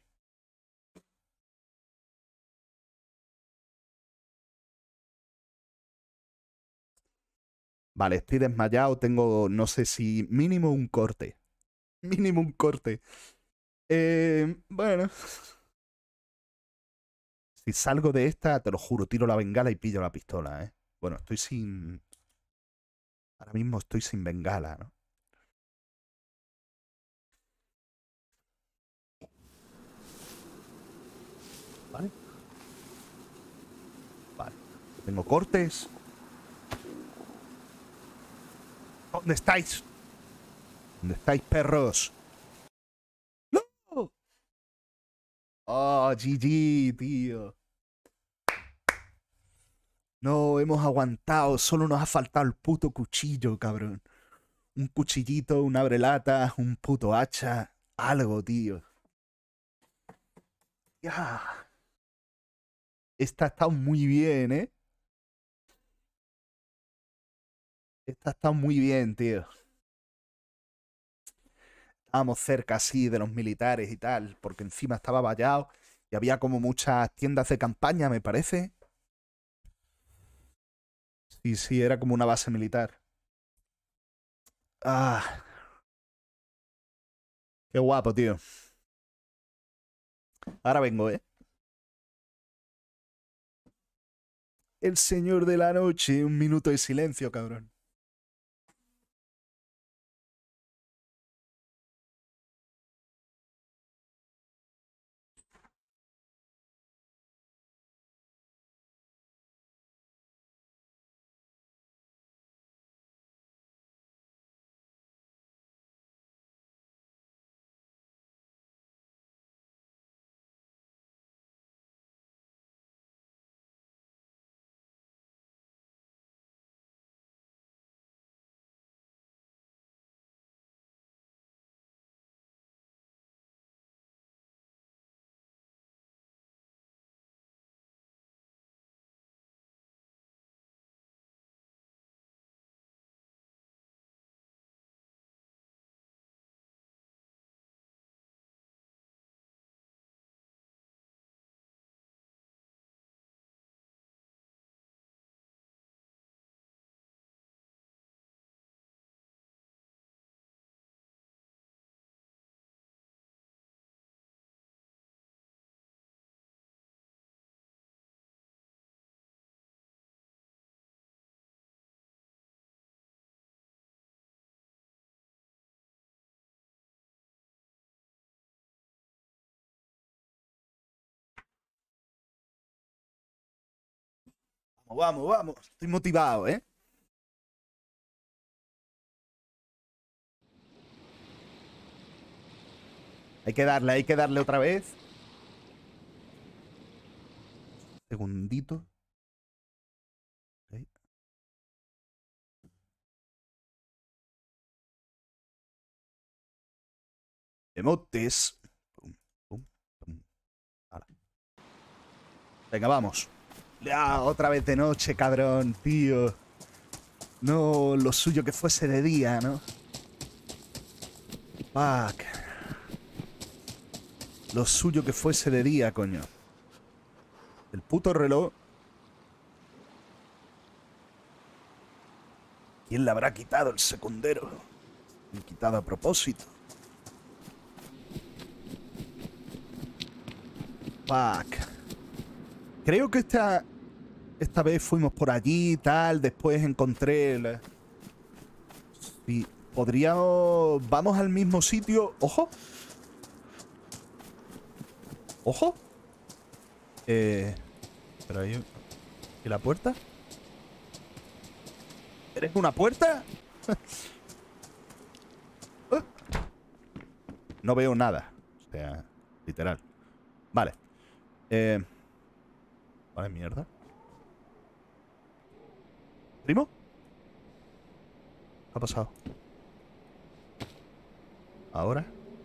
Speaker 1: Vale, estoy desmayado. Tengo, no sé si mínimo un corte. Mínimo un corte. Eh, bueno. Si salgo de esta, te lo juro, tiro la bengala y pillo la pistola, ¿eh? Bueno, estoy sin... Ahora mismo estoy sin bengala, ¿no? Vale. Vale. Tengo cortes. ¿Dónde estáis? ¿Dónde estáis, perros? ¡No! Oh, G G, tío. No, hemos aguantado. Solo nos ha faltado el puto cuchillo, cabrón. Un cuchillito, un abrelata, un puto hacha. Algo, tío. Ya. Esta ha estado muy bien, ¿eh? Esta ha estado muy bien, tío. Estábamos cerca, así, de los militares y tal, porque encima estaba vallado y había como muchas tiendas de campaña, me parece. Sí, sí, era como una base militar. Ah, qué guapo, tío. Ahora vengo, ¿eh? El señor de la noche, un minuto de silencio, cabrón. Vamos, vamos, vamos. Estoy motivado, ¿eh? Hay que darle, hay que darle otra vez. Segundito. Ok. Emotes. Pum, pum, pum. Hala. Venga, vamos. Ya, otra vez de noche, cabrón, tío. No, lo suyo que fuese de día, ¿no? Fuck. Lo suyo que fuese de día, coño. El puto reloj. ¿Quién le habrá quitado el secundero? Me he quitado a propósito. Fuck. Creo que esta... Esta vez fuimos por allí y tal. Después encontré... El... Sí, podríamos... Vamos al mismo sitio. ¡Ojo! ¡Ojo! Eh... Pero ahí... ¿Y la puerta? ¿Eres una puerta? No veo nada. O sea, literal. Vale. Eh... Vale, mierda. ¿Primo? ¿Qué ha pasado? Ahora.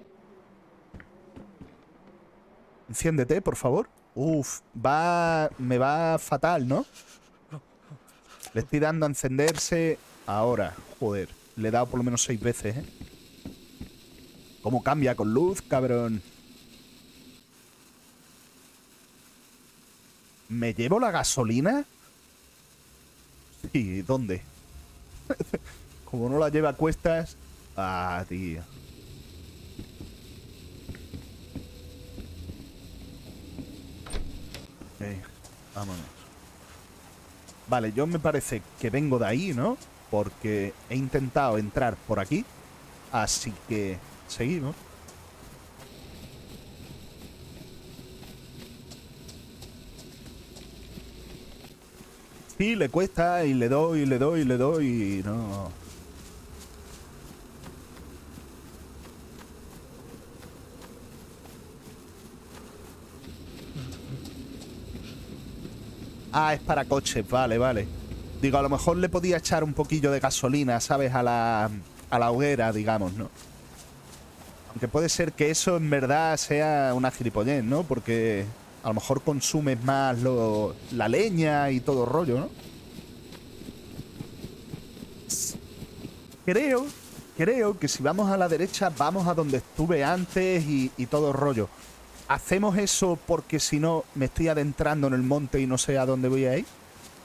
Speaker 1: Enciéndete, por favor. Uf, va... Me va fatal, ¿no? Le estoy dando a encenderse ahora. Joder, le he dado por lo menos seis veces, ¿eh? ¿Cómo cambia con luz, cabrón? ¿Me llevo la gasolina? Sí, ¿dónde? Como no la lleva a cuestas... Ah, tío. Ok, vámonos. Vale, yo me parece que vengo de ahí, ¿no? Porque he intentado entrar por aquí. Así que seguimos. Sí, le cuesta y le doy, y le doy, y le doy y no... Ah, es para coches, vale, vale. Digo, a lo mejor le podía echar un poquillo de gasolina, ¿sabes? A la, a la hoguera, digamos, ¿no? Aunque puede ser que eso en verdad sea una gilipollez, ¿no? Porque a lo mejor consumes más lo, la leña y todo rollo, ¿no? Creo, creo que si vamos a la derecha vamos a donde estuve antes y, y todo rollo. ¿Hacemos eso porque si no me estoy adentrando en el monte y no sé a dónde voy a ir?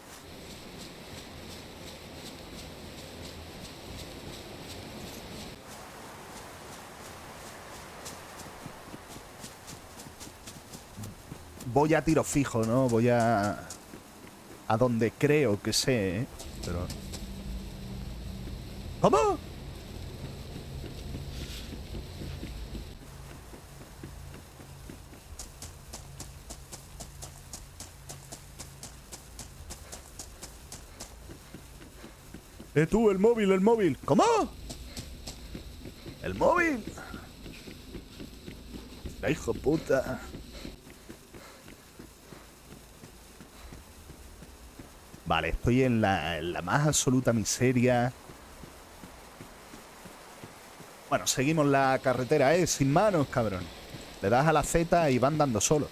Speaker 1: Voy a tiro fijo, ¿no? Voy a... a donde creo que sé, ¿eh? Pero... ¿Cómo? ¡Eh, tú, el móvil, el móvil! ¿Cómo? ¿El móvil? ¡La hijo puta! Vale, estoy en la, en la más absoluta miseria. Bueno, seguimos la carretera, ¿eh? Sin manos, cabrón. Le das a la Z y van dando solo.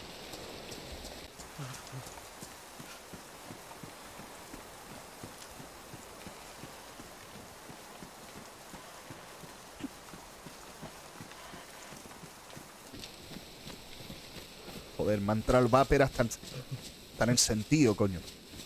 Speaker 1: Joder, me ha entrado el vapor hasta en, hasta en el sentido, coño.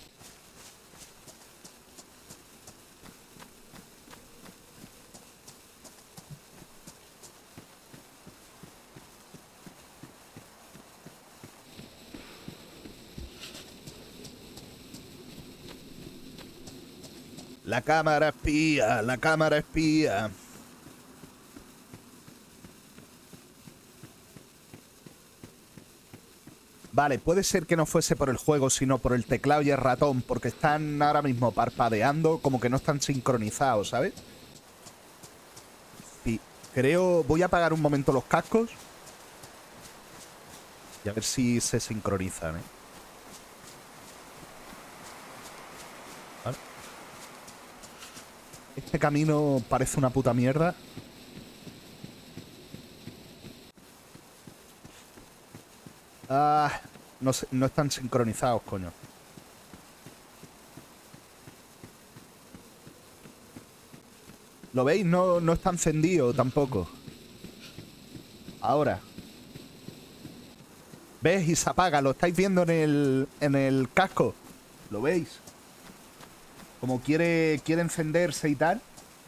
Speaker 1: La cámara espía, la cámara espía. Vale, puede ser que no fuese por el juego, sino por el teclado y el ratón, porque están ahora mismo parpadeando, como que no están sincronizados, ¿sabes? Y creo... Voy a apagar un momento los cascos y a ver si se sincronizan, ¿eh? Vale. Este camino parece una puta mierda. Ah, no, sé, no están sincronizados, coño. ¿Lo veis? No, no está encendido tampoco. Ahora. ¿Ves? Y se apaga. ¿Lo estáis viendo en el, en el casco? ¿Lo veis? Como quiere, quiere encenderse y tal.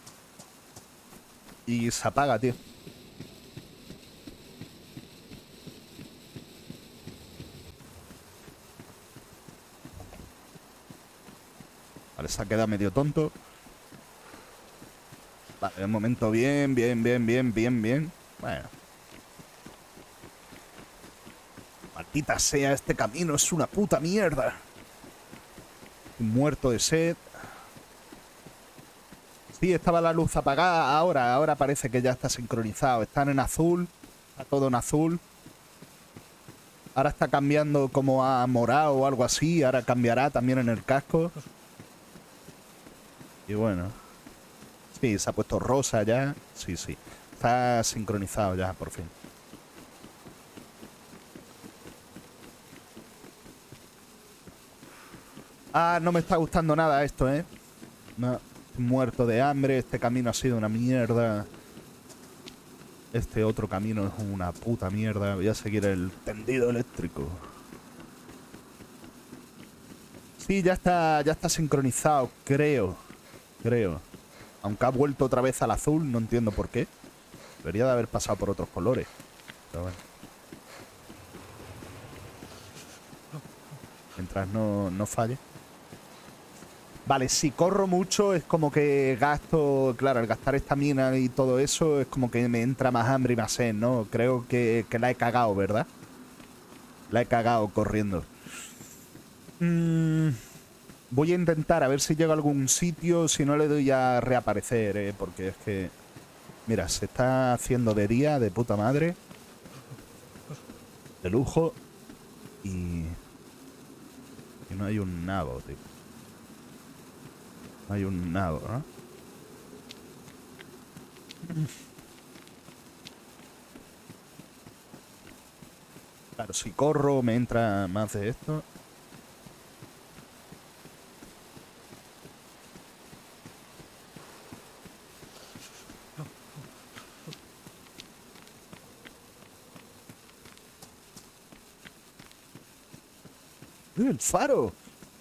Speaker 1: Y se apaga, tío. Vale, se ha quedado medio tonto. Vale, de momento bien, bien, bien, bien, bien, bien. Bueno. Maldita sea, este camino es una puta mierda. Estoy muerto de sed. Sí, estaba la luz apagada. Ahora, ahora parece que ya está sincronizado. Están en azul. Está todo en azul. Ahora está cambiando como a morado o algo así. Ahora cambiará también en el casco. Y bueno. Sí, se ha puesto rosa ya. Sí, sí. Está sincronizado ya, por fin. Ah, no me está gustando nada esto, ¿eh? No, estoy muerto de hambre. Este camino ha sido una mierda. Este otro camino es una puta mierda. Voy a seguir el tendido eléctrico. Sí, ya está, ya está sincronizado, creo. Creo. Aunque ha vuelto otra vez al azul, no entiendo por qué. Debería de haber pasado por otros colores. Pero bueno. Mientras no, no falle. Vale, si corro mucho es como que gasto... Claro, al gastar estamina y todo eso es como que me entra más hambre y más sed, ¿no? Creo que, que la he cagado, ¿verdad? La he cagado corriendo. Mm, Voy a intentar a ver si llego a algún sitio. Si no, le doy a reaparecer, ¿eh? Porque es que... Mira, se está haciendo de día de puta madre. De lujo. Y... Y no hay un nabo, tío. No hay un nabo, ¿no? Claro, si corro me entra más de esto. ¡El faro!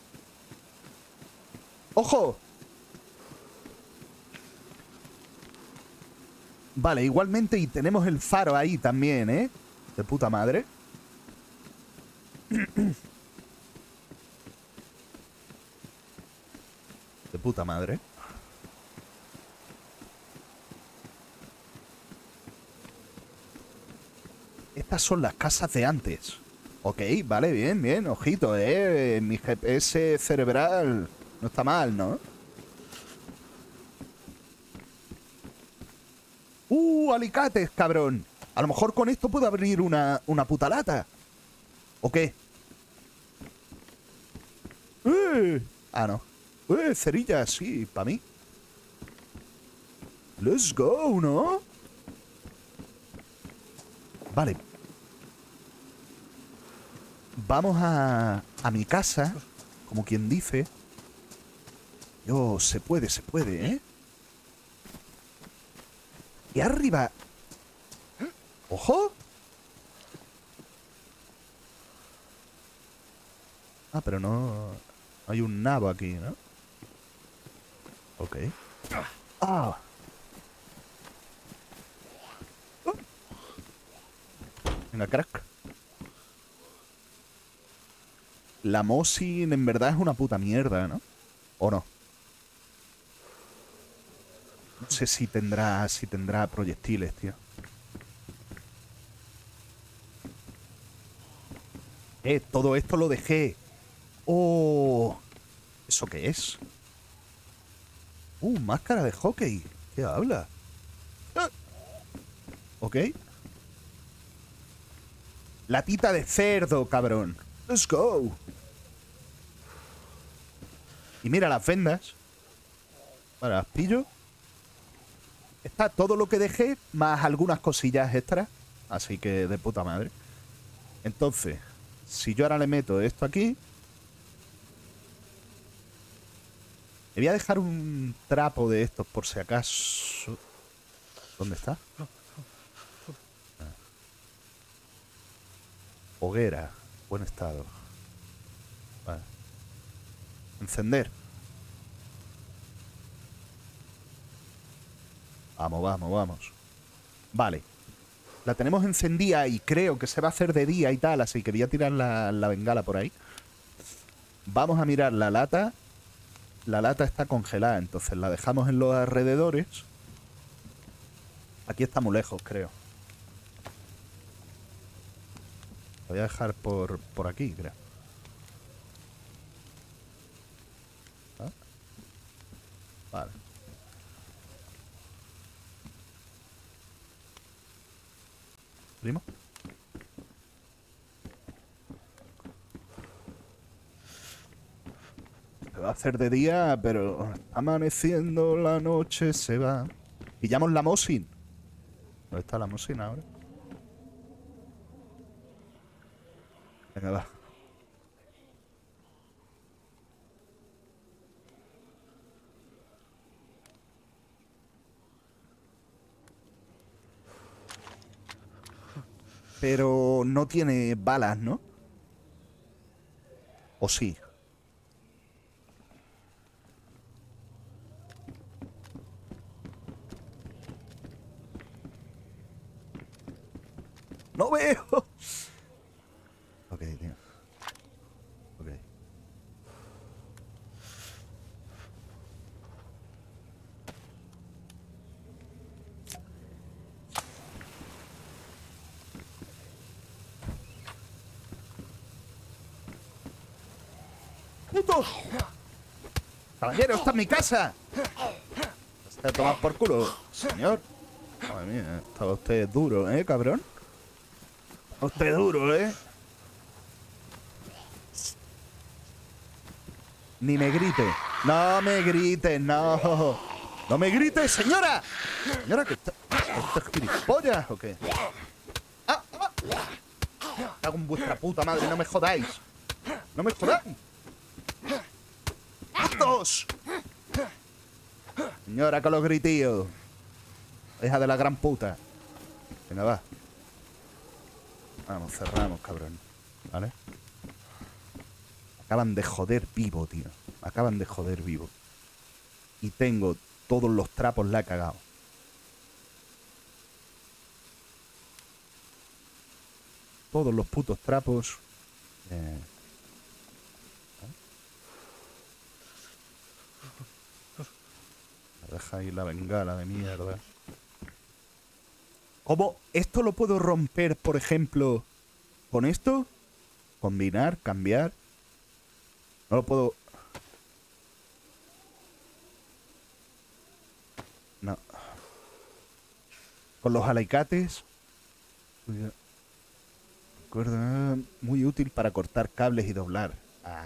Speaker 1: ¡Ojo! Vale, igualmente y tenemos el faro ahí también, ¿eh? De puta madre. De puta madre. Estas son las casas de antes. Ok, vale, bien, bien, ojito, eh. Mi G P S cerebral no está mal, ¿no? ¡Uh, alicates, cabrón! A lo mejor con esto puedo abrir una, una puta lata. ¿O qué? ¡Eh! Ah, no. ¡Eh, cerillas! Sí, para mí. ¡Let's go!, ¿no? Vale. Vamos a, a mi casa, como quien dice. Yo, se puede, se puede, ¿eh? Y arriba... ¡Ojo! Ah, pero no... Hay un nabo aquí, ¿no? Ok. ¡Ah! Oh. Venga, crack. La Mosin en verdad es una puta mierda, ¿no? ¿O no? No sé si tendrá, si tendrá proyectiles, tío. Eh, todo esto lo dejé. Oh, ¿eso qué es? Uh, máscara de hockey. ¿Qué habla? Ah. Ok. Latita de cerdo, cabrón. Let's go. Y mira las vendas. Vale, las pillo. Está todo lo que dejé, más algunas cosillas extras. Así que de puta madre. Entonces, si yo ahora le meto esto aquí... Le voy a dejar un trapo de estos por si acaso... ¿Dónde está? Ah. Hoguera. Buen estado. Vale. Encender. Vamos, vamos, vamos. Vale. La tenemos encendida y creo que se va a hacer de día y tal, así que voy a tirar la, la bengala por ahí. Vamos a mirar la lata. La lata está congelada, entonces la dejamos en los alrededores. Aquí está muy lejos, creo. La voy a dejar por, por aquí, creo. ¿Ah? Vale. ¿Primo? Se va a hacer de día, pero amaneciendo la noche se va. Pillamos la Mosin. ¿Dónde está la Mosin ahora? Venga, va. Pero no tiene balas, ¿no? ¿O sí? ¡No veo! Ok, tío. Ok. ¡Puto! Caballero, esta es mi casa. Se ha tomado por culo, señor. Madre mía, estaba usted duro, ¿eh, cabrón? Estaba usted duro, ¿eh? Ni me grite. No me grites, no. No me grites, señora. Señora, que está... ¿Esto es gilipollas o qué? ¡Ah! ¡Ah! Cago en vuestra puta madre, no me jodáis. No me jodáis. ¡Hartos! Señora, con los gritillos. Hija de la gran puta. Venga, va. Vamos, cerramos, cabrón. ¿Vale? Acaban de joder vivo, tío. Acaban de joder vivo. Y tengo todos los trapos, la he cagado. Todos los putos trapos. Eh. Deja ahí la bengala de mierda. ¿Cómo? ¿Esto lo puedo romper, por ejemplo, con esto? Combinar, cambiar. No lo puedo... No. Con los alicates. Recuerda, muy útil para cortar cables y doblar. Ah.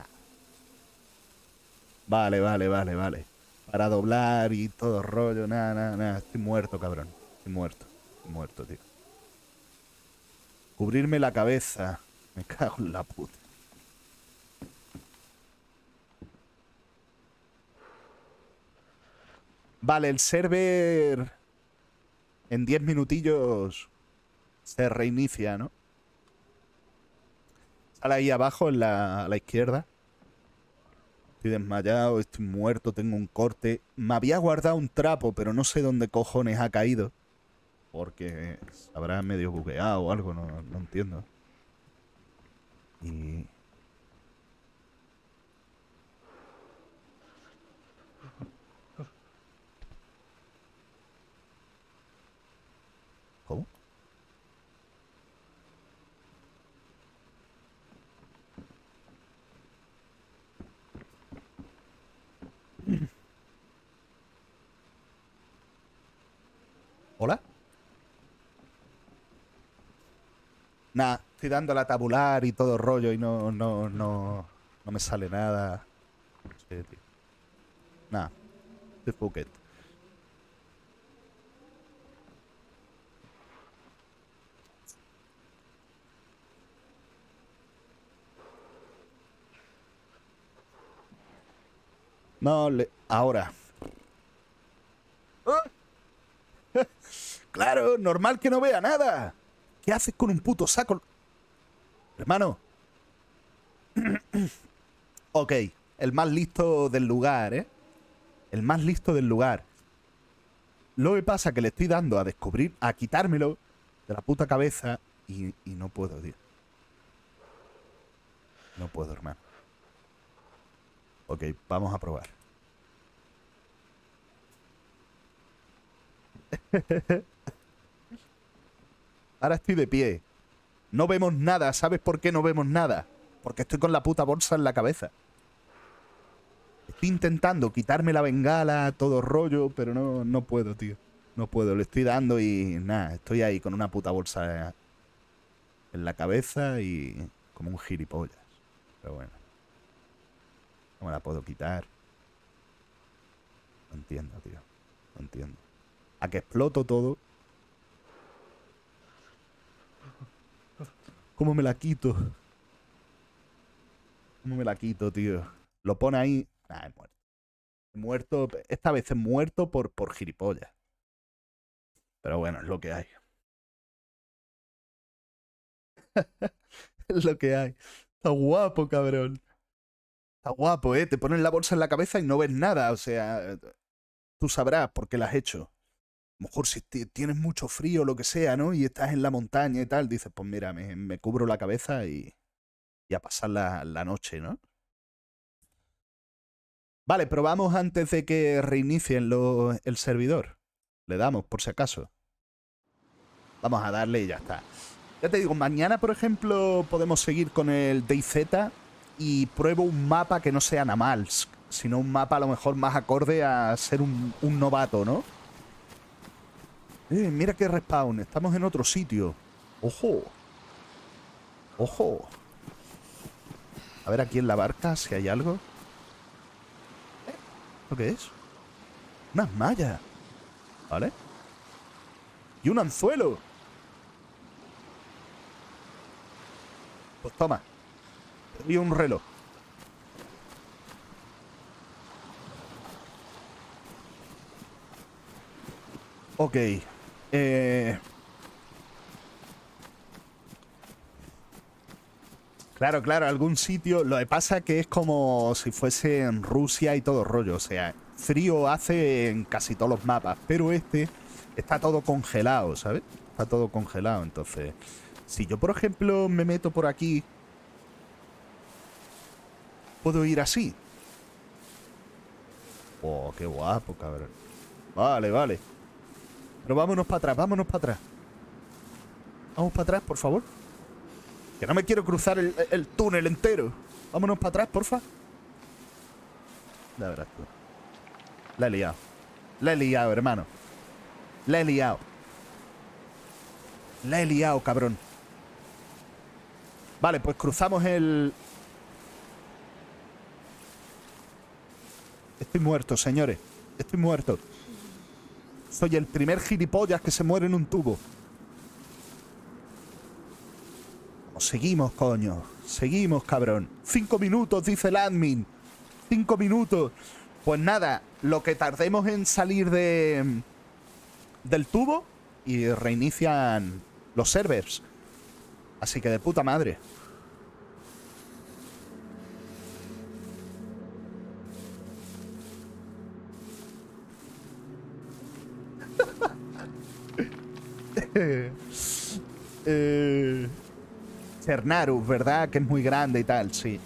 Speaker 1: Vale, vale, vale, vale. Para doblar y todo rollo. Nada, nada, nada. Estoy muerto, cabrón. Estoy muerto. Estoy muerto, tío. Cubrirme la cabeza. Me cago en la puta. Vale, el server en diez minutillos se reinicia, ¿no? Sale ahí abajo, en la, a la izquierda. Estoy desmayado, estoy muerto, tengo un corte. Me había guardado un trapo, pero no sé dónde cojones ha caído. Porque se habrá medio bugueado o algo, no, no entiendo. Y... ¿Cómo? ¿Hola? Nah, estoy dando la tabular y todo rollo y no, no, no, no me sale nada. Sí, tío. Nah, de Phuket. No, le... ahora. ¡Ah! Claro, normal que no vea nada. ¿Qué haces con un puto saco? Hermano. Ok, el más listo del lugar, ¿eh? El más listo del lugar. Lo que pasa es que le estoy dando a descubrir, a quitármelo de la puta cabeza y, y no puedo, tío. No puedo, hermano. Ok, vamos a probar. Ahora estoy de pie. No vemos nada. ¿Sabes por qué no vemos nada? Porque estoy con la puta bolsa en la cabeza. Estoy intentando quitarme la bengala, todo rollo, pero no, no puedo, tío. No puedo. Le estoy dando y nada, estoy ahí con una puta bolsa en la cabeza y como un gilipollas. Pero bueno. No me la puedo quitar. No entiendo, tío. No entiendo. A que exploto todo. ¿Cómo me la quito? ¿Cómo me la quito, tío? Lo pone ahí. Ah, he muerto. He muerto. Esta vez he muerto por, por gilipollas. Pero bueno, es lo que hay. Es lo que hay. Está guapo, cabrón. Está guapo, ¿eh? Te ponen la bolsa en la cabeza y no ves nada. O sea, tú sabrás por qué la has hecho. A lo mejor si tienes mucho frío o lo que sea, ¿no? Y estás en la montaña y tal, dices, pues mira, me, me cubro la cabeza y, y a pasar la, la noche, ¿no? Vale, probamos antes de que reinicien lo, el servidor. Le damos, por si acaso. Vamos a darle y ya está. Ya te digo, mañana, por ejemplo, podemos seguir con el DayZ y pruebo un mapa que no sea Namalsk. sino un mapa a lo mejor más acorde a ser un, un novato, ¿no? Eh, mira qué respawn. Estamos en otro sitio. ¡Ojo! ¡Ojo! A ver aquí en la barca si hay algo. ¿Esto qué es? Unas mallas. ¿Vale? Y un anzuelo. Pues toma. Y un reloj. Ok. Eh... Claro, claro, algún sitio. Lo que pasa que es como si fuese en Rusia y todo rollo. O sea, frío hace en casi todos los mapas. Pero este está todo congelado, ¿sabes? Está todo congelado. Entonces, si yo, por ejemplo, me meto por aquí, puedo ir así. Oh, qué guapo, cabrón. Vale, vale. Pero vámonos para atrás, vámonos para atrás. Vamos para atrás, por favor. Que no me quiero cruzar el, el túnel entero. Vámonos para atrás, porfa. La verdad, tú. La he liado. La he liado, hermano. La he liado. La he liado, cabrón. Vale, pues cruzamos el... Estoy muerto, señores. Estoy muerto. Soy el primer gilipollas que se muere en un tubo. Seguimos, coño. Seguimos, cabrón. Cinco minutos, dice el admin. Cinco minutos. Pues nada, lo que tardemos en salir de del tubo y reinician los servers. Así que de puta madre. eh... Chernarus, ¿verdad? Que es muy grande y tal, sí.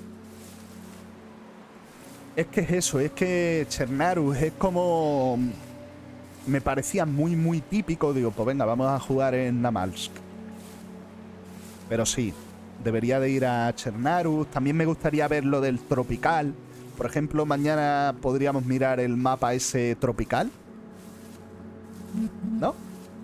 Speaker 1: Es que es eso, es que Chernarus es como... Me parecía muy, muy típico. Digo, pues venga, vamos a jugar en Namalsk. Pero sí, debería de ir a Chernarus. También me gustaría ver lo del tropical. Por ejemplo, mañana podríamos mirar el mapa ese tropical. ¿No?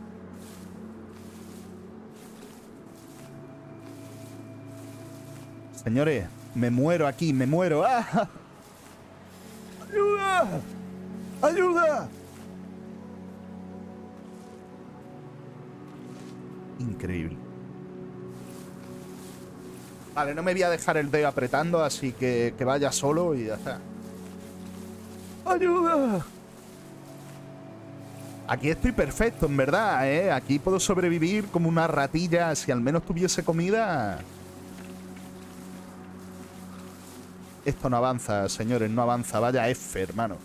Speaker 1: Señores, me muero aquí, me muero. ¡Ah! ¡Ayuda! ¡Ayuda! Increíble. Vale, no me voy a dejar el dedo apretando, así que que vaya solo y ya está. ¡Ayuda! Aquí estoy perfecto, en verdad, ¿eh? Aquí puedo sobrevivir como una ratilla. Si al menos tuviese comida... Esto no avanza, señores, no avanza. Vaya F, hermano.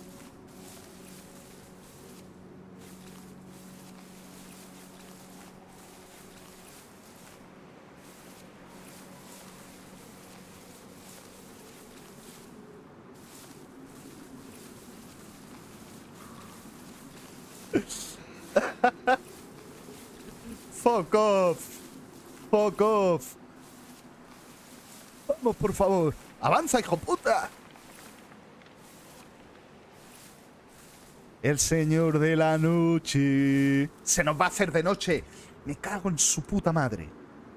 Speaker 1: Fuck off. Fuck off. Vamos, por favor. ¡Avanza, hijo puta! El señor de la noche. Se nos va a hacer de noche. Me cago en su puta madre.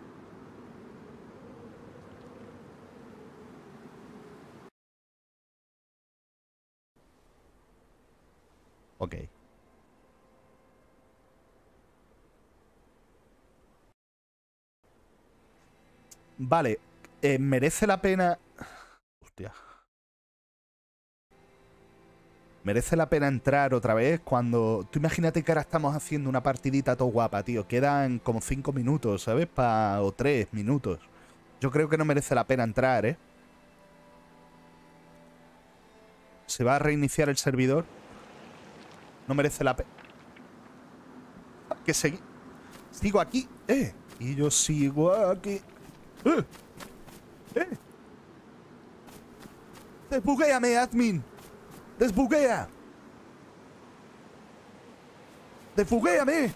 Speaker 1: Ok. Vale. Eh, merece la pena... Hostia. Merece la pena entrar otra vez cuando... Tú imagínate que ahora estamos haciendo una partidita todo guapa, tío. Quedan como cinco minutos, ¿sabes? Pa... O tres minutos. Yo creo que no merece la pena entrar, ¿eh? ¿Se va a reiniciar el servidor? No merece la pena. Que segui... Sigo aquí, ¿eh? Y yo sigo aquí. ¡Eh! ¡Eh! ¡Desbuguéame, admin! ¡Desbuguea! ¡Desbuguéame!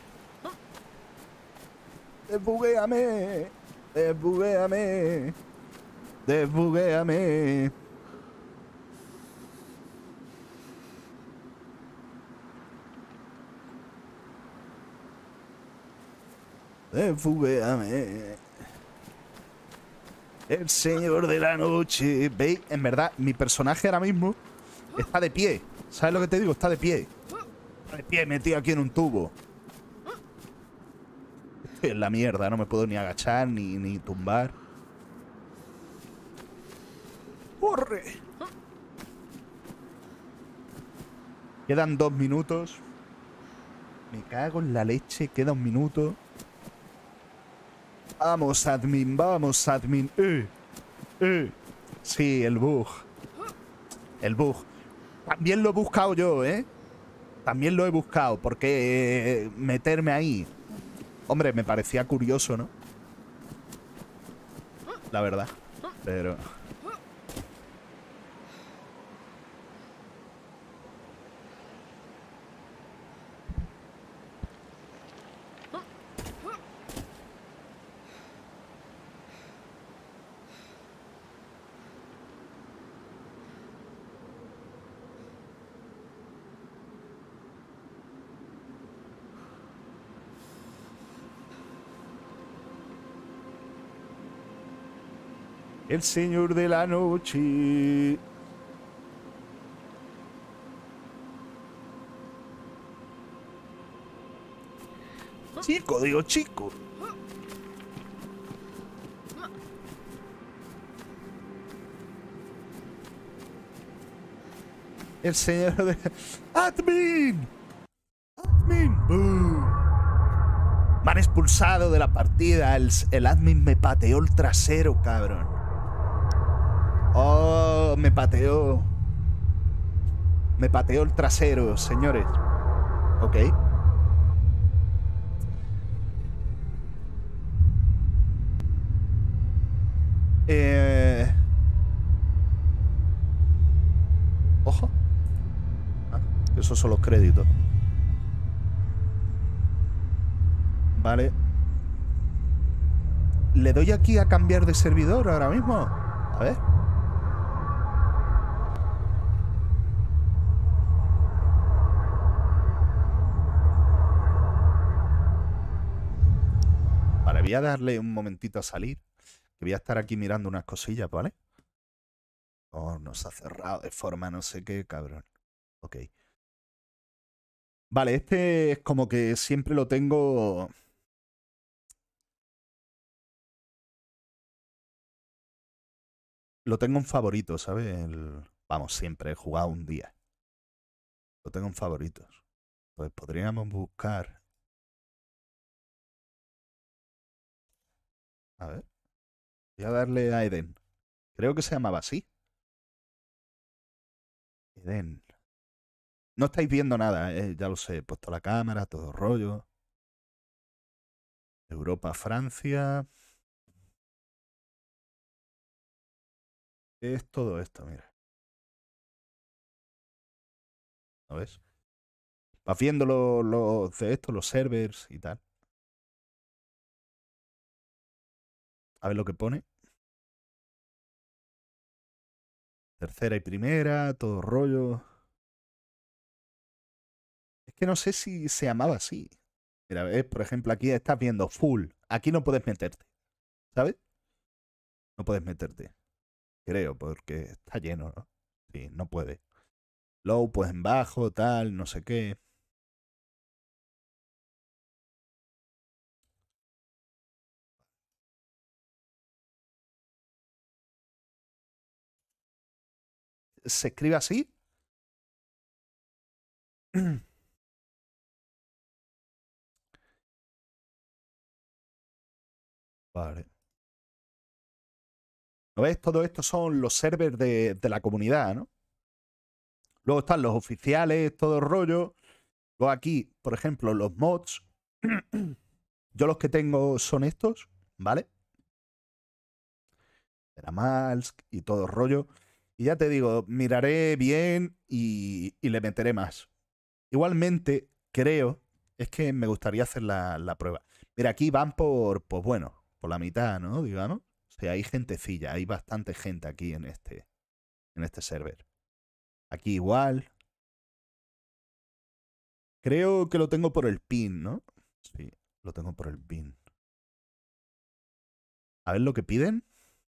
Speaker 1: ¡Desbuguéame! ¡Desbuguéame! ¡Desbuguéame! Desfúgame. El señor de la noche. ¿Veis? En verdad, mi personaje ahora mismo está de pie. ¿Sabes lo que te digo? Está de pie. Está de pie metido aquí en un tubo. Estoy en la mierda. No me puedo ni agachar ni, ni tumbar. ¡Corre! Quedan dos minutos. Me cago en la leche. Queda un minuto. Vamos, admin. Vamos, admin. Eh, eh. Sí, el bug. El bug. También lo he buscado yo, ¿eh? También lo he buscado. Porque meterme ahí... Hombre, me parecía curioso, ¿no? La verdad. Pero... El señor de la noche. Chico, digo chico. El señor de... ¡Admin! ¡Admin! ¡Boo! Me han expulsado de la partida. El, el admin me pateó el trasero, cabrón. Oh, me pateó. Me pateó el trasero, señores. Ok. Eh... Ojo. Ah, esos son los créditos. Vale. Le doy aquí a cambiar de servidor ahora mismo. A ver. Vale, voy a darle un momentito a salir. Que voy a estar aquí mirando unas cosillas, ¿vale? Oh, nos ha cerrado de forma no sé qué, cabrón. Ok. Vale, este es como que siempre lo tengo... Lo tengo en favorito, ¿sabes? El... Vamos, siempre he jugado un día. Lo tengo en favoritos. Pues podríamos buscar... A ver. Voy a darle a Eden. Creo que se llamaba así. Eden. No estáis viendo nada, eh, ya lo sé. He puesto la cámara, todo rollo. Europa, Francia. Es todo esto, mira. ¿Lo ves? Vas viendo los lo de esto, los servers y tal. A ver lo que pone. Tercera y primera, todo rollo. Es que no sé si se llamaba así. Mira, ves, por ejemplo, aquí estás viendo full. Aquí no puedes meterte, ¿sabes? No puedes meterte. Creo, porque está lleno, ¿no? Sí, no puede. Low, pues en bajo, tal, no sé qué. ¿Se escribe así? Vale. ¿Lo ves? Todo esto son los servers de, de la comunidad, ¿no? Luego están los oficiales, todo el rollo. Luego aquí, por ejemplo, los mods. Yo los que tengo son estos, ¿vale? Eramalsk y todo el rollo. Y ya te digo, miraré bien y, y le meteré más. Igualmente, creo, es que me gustaría hacer la, la prueba. Mira, aquí van por, pues bueno, por la mitad, ¿no? Digamos. O sea, hay gentecilla, hay bastante gente aquí en este, en este server. Aquí igual. Creo que lo tengo por el pin, ¿no? Sí, lo tengo por el pin. A ver lo que piden.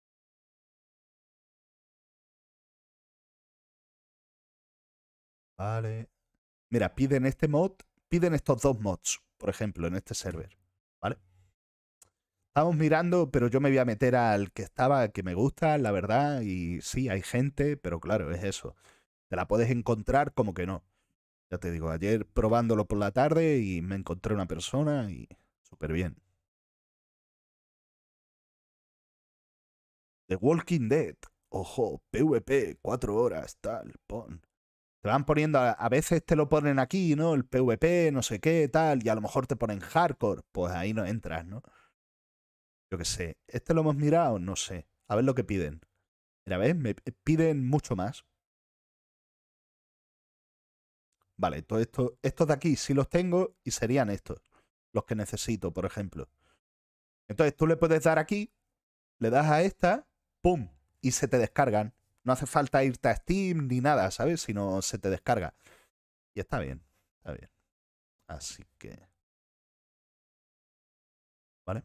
Speaker 1: Vale. Mira, piden este mod, piden estos dos mods, por ejemplo, en este server. ¿Vale? Estamos mirando, pero yo me voy a meter al que estaba, que me gusta, la verdad. Y sí, hay gente, pero claro, es eso. Te la puedes encontrar como que no. Ya te digo, ayer probándolo por la tarde y me encontré una persona y súper bien. The Walking Dead. Ojo, PvP, cuatro horas, tal, pon. Te van poniendo, a, a veces te lo ponen aquí, ¿no? El PvP, no sé qué, tal, y a lo mejor te ponen hardcore. Pues ahí no entras, ¿no? Yo qué sé. ¿Este lo hemos mirado? No sé. A ver lo que piden. Mira, ¿ves? Me piden mucho más. Vale, todo esto, estos de aquí sí los tengo y serían estos. Los que necesito, por ejemplo. Entonces tú le puedes dar aquí, le das a esta, ¡pum! Y se te descargan. No hace falta irte a Steam ni nada, ¿sabes? Sino se te descarga. Y está bien, está bien. Así que... ¿Vale?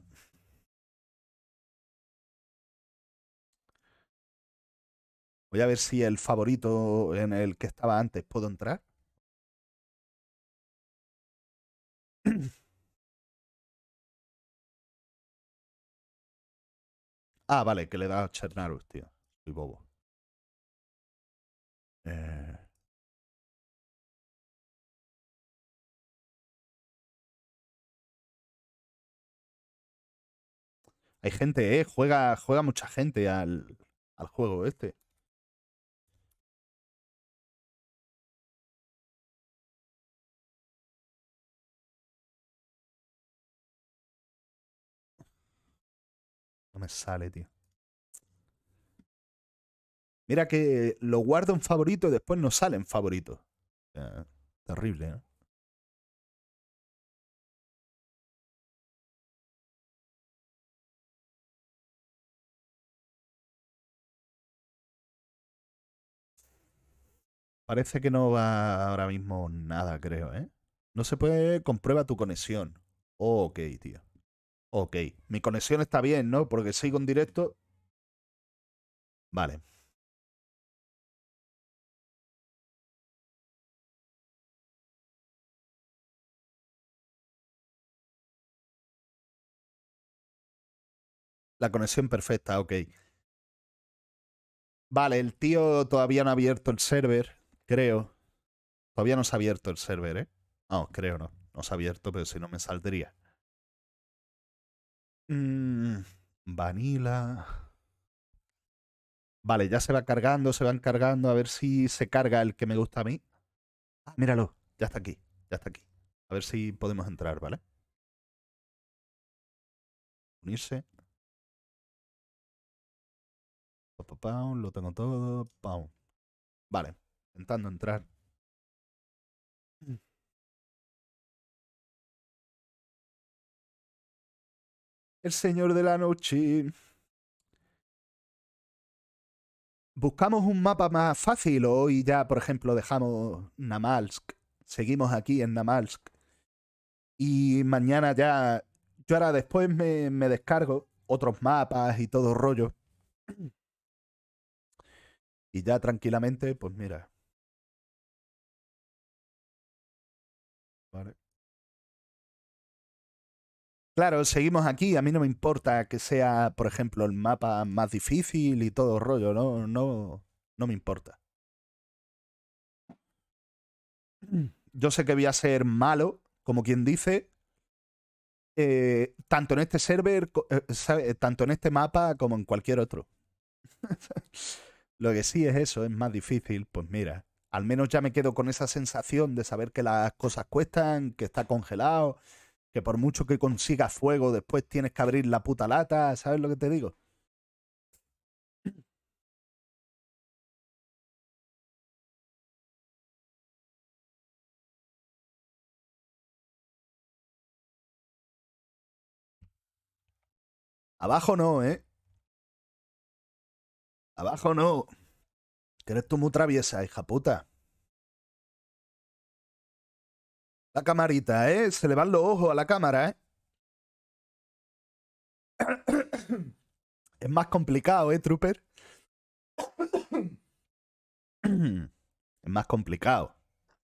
Speaker 1: Voy a ver si el favorito en el que estaba antes puedo entrar. Ah, vale, que le da a Chernarus, tío. Soy bobo. Eh, Hay gente, ¿eh? Juega, juega mucha gente al, al juego este. No me sale, tío. Mira que lo guardo en favorito y después no sale en favorito. Eh, terrible, ¿no? Parece que no va ahora mismo nada, creo, ¿eh? No se puede. Comprueba tu conexión. Ok, tío. Ok. Mi conexión está bien, ¿no? Porque sigo en directo. Vale. La conexión perfecta, ok. Vale, el tío todavía no ha abierto el server, creo. Todavía no se ha abierto el server, ¿eh? No, creo no. No se ha abierto, pero si no me saldría. Mm, Vanilla. Vale, ya se va cargando, se van cargando. A ver si se carga el que me gusta a mí. Ah, míralo. Ya está aquí. Ya está aquí. A ver si podemos entrar, ¿vale? Unirse. Pa, pa, pam, lo tengo todo. Pam. Vale. Intentando entrar. El señor de la noche. Buscamos un mapa más fácil o hoy ya, por ejemplo, dejamos Namalsk. Seguimos aquí en Namalsk. Y mañana ya. Yo ahora después me, me descargo otros mapas y todo rollo. Y ya tranquilamente, pues mira. Vale. Claro, seguimos aquí. A mí no me importa que sea, por ejemplo, el mapa más difícil y todo rollo. No, no, no me importa. Yo sé que voy a ser malo, como quien dice, eh, tanto en este server, co- eh, sabe, tanto en este mapa como en cualquier otro. Lo que sí es eso, es más difícil, pues mira, al menos ya me quedo con esa sensación de saber que las cosas cuestan, que está congelado, que por mucho que consigas fuego, después tienes que abrir la puta lata, ¿sabes lo que te digo? Abajo no, ¿eh? Abajo no. Que eres tú muy traviesa, hija puta. La camarita, ¿eh? Se le van los ojos a la cámara, ¿eh? Es más complicado, ¿eh, Trooper? Es más complicado.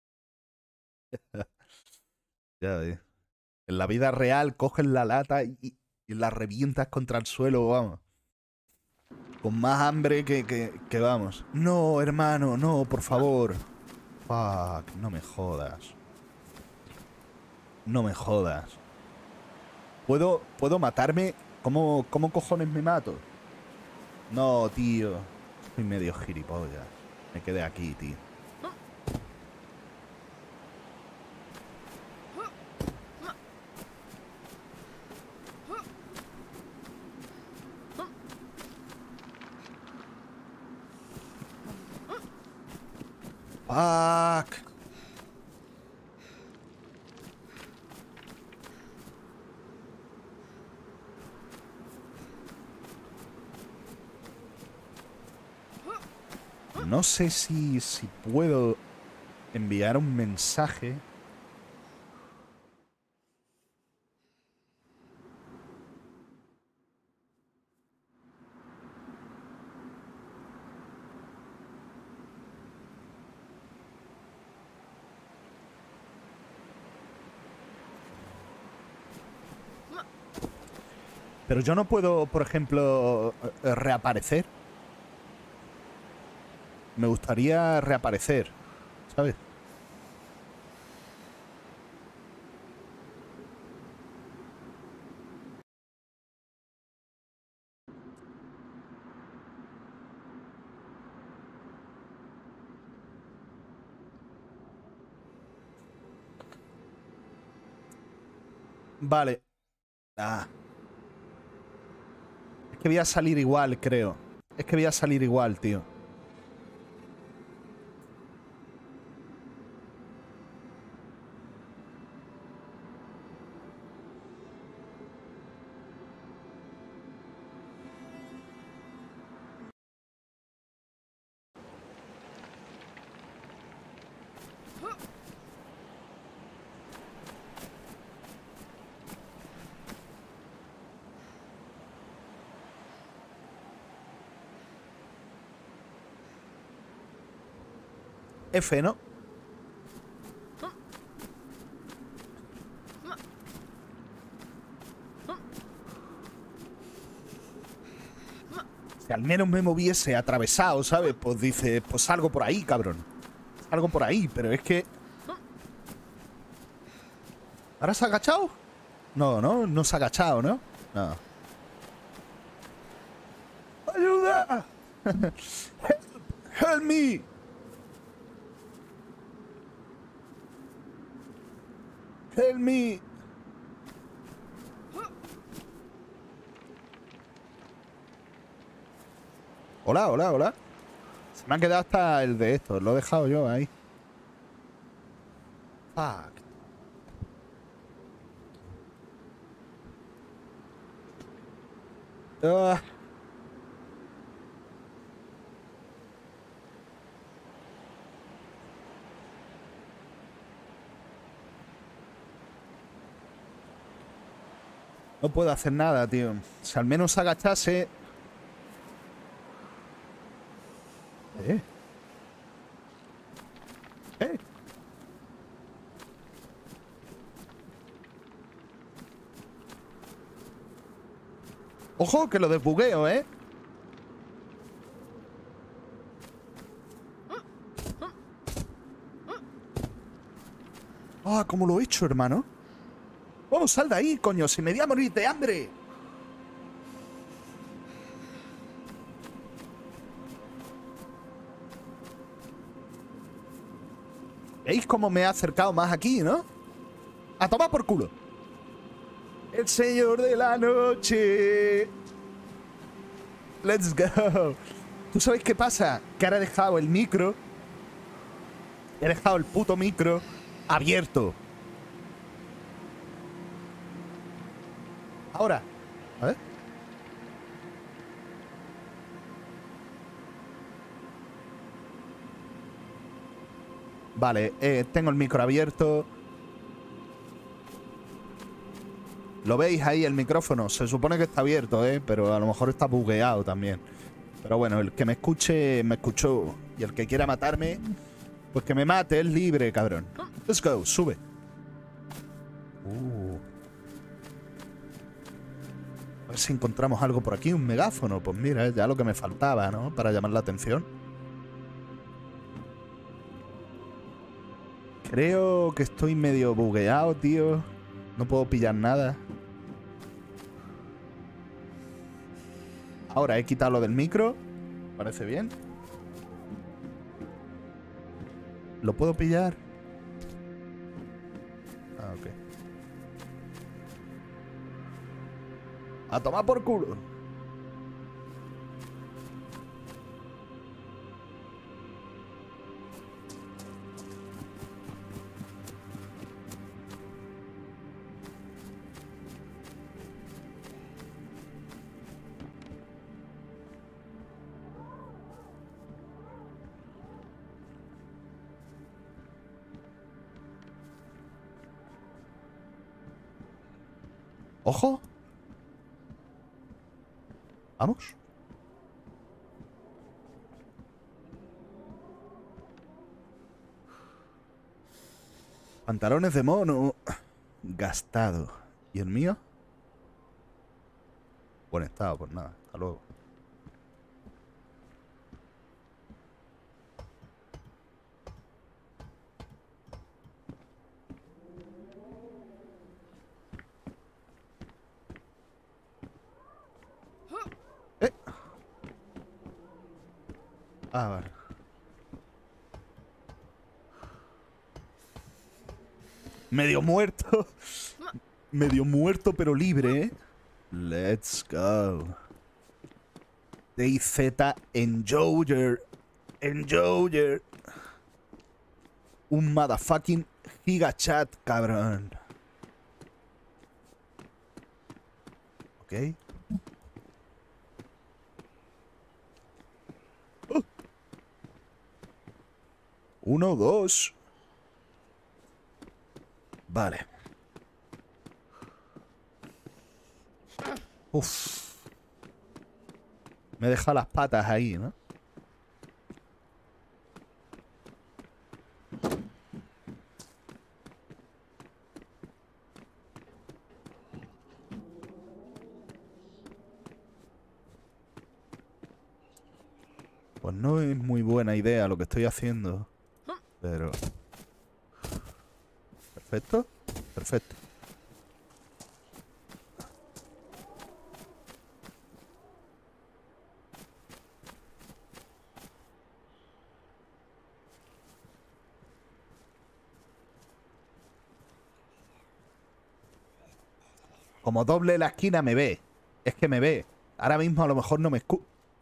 Speaker 1: Ya ves. En la vida real coges la lata y, y la revientas contra el suelo, vamos. Con más hambre que, que, que vamos. No, hermano, no, por favor. Fuck, no me jodas. No me jodas. ¿Puedo, ¿puedo matarme? ¿Cómo, ¿Cómo cojones me mato? No, tío. Soy medio gilipollas. Me quedé aquí, tío. Fuck. No sé si, si puedo enviar un mensaje. Pero yo no puedo, por ejemplo, reaparecer. Me gustaría reaparecer, ¿sabes? Vale. Ah. Es que voy a salir igual, creo. Es que voy a salir igual, tío. F, ¿no? Si al menos me moviese atravesado, ¿sabes? Pues dice, pues salgo por ahí, cabrón. Salgo por ahí, pero es que... ¿Ahora se ha agachado? No, no, no se ha agachado, ¿no? No. ¡Ayuda! ¡Help! ¡Help me! ¡Help me! Hola, hola, hola. Se me ha quedado hasta el de esto. Lo he dejado yo ahí. Fuck. Uh. No puedo hacer nada, tío. Si al menos agachase... ¿Eh? ¿Eh? Ojo, que lo desbugueo, ¿eh? Ah, ¿cómo lo he hecho, hermano? ¡Oh, sal de ahí, coño! ¡Si me voy a morir de hambre! ¿Veis cómo me he acercado más aquí, no? ¡A tomar por culo! El señor de la noche. Let's go. ¿Tú sabes qué pasa? Que ahora he dejado el micro. He dejado el puto micro abierto. Ahora. A ver. Vale, eh, tengo el micro abierto. Lo veis ahí el micrófono. Se supone que está abierto, ¿eh? Pero a lo mejor está bugueado también. Pero bueno, el que me escuche, me escuchó. Y el que quiera matarme, pues que me mate. Es libre, cabrón. Let's go, sube. Uh. A ver si encontramos algo por aquí. Un megáfono. Pues mira, es ya lo que me faltaba, ¿no? Para llamar la atención. Creo que estoy medio bugueado, tío. No puedo pillar nada. Ahora he quitado lo del micro. Parece bien. ¿Lo puedo pillar? Ah, ok. A tomar por culo. ¡Ojo! ¿Vamos? Pantalones de mono. Gastado. ¿Y el mío? Buen estado, pues nada. Hasta luego. Eh. Ah, vale. Medio muerto. Medio muerto, pero libre, ¿eh? Let's go. DayZ Enjoyer. Enjoyer. Un motherfucking gigachat, cabrón. Ok. Oh. Uno, dos. Vale. Uf. Me deja las patas ahí, ¿no? Pues no es muy buena idea lo que estoy haciendo. Pero... Perfecto. Perfecto. Como doble la esquina me ve. Es que me ve. Ahora mismo a lo mejor no me escucha.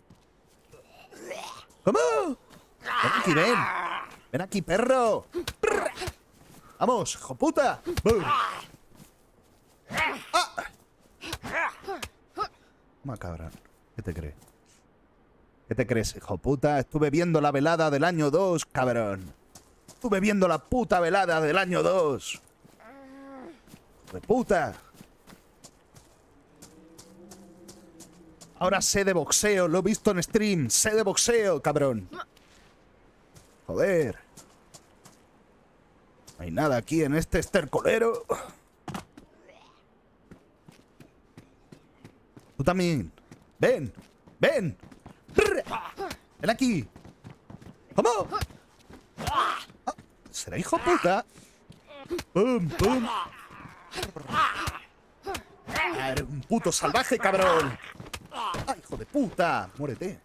Speaker 1: ¿Cómo? Ven aquí, ven. Ven aquí, perro. Vamos, hijo puta. ¡Ah! Toma, cabrón. ¿Qué te crees? ¿Qué te crees, hijo puta? Estuve viendo la velada del año dos, cabrón. Estuve viendo la puta velada del año dos. ¡Hijo de puta! Ahora sé de boxeo, lo he visto en stream. Sé de boxeo, cabrón. Joder. No hay nada aquí en este estercolero. Tú también. Ven. Ven. Ven aquí. ¿Cómo? Ah, ¿será hijo puta? Pum, pum. Ah, eres un puto salvaje, cabrón. ¡Ay, hijo de puta! ¡Muérete!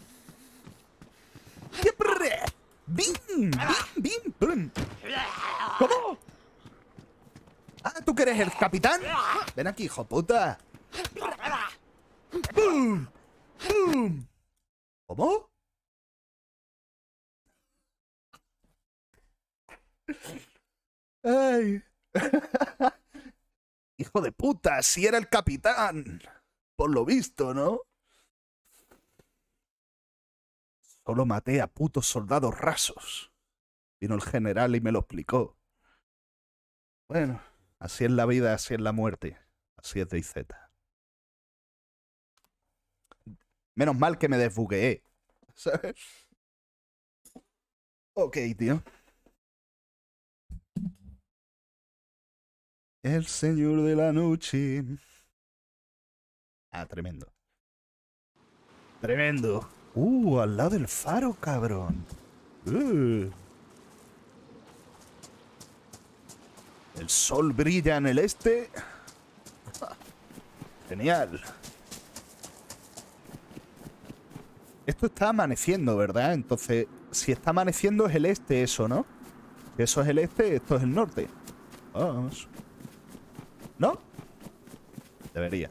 Speaker 1: ¡Bim! ¡Bim! ¡Bim! ¡Pum! ¿Cómo? Ah, ¿tú que eres el capitán? Ven aquí, hijo puta. ¡Bum! ¡Bum! ¿Cómo? ¡Ay! ¡Hijo de puta! ¡Si era el capitán! Por lo visto, ¿no? Solo maté a putos soldados rasos. Vino el general y me lo explicó. Bueno, así es la vida, así es la muerte. Así es de I Z. Menos mal que me desbugueé. ¿Sabes? Ok, tío. El señor de la noche. Ah, tremendo. Tremendo. Uh, al lado del faro, cabrón. Uh. El sol brilla en el este. Genial. Esto está amaneciendo, ¿verdad? Entonces, si está amaneciendo es el este eso, ¿no? Eso es el este, esto es el norte. Vamos. ¿No? Debería.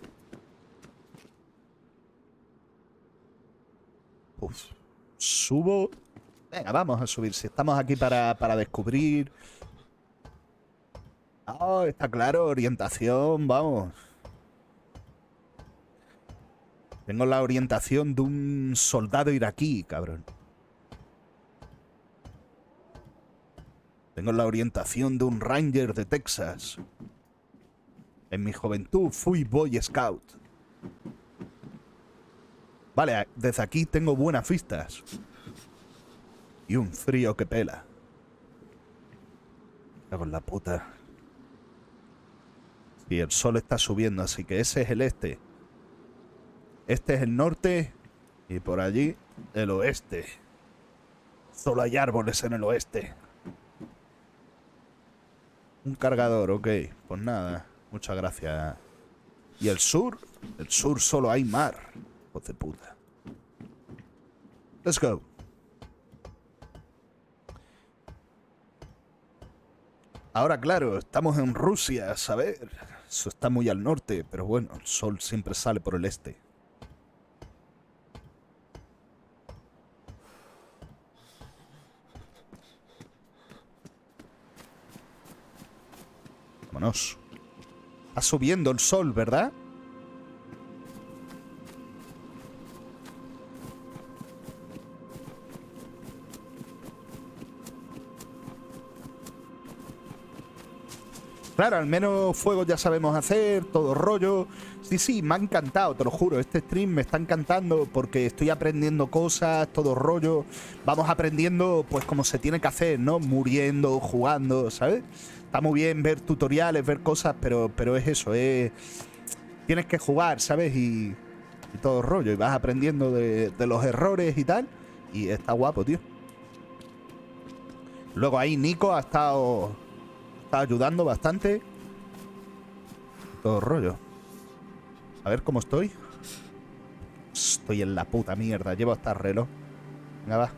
Speaker 1: Uf. Subo. Venga, vamos a subir. Si estamos aquí para, para descubrir. Oh, está claro. Orientación, vamos. Tengo la orientación de un soldado iraquí, cabrón. Tengo la orientación de un ranger de Texas. En mi juventud fui Boy Scout. Vale, desde aquí tengo buenas vistas. Y un frío que pela. Cago en la puta. Sí, el sol está subiendo, así que ese es el este. Este es el norte. Y por allí, el oeste. Solo hay árboles en el oeste. Un cargador, ok. Pues nada, muchas gracias. ¿Y el sur? El sur solo hay mar. Hijos de puta. Let's go. Ahora, claro, estamos en Rusia, a saber. Eso está muy al norte, pero bueno, el sol siempre sale por el este. Vámonos. Está subiendo el sol, ¿verdad? Claro, al menos fuego ya sabemos hacer, todo rollo. Sí, sí, me ha encantado, te lo juro. Este stream me está encantando porque estoy aprendiendo cosas, todo rollo. Vamos aprendiendo, pues, como se tiene que hacer, ¿no? Muriendo, jugando, ¿sabes? Está muy bien ver tutoriales, ver cosas, pero, pero es eso, es... Tienes que jugar, ¿sabes? Y, y todo rollo. Y vas aprendiendo de, de los errores y tal. Y está guapo, tío. Luego ahí Nico ha estado... Está ayudando bastante. Todo rollo. A ver cómo estoy. Estoy en la puta mierda. Llevo hasta el reloj. Venga, va.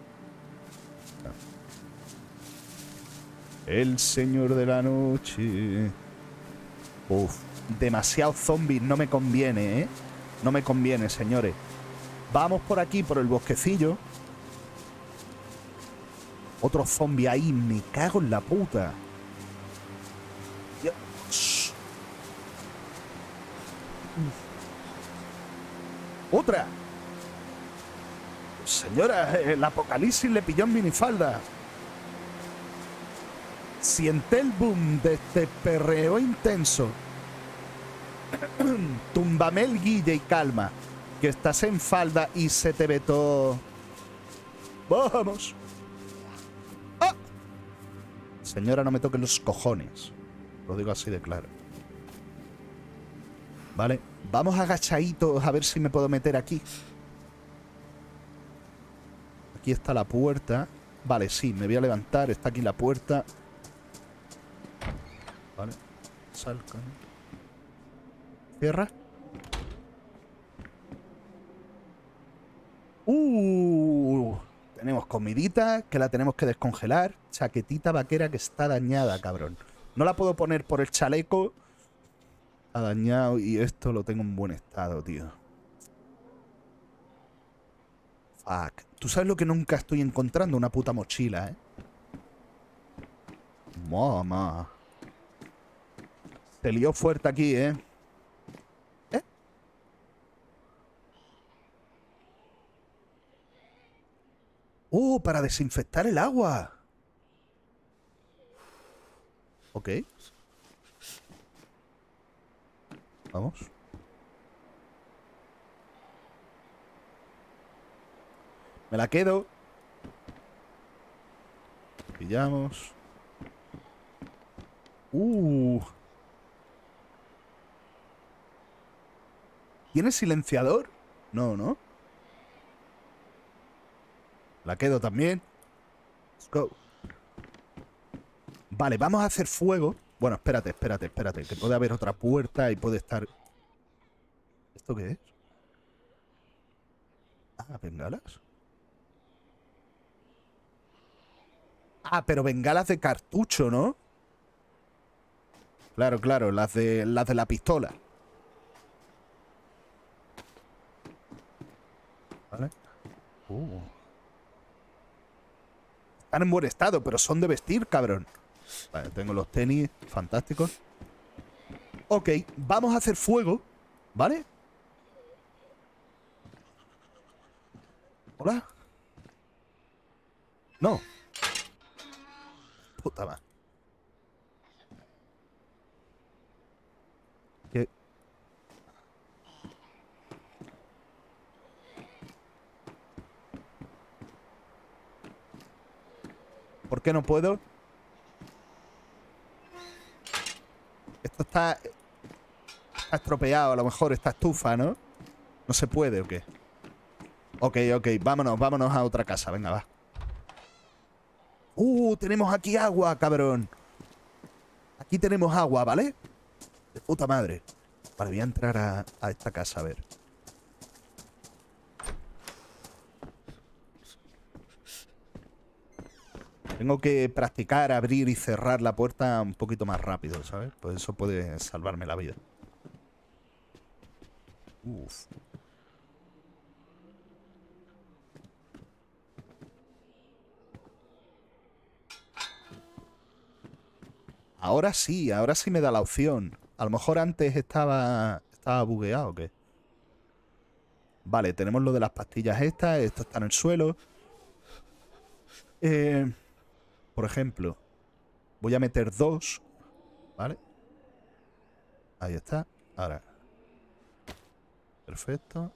Speaker 1: El señor de la noche. Uf. Demasiados zombies. No me conviene, ¿eh? No me conviene, señores. Vamos por aquí, por el bosquecillo. Otro zombie ahí. Me cago en la puta. Otra. Señora, el apocalipsis le pilló en minifalda. Siente el boom de este perreo intenso. Túmbame el guille y calma, que estás en falda y se te ve todo. Vamos. ¡Ah! Señora, no me toques los cojones. Lo digo así de claro. Vale, vamos agachaditos a ver si me puedo meter aquí. Aquí está la puerta. Vale, sí, me voy a levantar. Está aquí la puerta. Vale, salga. Cierra. Uh, tenemos comidita que la tenemos que descongelar. Chaquetita vaquera que está dañada, cabrón. No la puedo poner por el chaleco. Ha dañado y esto lo tengo en buen estado, tío. Fuck. ¿Tú sabes lo que nunca estoy encontrando? Una puta mochila, ¿eh? Mamá. Se lió fuerte aquí, ¿eh? ¿Eh? ¡Oh! Para desinfectar el agua. Ok. Vamos. Me la quedo. Pillamos. Uh. ¿Tiene silenciador? No, ¿no? La quedo también. Let's go. Vale, vamos a hacer fuego. Bueno, espérate, espérate, espérate. Que puede haber otra puerta y puede estar... ¿Esto qué es? Ah, bengalas. Ah, pero bengalas de cartucho, ¿no? Claro, claro, las de, las de la pistola. Vale. Uh. Están en buen estado, pero son de vestir, cabrón. Vale, tengo los tenis fantásticos. Ok, vamos a hacer fuego, ¿vale? ¿Hola? No. Puta madre. ¿Qué? ¿Por qué no puedo? Esto está... Está estropeado, a lo mejor, esta estufa, ¿no? No se puede, ¿o qué? Ok, ok, vámonos, vámonos a otra casa, venga, va. Uh, tenemos aquí agua, cabrón. Aquí tenemos agua, ¿vale? De puta madre. Vale, voy a entrar a, a esta casa, a ver. Tengo que practicar abrir y cerrar la puerta un poquito más rápido, ¿sabes? Pues eso puede salvarme la vida. Uf. Ahora sí, ahora sí me da la opción. A lo mejor antes estaba, estaba bugueado, ¿o qué? Vale, tenemos lo de las pastillas estas. Esto está en el suelo. Eh, por ejemplo, voy a meter dos. ¿Vale? Ahí está. Ahora. Perfecto.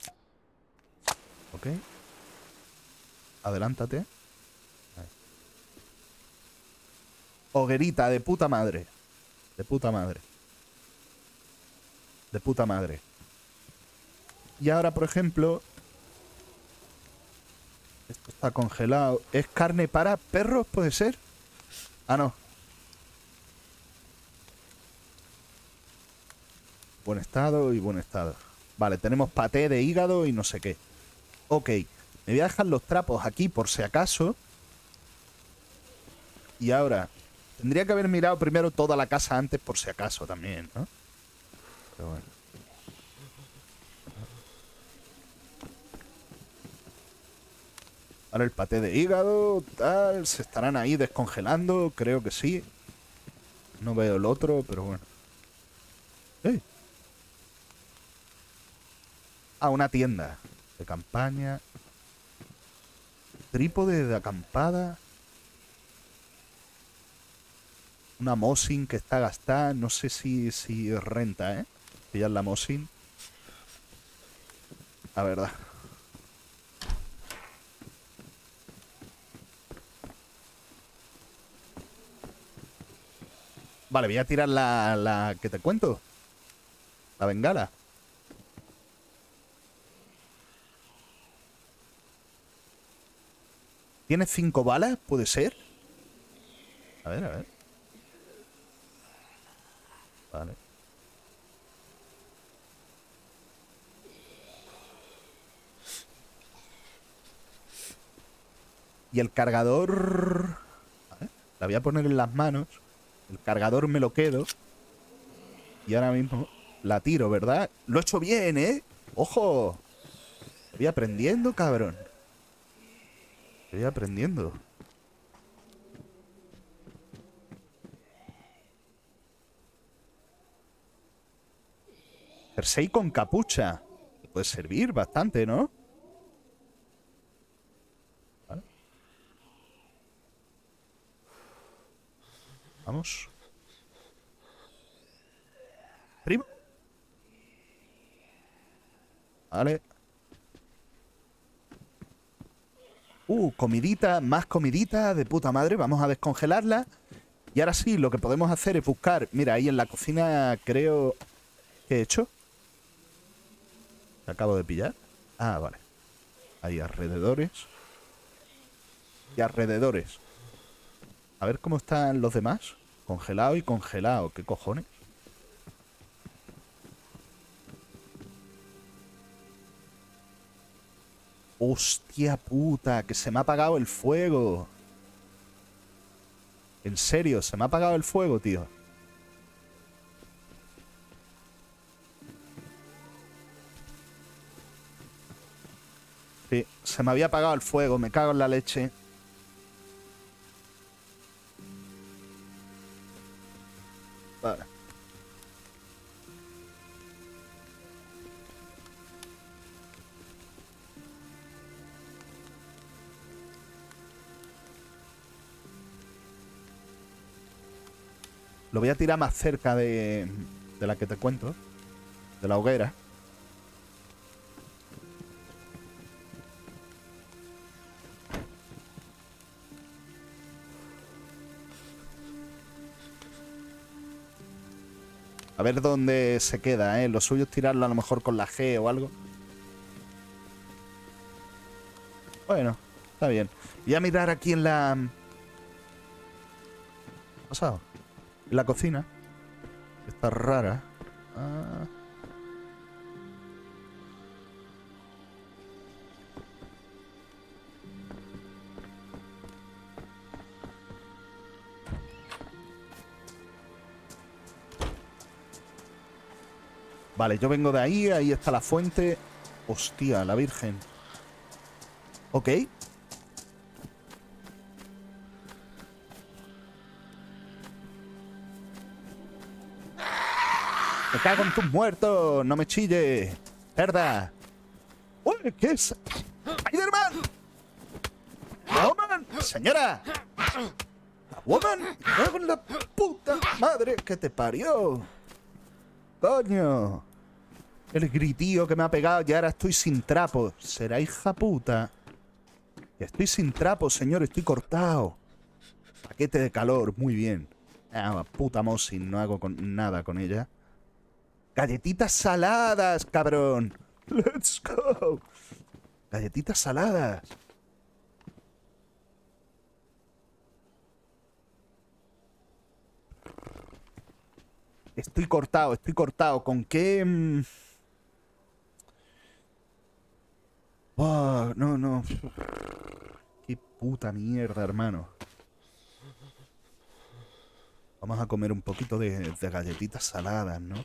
Speaker 1: Ok. Adelántate. Ahí. Hoguerita de puta madre. De puta madre. De puta madre. Y ahora, por ejemplo... Esto está congelado. ¿Es carne para perros? ¿Puede ser? Ah, no. Buen estado y buen estado. Vale, tenemos paté de hígado y no sé qué. Ok. Me voy a dejar los trapos aquí por si acaso. Y ahora... Tendría que haber mirado primero toda la casa antes por si acaso también, ¿no? Pero bueno. Ahora el paté de hígado, tal... Se estarán ahí descongelando, creo que sí. No veo el otro, pero bueno. ¡Ey! Ah, una tienda de campaña. Trípode de acampada. Una Mosin que está gastada. No sé si, si renta, ¿eh? Pillar la Mosin. La verdad. Vale, voy a tirar la, la que te cuento. La bengala. ¿Tiene cinco balas? ¿Puede ser? A ver, a ver. Vale. Y el cargador... A ver, la voy a poner en las manos. El cargador me lo quedo. Y ahora mismo la tiro, ¿verdad? Lo he hecho bien, ¿eh? ¡Ojo! Estoy aprendiendo, cabrón. Estoy aprendiendo. Jersey con capucha. Puede servir bastante, ¿no? Vale. Vamos. Primo. Vale. Uh, comidita, más comidita de puta madre. Vamos a descongelarla. Y ahora sí, lo que podemos hacer es buscar... Mira, ahí en la cocina creo... ¿Qué he hecho? ¿Me acabo de pillar? Ah, vale. Ahí alrededores. Y alrededores. A ver cómo están los demás. Congelado y congelado. ¿Qué cojones? Hostia puta, que se me ha apagado el fuego. En serio, se me ha apagado el fuego, tío. Sí, se me había apagado el fuego, me cago en la leche. Vale. Lo voy a tirar más cerca de, de la que te cuento. De la hoguera. A ver dónde se queda, ¿eh? Lo suyo es tirarlo a lo mejor con la G o algo. Bueno, está bien. Voy a mirar aquí en la... ¿Qué ha pasado? En la cocina. Está rara. Ah. Vale, yo vengo de ahí. Ahí está la fuente. Hostia, la Virgen. Ok. Me cago en tus muertos. No me chille. Cerda. Uy, ¿qué es? ¡Spiderman! ¡Woman! ¡Señora! ¡Woman! Me cago en la puta madre que te parió. ¡Coño! El gritío que me ha pegado y ahora estoy sin trapo. ¿Será hija puta? Estoy sin trapo, señor. Estoy cortado. Paquete de calor. Muy bien. Ah, puta Mosin. No hago con nada con ella. Galletitas saladas, cabrón. Let's go. Galletitas saladas. Estoy cortado, estoy cortado. ¿Con qué...? Mm... Oh, no, no. Qué puta mierda, hermano. Vamos a comer un poquito de, de galletitas saladas, ¿no?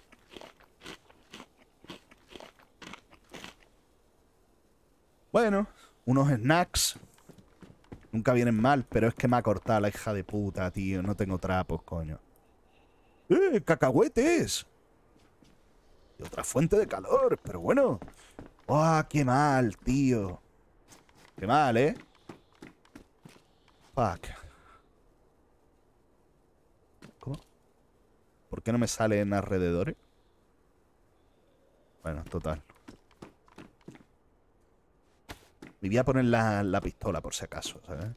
Speaker 1: Bueno, unos snacks. Nunca vienen mal, pero es que me ha cortado la hija de puta, tío. No tengo trapos, coño. ¡Eh, cacahuetes! Y otra fuente de calor, pero bueno. ¡Oh, qué mal, tío! Qué mal, ¿eh? Fuck. ¿Cómo? ¿Por qué no me sale en alrededores? Bueno, total. Me voy a poner la, la pistola por si acaso, ¿sabes?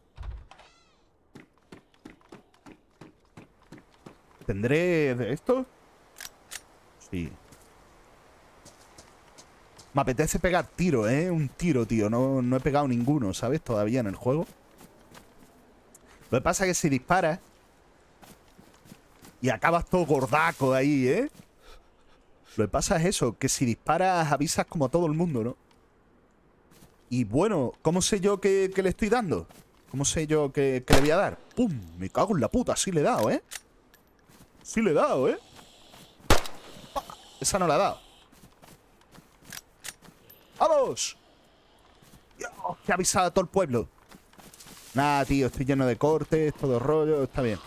Speaker 1: ¿Tendré de esto? Sí. Me apetece pegar tiro, ¿eh? Un tiro, tío. No, no he pegado ninguno, ¿sabes? Todavía en el juego. Lo que pasa es que si disparas y acabas todo gordaco ahí, ¿eh? Lo que pasa es eso, que si disparas avisas como todo el mundo, ¿no? Y bueno, ¿cómo sé yo que, que le estoy dando? ¿Cómo sé yo que, que le voy a dar? ¡Pum! Me cago en la puta, sí le he dado, ¿eh? Sí le he dado, ¿eh? Esa no la he dado. ¡Vamos! Dios, que ha avisado a todo el pueblo. Nada, tío, estoy lleno de cortes, todo rollo, está bien.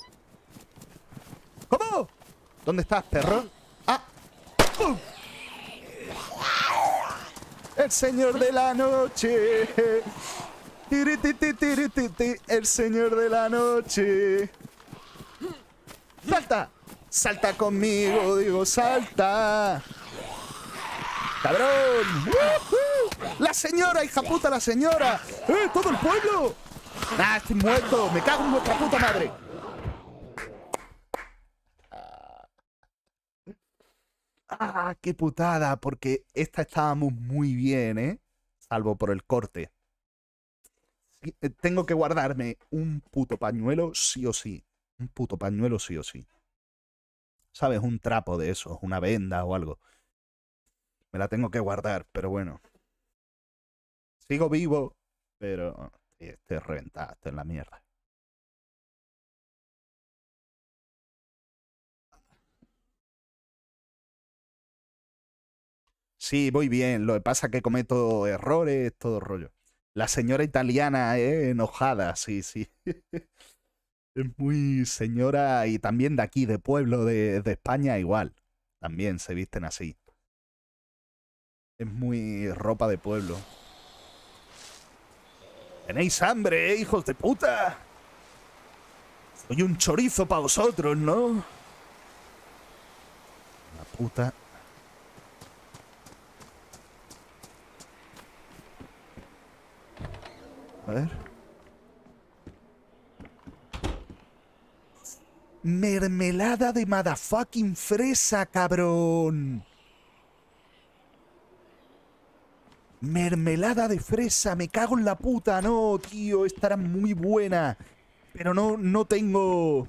Speaker 1: ¿Cómo? ¿Dónde estás, perro? ¡Ah! ¡Pum! El señor de la noche. Tiri, ti, ti, tiri, ti, ti. El señor de la noche. ¡Salta! ¡Salta conmigo! Digo, salta. ¡Cabrón! ¡Uh-huh! ¡La señora, hija puta, la señora! ¡Eh, todo el pueblo! ¡Ah, estoy muerto! ¡Me cago en vuestra puta madre! ¡Ah, qué putada! Porque esta estábamos muy bien, ¿eh? Salvo por el corte. Sí, eh, tengo que guardarme un puto pañuelo sí o sí. Un puto pañuelo sí o sí. ¿Sabes? Un trapo de esos, una venda o algo. Me la tengo que guardar, pero bueno. Sigo vivo, pero estoy reventado, estoy en la mierda. Sí, voy bien. Lo que pasa es que cometo errores, todo rollo. La señora italiana es enojada, sí, sí. Es muy señora y también de aquí, de pueblo, de, de España, igual. También se visten así. Es muy ropa de pueblo. ¿Tenéis hambre, eh, hijos de puta? Soy un chorizo para vosotros, ¿no? La puta. A ver. Mermelada de motherfucking fresa, cabrón. Mermelada de fresa, me cago en la puta. No, tío, estará muy buena. Pero no, no tengo...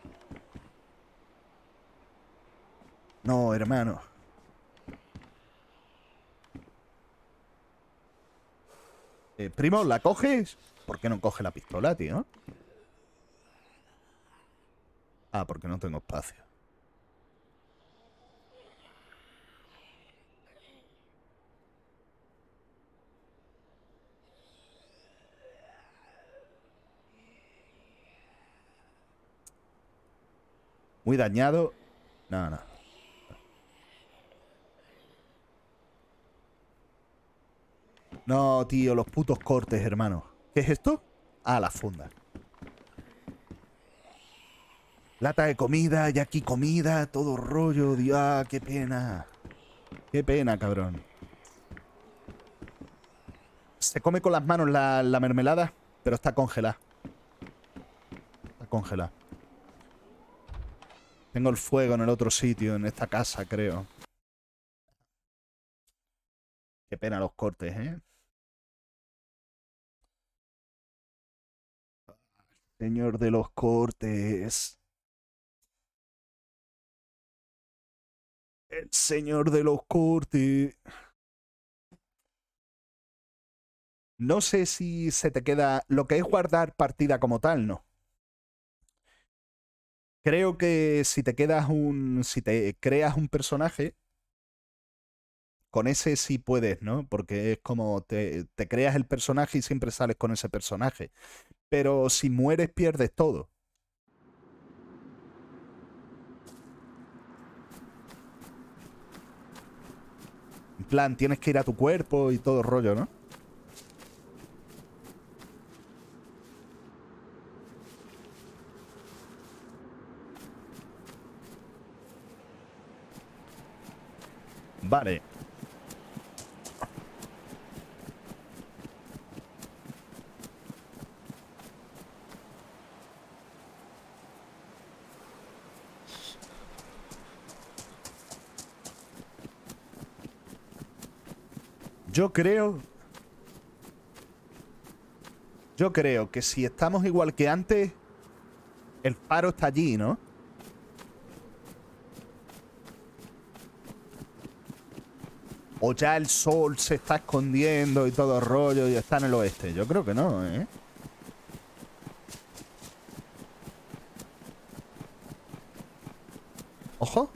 Speaker 1: No, hermano. Eh, primo, ¿la coges? ¿Por qué no coge la pistola, tío? Ah, porque no tengo espacio. Muy dañado. No, no. No, tío, los putos cortes, hermano. ¿Qué es esto? Ah, la funda. Lata de comida, y aquí comida, todo rollo. Dios, ah, qué pena. Qué pena, cabrón. Se come con las manos la, la mermelada, pero está congelada. Está congelada. Tengo el fuego en el otro sitio, en esta casa, creo. Qué pena los cortes, ¿eh? Señor de los cortes. El señor de los cortes. No sé si se te queda... Lo que es guardar partida como tal, no. Creo que si te quedas un... Si te creas un personaje, con ese sí puedes, ¿no? Porque es como te, te creas el personaje y siempre sales con ese personaje. Pero si mueres, pierdes todo. En plan, tienes que ir a tu cuerpo y todo el rollo, ¿no? Vale. Yo creo... Yo creo que si estamos igual que antes, el faro está allí, ¿no? O ya el sol se está escondiendo y todo el rollo y está en el oeste. Yo creo que no, ¿eh? Ojo.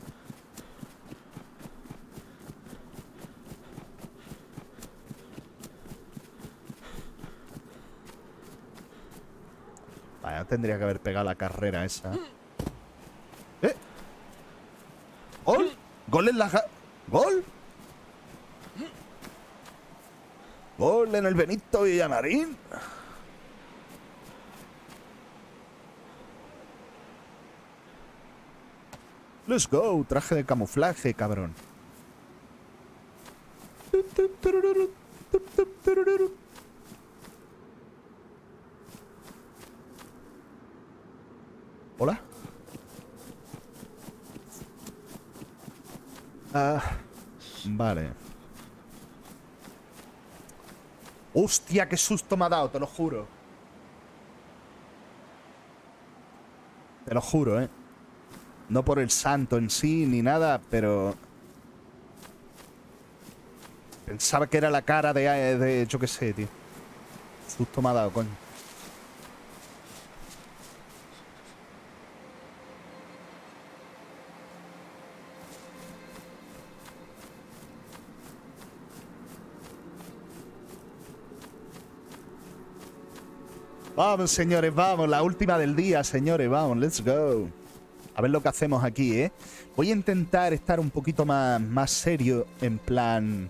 Speaker 1: Vaya, tendría que haber pegado la carrera esa. ¿Eh? ¿Gol? ¿Gol en la... ja- ¿Gol? ¿Gol en el Benito Villamarín? Let's go. Traje de camuflaje, cabrón. Hola. Ah, vale. Hostia, qué susto me ha dado, te lo juro. Te lo juro, ¿eh? No por el santo en sí ni nada, pero... Pensaba que era la cara de... de yo qué sé, tío. Susto me ha dado, coño. Vamos, señores, vamos. La última del día, señores. Vamos, let's go. A ver lo que hacemos aquí, ¿eh? Voy a intentar estar un poquito más, más serio, en plan...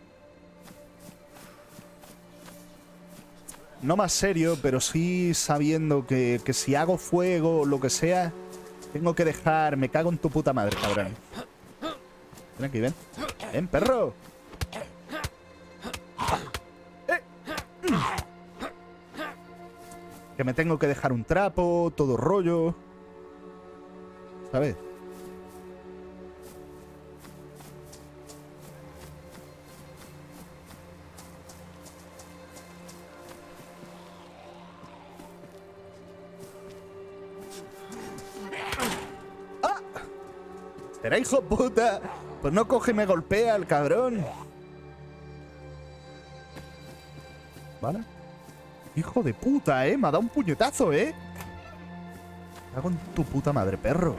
Speaker 1: No más serio, pero sí sabiendo que, que si hago fuego o lo que sea, tengo que dejar... Me cago en tu puta madre, cabrón. Ven aquí, ven. Ven, perro. Eh. Que me tengo que dejar un trapo, todo rollo. ¿Sabes? ¡Ah! ¿Será hijo puta? Pues no coge y me golpea el cabrón. ¿Vale? Hijo de puta, ¿eh? Me ha dado un puñetazo, ¿eh? Me cago en tu puta madre, perro.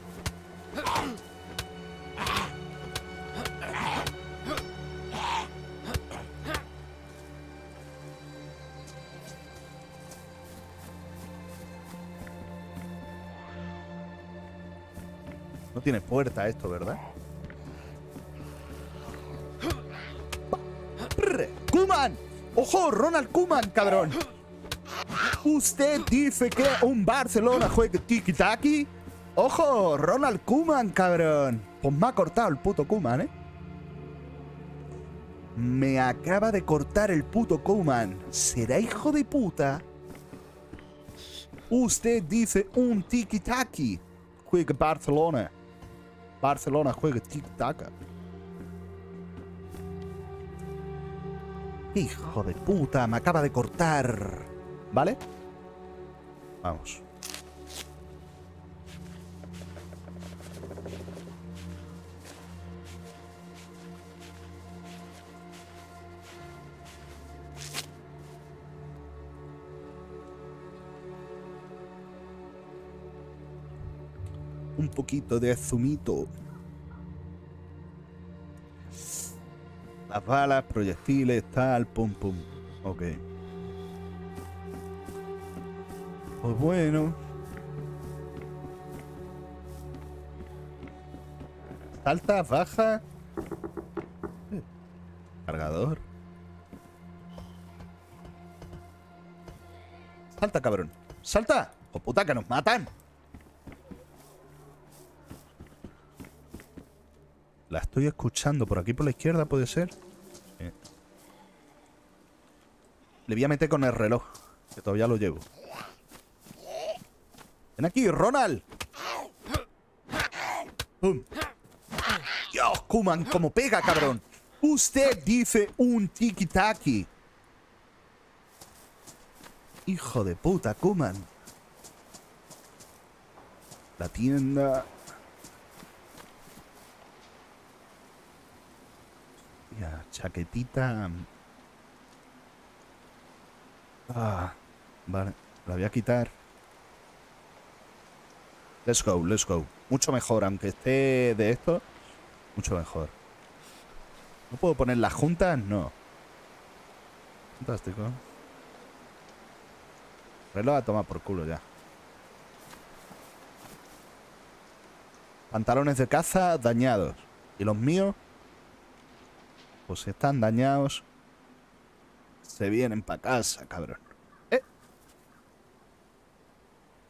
Speaker 1: No tiene puerta esto, ¿verdad? ¡Koeman! ¡Ojo! ¡Ronald Koeman, cabrón! ¿Usted dice que un Barcelona juegue tiki-taki? ¡Ojo! ¡Ronald Koeman, cabrón! Pues me ha cortado el puto Koeman, ¿eh? Me acaba de cortar el puto Koeman. ¿Será hijo de puta? Usted dice un tiki-taki. Juega Barcelona. Barcelona juega tiki-taka. Hijo de puta, me acaba de cortar. ¿Vale? Vamos. Un poquito de zumito. Las balas, proyectiles, tal, pum, pum. Ok. Pues bueno. Salta, baja. Eh, Cargador. Salta, cabrón. ¡Salta! ¡Oh, puta, que nos matan! La estoy escuchando. Por aquí, por la izquierda, ¿puede ser? Sí. Le voy a meter con el reloj, que todavía lo llevo. ¡Ven aquí, Ronald! ¡Pum! ¡Dios, Koeman, cómo pega, cabrón! Usted dice un tiki-taki. Hijo de puta, Koeman. La tienda... Ya, chaquetita. Ah, vale. La voy a quitar. Let's go, let's go. Mucho mejor, aunque esté de esto. Mucho mejor. ¿No puedo poner las juntas? No. Fantástico. Reloj a tomar por culo ya. Pantalones de caza dañados. ¿Y los míos? Pues si están dañados, se vienen para casa, cabrón. ¿Eh?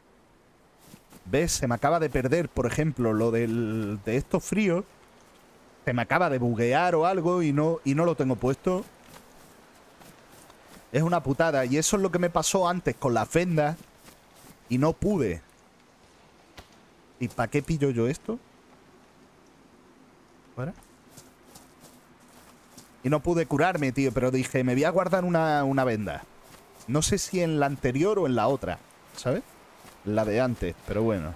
Speaker 1: ¿Ves? Se me acaba de perder, por ejemplo, lo del, de estos fríos. Se me acaba de buguear o algo y no, y no lo tengo puesto. Es una putada. Y eso es lo que me pasó antes con las vendas. Y no pude. ¿Y para qué pillo yo esto? ¿Para? Y no pude curarme, tío. Pero dije, me voy a guardar una, una venda. No sé si en la anterior o en la otra, ¿sabes? La de antes, pero bueno.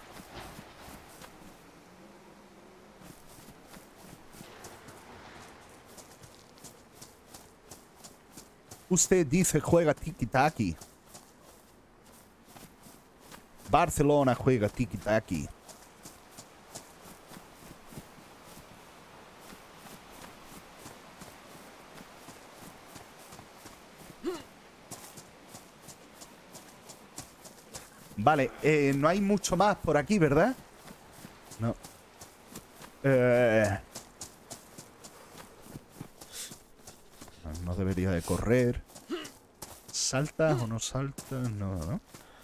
Speaker 1: Usted dice juega tiki-taki. Barcelona juega tiki-taki. Vale, eh, no hay mucho más por aquí, ¿verdad? No. Eh... No debería de correr. ¿Saltas o no saltas? No, ¿no?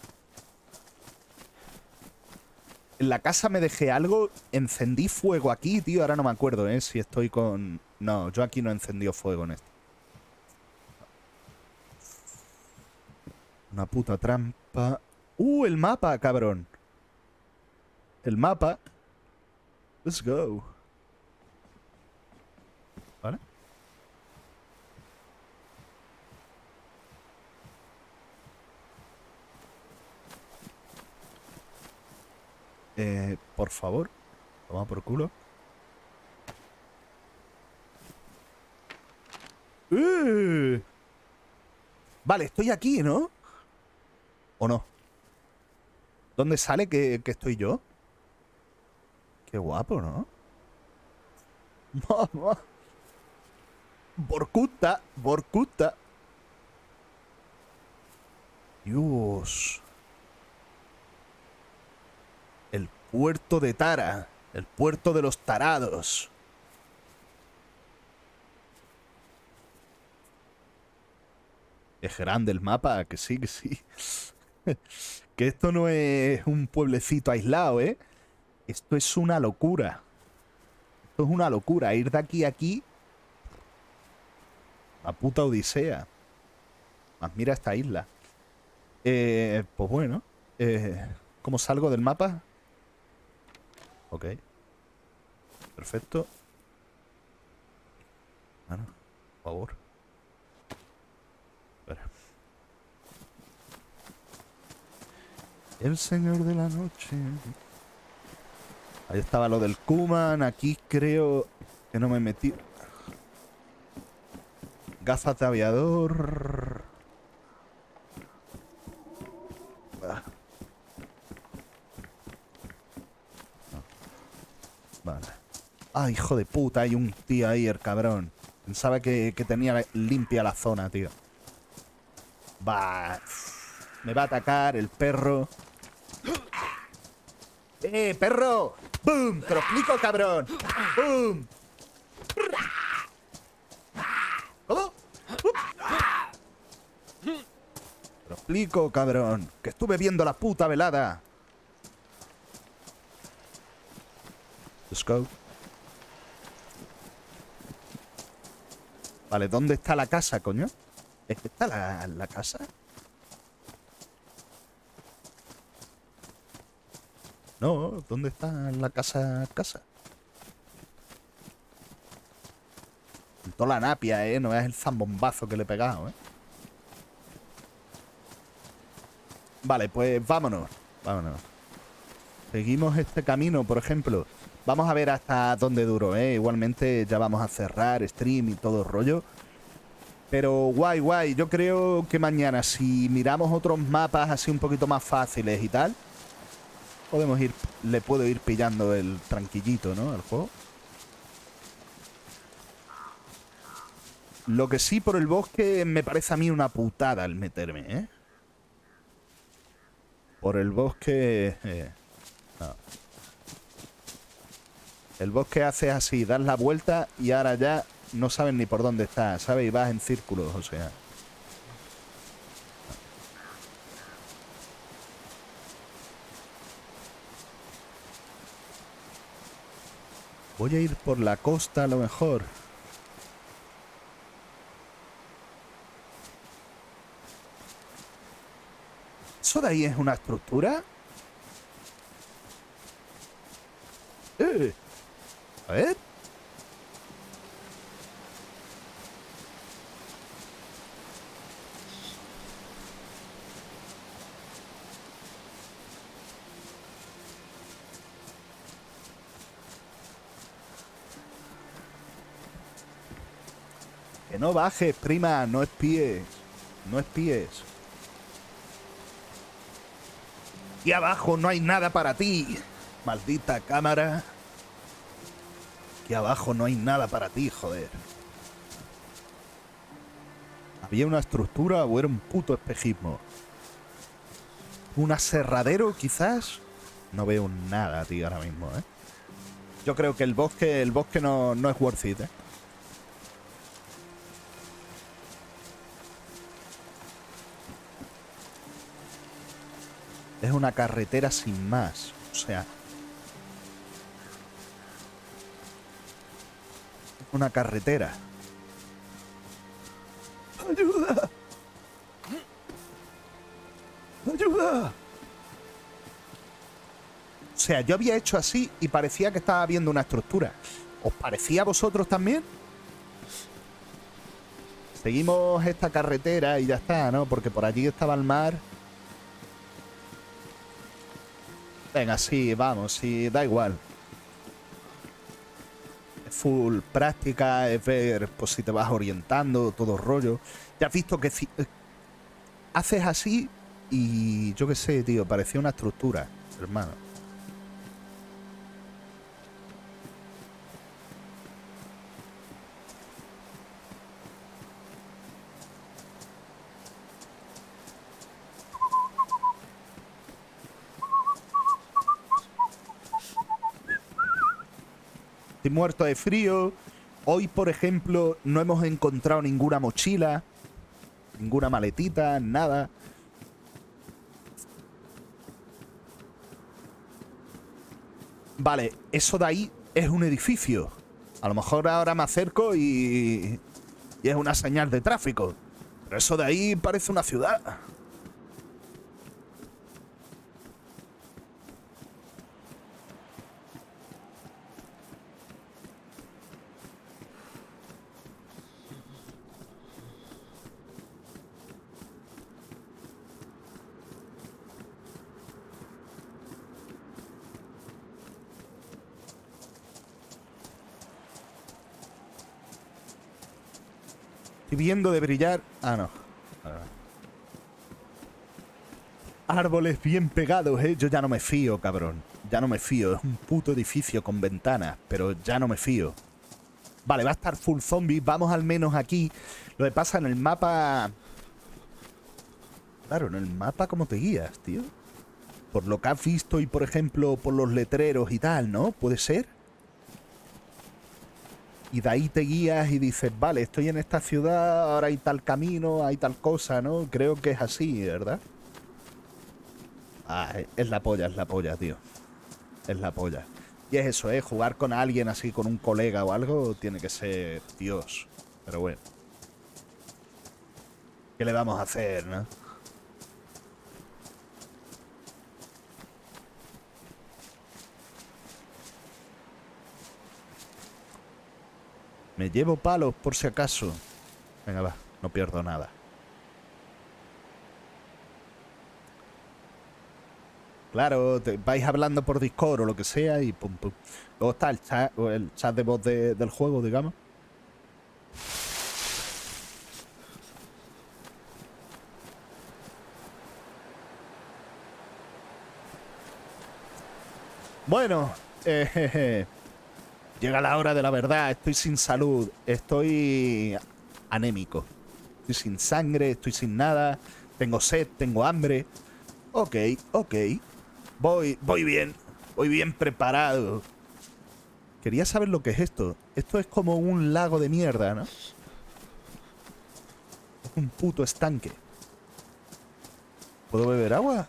Speaker 1: En la casa me dejé algo. Encendí fuego aquí, tío. Ahora no me acuerdo, ¿eh? Si estoy con... No, yo aquí no encendió fuego en esto. Una puta trampa. ¡Uh! El mapa, cabrón. El mapa. Let's go. ¿Vale? Eh, por favor. Toma por culo. ¡Uh! Vale, estoy aquí, ¿no? ¿O no? ¿Dónde sale que, que estoy yo? Qué guapo, ¿no? Borkuta, Borkuta. Dios. El puerto de Tara. El puerto de los tarados. Es grande el mapa, que sí, que sí. Que esto no es un pueblecito aislado, ¿eh? Esto es una locura. Esto es una locura. Ir de aquí a aquí. La puta odisea. Más mira esta isla. Eh, pues bueno. Eh, ¿Cómo salgo del mapa? Ok. Perfecto. Bueno, por favor. Espera. El señor de la noche. Ahí estaba lo del Kuman. Aquí creo que no me metí. Gafas de aviador. Ah. No. Vale. Ah, hijo de puta. Hay un tío ahí, el cabrón. Pensaba que, que tenía limpia la zona, tío. Va. Me va a atacar el perro. ¡Eh, perro! ¡Bum! ¡Te lo explico, cabrón! ¡Bum! ¿Cómo? ¡Te lo explico, cabrón! Que estuve viendo la puta velada. Let's go. Vale, ¿dónde está la casa, coño? ¿Es que está la, la casa? No, ¿dónde está la casa? Casa. Toda la napia, ¿eh? No es el zambombazo que le he pegado, ¿eh? Vale, pues vámonos. Vámonos. Seguimos este camino, por ejemplo. Vamos a ver hasta dónde duró, ¿eh? Igualmente ya vamos a cerrar stream y todo el rollo. Pero guay, guay. Yo creo que mañana, si miramos otros mapas así un poquito más fáciles y tal, podemos ir, le puedo ir pillando el tranquillito, ¿no? Al juego. Lo que sí, por el bosque me parece a mí una putada el meterme, ¿eh? Por el bosque... Eh, no. El bosque hace así, das la vuelta y ahora ya no sabes ni por dónde estás, ¿sabes? Y vas en círculos, o sea... Voy a ir por la costa a lo mejor. ¿Eso de ahí es una estructura? Eh. A ver. Que no bajes, prima, no espíes. No espíes. Y abajo no hay nada para ti. Maldita cámara. Aquí abajo no hay nada para ti, joder. ¿Había una estructura o era un puto espejismo? ¿Un aserradero, quizás? No veo nada, tío, ahora mismo, ¿eh? Yo creo que el bosque, el bosque no, no es worth it, ¿eh? Es una carretera sin más. O sea... Una carretera. ¡Ayuda! ¡Ayuda! O sea, yo había hecho así y parecía que estaba viendo una estructura. ¿Os parecía a vosotros también? Seguimos esta carretera y ya está, ¿no? Porque por allí estaba el mar. Venga, sí, vamos, sí, da igual. Es full práctica, es ver pues, si te vas orientando, todo rollo. Ya has visto que si haces así y yo qué sé, tío, parecía una estructura, hermano. Estoy muerto de frío. Hoy, por ejemplo, no hemos encontrado ninguna mochila, ninguna maletita, nada. Vale, eso de ahí es un edificio. A lo mejor ahora me acerco y, y es una señal de tráfico. Pero eso de ahí parece una ciudad. Estoy viendo de brillar... Ah, no. Árboles bien pegados, ¿eh? Yo ya no me fío, cabrón. Ya no me fío. Es un puto edificio con ventanas, pero ya no me fío. Vale, va a estar full zombie. Vamos al menos aquí. Lo que pasa en el mapa... Claro, en el mapa ¿cómo te guías, tío? Por lo que has visto y, por ejemplo, por los letreros y tal, ¿no? ¿Puede ser? Y de ahí te guías y dices, vale, estoy en esta ciudad, ahora hay tal camino, hay tal cosa, ¿no? Creo que es así, ¿verdad? Ah, es la polla, es la polla, tío. Es la polla. Y es eso, ¿eh? Jugar con alguien así, con un colega o algo, tiene que ser Dios. Pero bueno. ¿Qué le vamos a hacer, no? Me llevo palos por si acaso. Venga, va, no pierdo nada. Claro, te vais hablando por Discord o lo que sea y pum, pum. Luego está el chat, el chat de voz de, del juego, digamos. Bueno, eh, jeje. Llega la hora de la verdad. Estoy sin salud. Estoy anémico. Estoy sin sangre, estoy sin nada. Tengo sed, tengo hambre. Ok, ok. Voy, voy bien. Voy bien preparado. Quería saber lo que es esto. Esto es como un lago de mierda, ¿no? Es un puto estanque. ¿Puedo beber agua?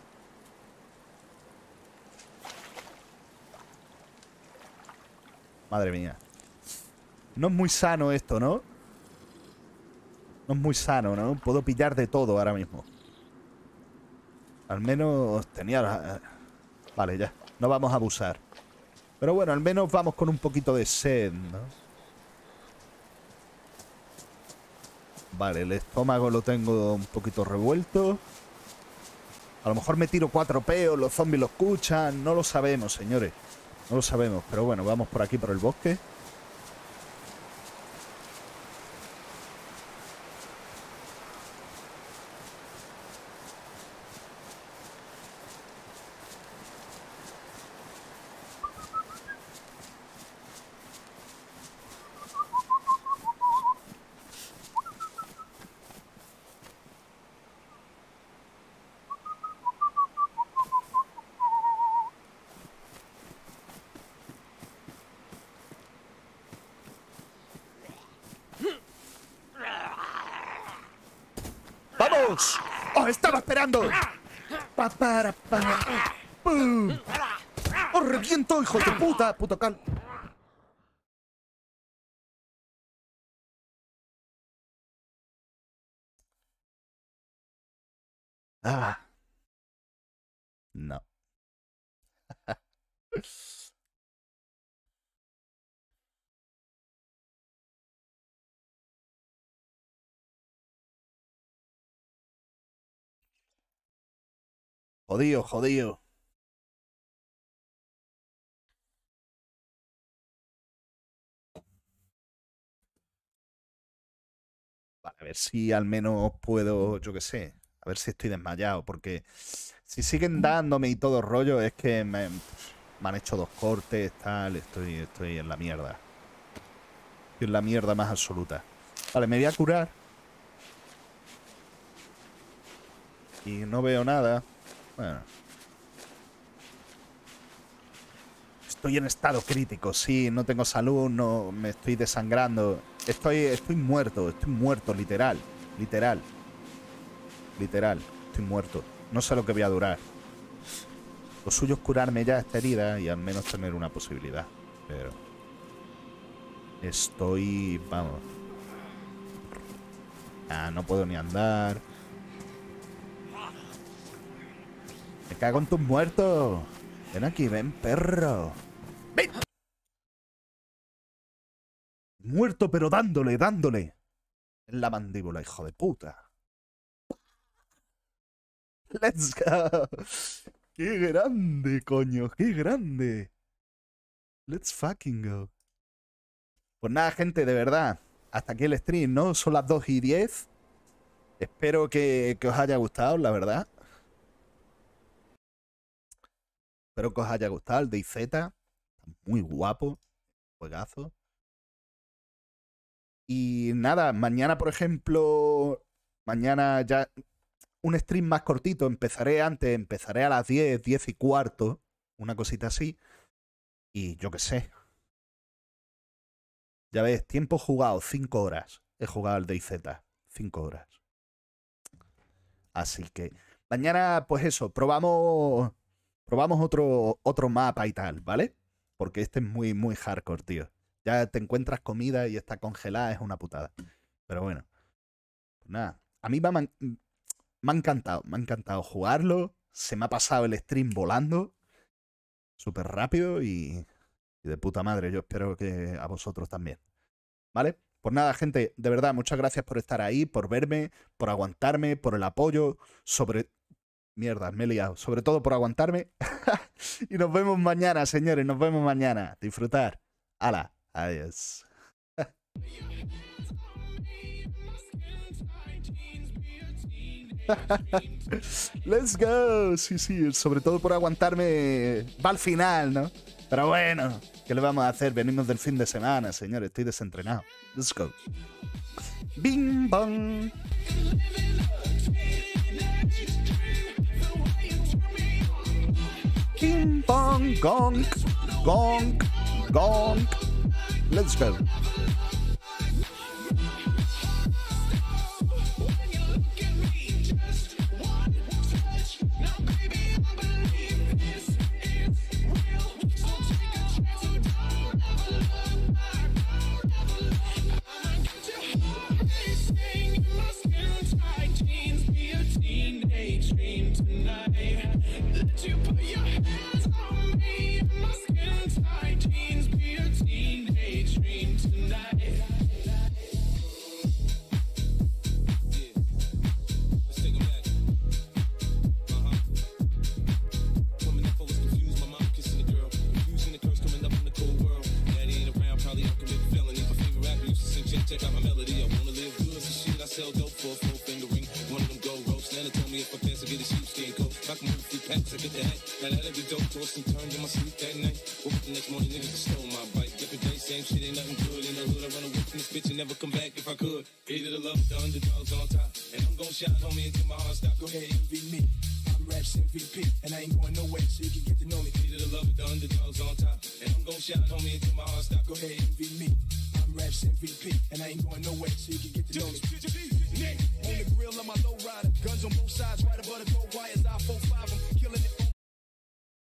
Speaker 1: Madre mía. No es muy sano esto, ¿no? No es muy sano, ¿no? Puedo pillar de todo ahora mismo. Al menos tenía... Vale, ya. No vamos a abusar. Pero bueno, al menos vamos con un poquito de sed, ¿no? Vale, el estómago lo tengo un poquito revuelto. A lo mejor me tiro cuatro peos, los zombies lo escuchan. No lo sabemos, señores. No lo sabemos. Pero bueno, vamos por aquí, por el bosque. ¡Vamos! ¡Os estaba esperando! Pa, para, para. ¡Pum! ¡Os reviento, hijo de puta! ¡Puto cal! Ah. No. Jodido, jodido. Vale, a ver si al menos puedo, yo qué sé, a ver si estoy desmayado, porque si siguen dándome y todo rollo, es que me, me han hecho dos cortes, tal, estoy, estoy en la mierda. Estoy en la mierda más absoluta. Vale, me voy a curar. Y no veo nada. Bueno. Estoy en estado crítico, sí, no tengo salud, no me estoy desangrando. Estoy, estoy muerto, estoy muerto, literal. Literal. Literal, estoy muerto. No sé lo que voy a durar. Lo suyo es curarme ya esta herida y al menos tener una posibilidad. Pero... estoy... vamos. Ah, no puedo ni andar. Me cago en tus muertos. Ven aquí, ven, perro. ¡Ven! Muerto, pero dándole, dándole. En la mandíbula, hijo de puta. Let's go. Qué grande, coño, qué grande. Let's fucking go. Pues nada, gente, de verdad. Hasta aquí el stream, ¿no? Son las dos y diez. Espero que, que os haya gustado, la verdad. Espero que os haya gustado el DayZ. Muy guapo. Juegazo. Y nada, mañana, por ejemplo, mañana ya un stream más cortito. Empezaré antes, empezaré a las diez, diez y cuarto. Una cosita así. Y yo qué sé. Ya ves, tiempo jugado, cinco horas. He jugado al DayZ, cinco horas. Así que mañana, pues eso, probamos... Probamos otro, otro mapa y tal, ¿vale? Porque este es muy, muy hardcore, tío. Ya te encuentras comida y está congelada, es una putada. Pero bueno. Pues nada. A mí me ha, me ha encantado. Me ha encantado jugarlo. Se me ha pasado el stream volando. Súper rápido y, y de puta madre. Yo espero que a vosotros también. ¿Vale? Pues nada, gente. De verdad, muchas gracias por estar ahí, por verme, por aguantarme, por el apoyo. Sobre... Mierda, me he liado. Sobre todo por aguantarme. Y nos vemos mañana, señores. Nos vemos mañana. Disfrutar. ¡Hala! Adiós. Let's go. Sí, sí. Sobre todo por aguantarme. Va al final, ¿no? Pero bueno. ¿Qué le vamos a hacer? Venimos del fin de semana, señores. Estoy desentrenado. Let's go. Bing bong. Ping pong, gong, gong, gong. Let's go.
Speaker 3: took it that. Now that'll be dope, tossed and turned in my sleep that night. Woke up the next morning, niggas stole my bike. Different day, same shit, ain't nothing good. In the hood, I run away from this bitch and never come back if I could. Either the love, the underdogs on top. And I'm gon' shout, homie, until my heart stop. Go ahead, envy me. I'm Raps M V P, and I ain't going nowhere, so you can get to know me. Either the love, the underdogs on top. And I'm gon' shout, homie, until my heart stop. Go ahead, envy me. I'm Raps M V P, and I ain't going nowhere, so you can get to know me. On the grill of my low rider, guns on both sides, right above the gold wires, I four five.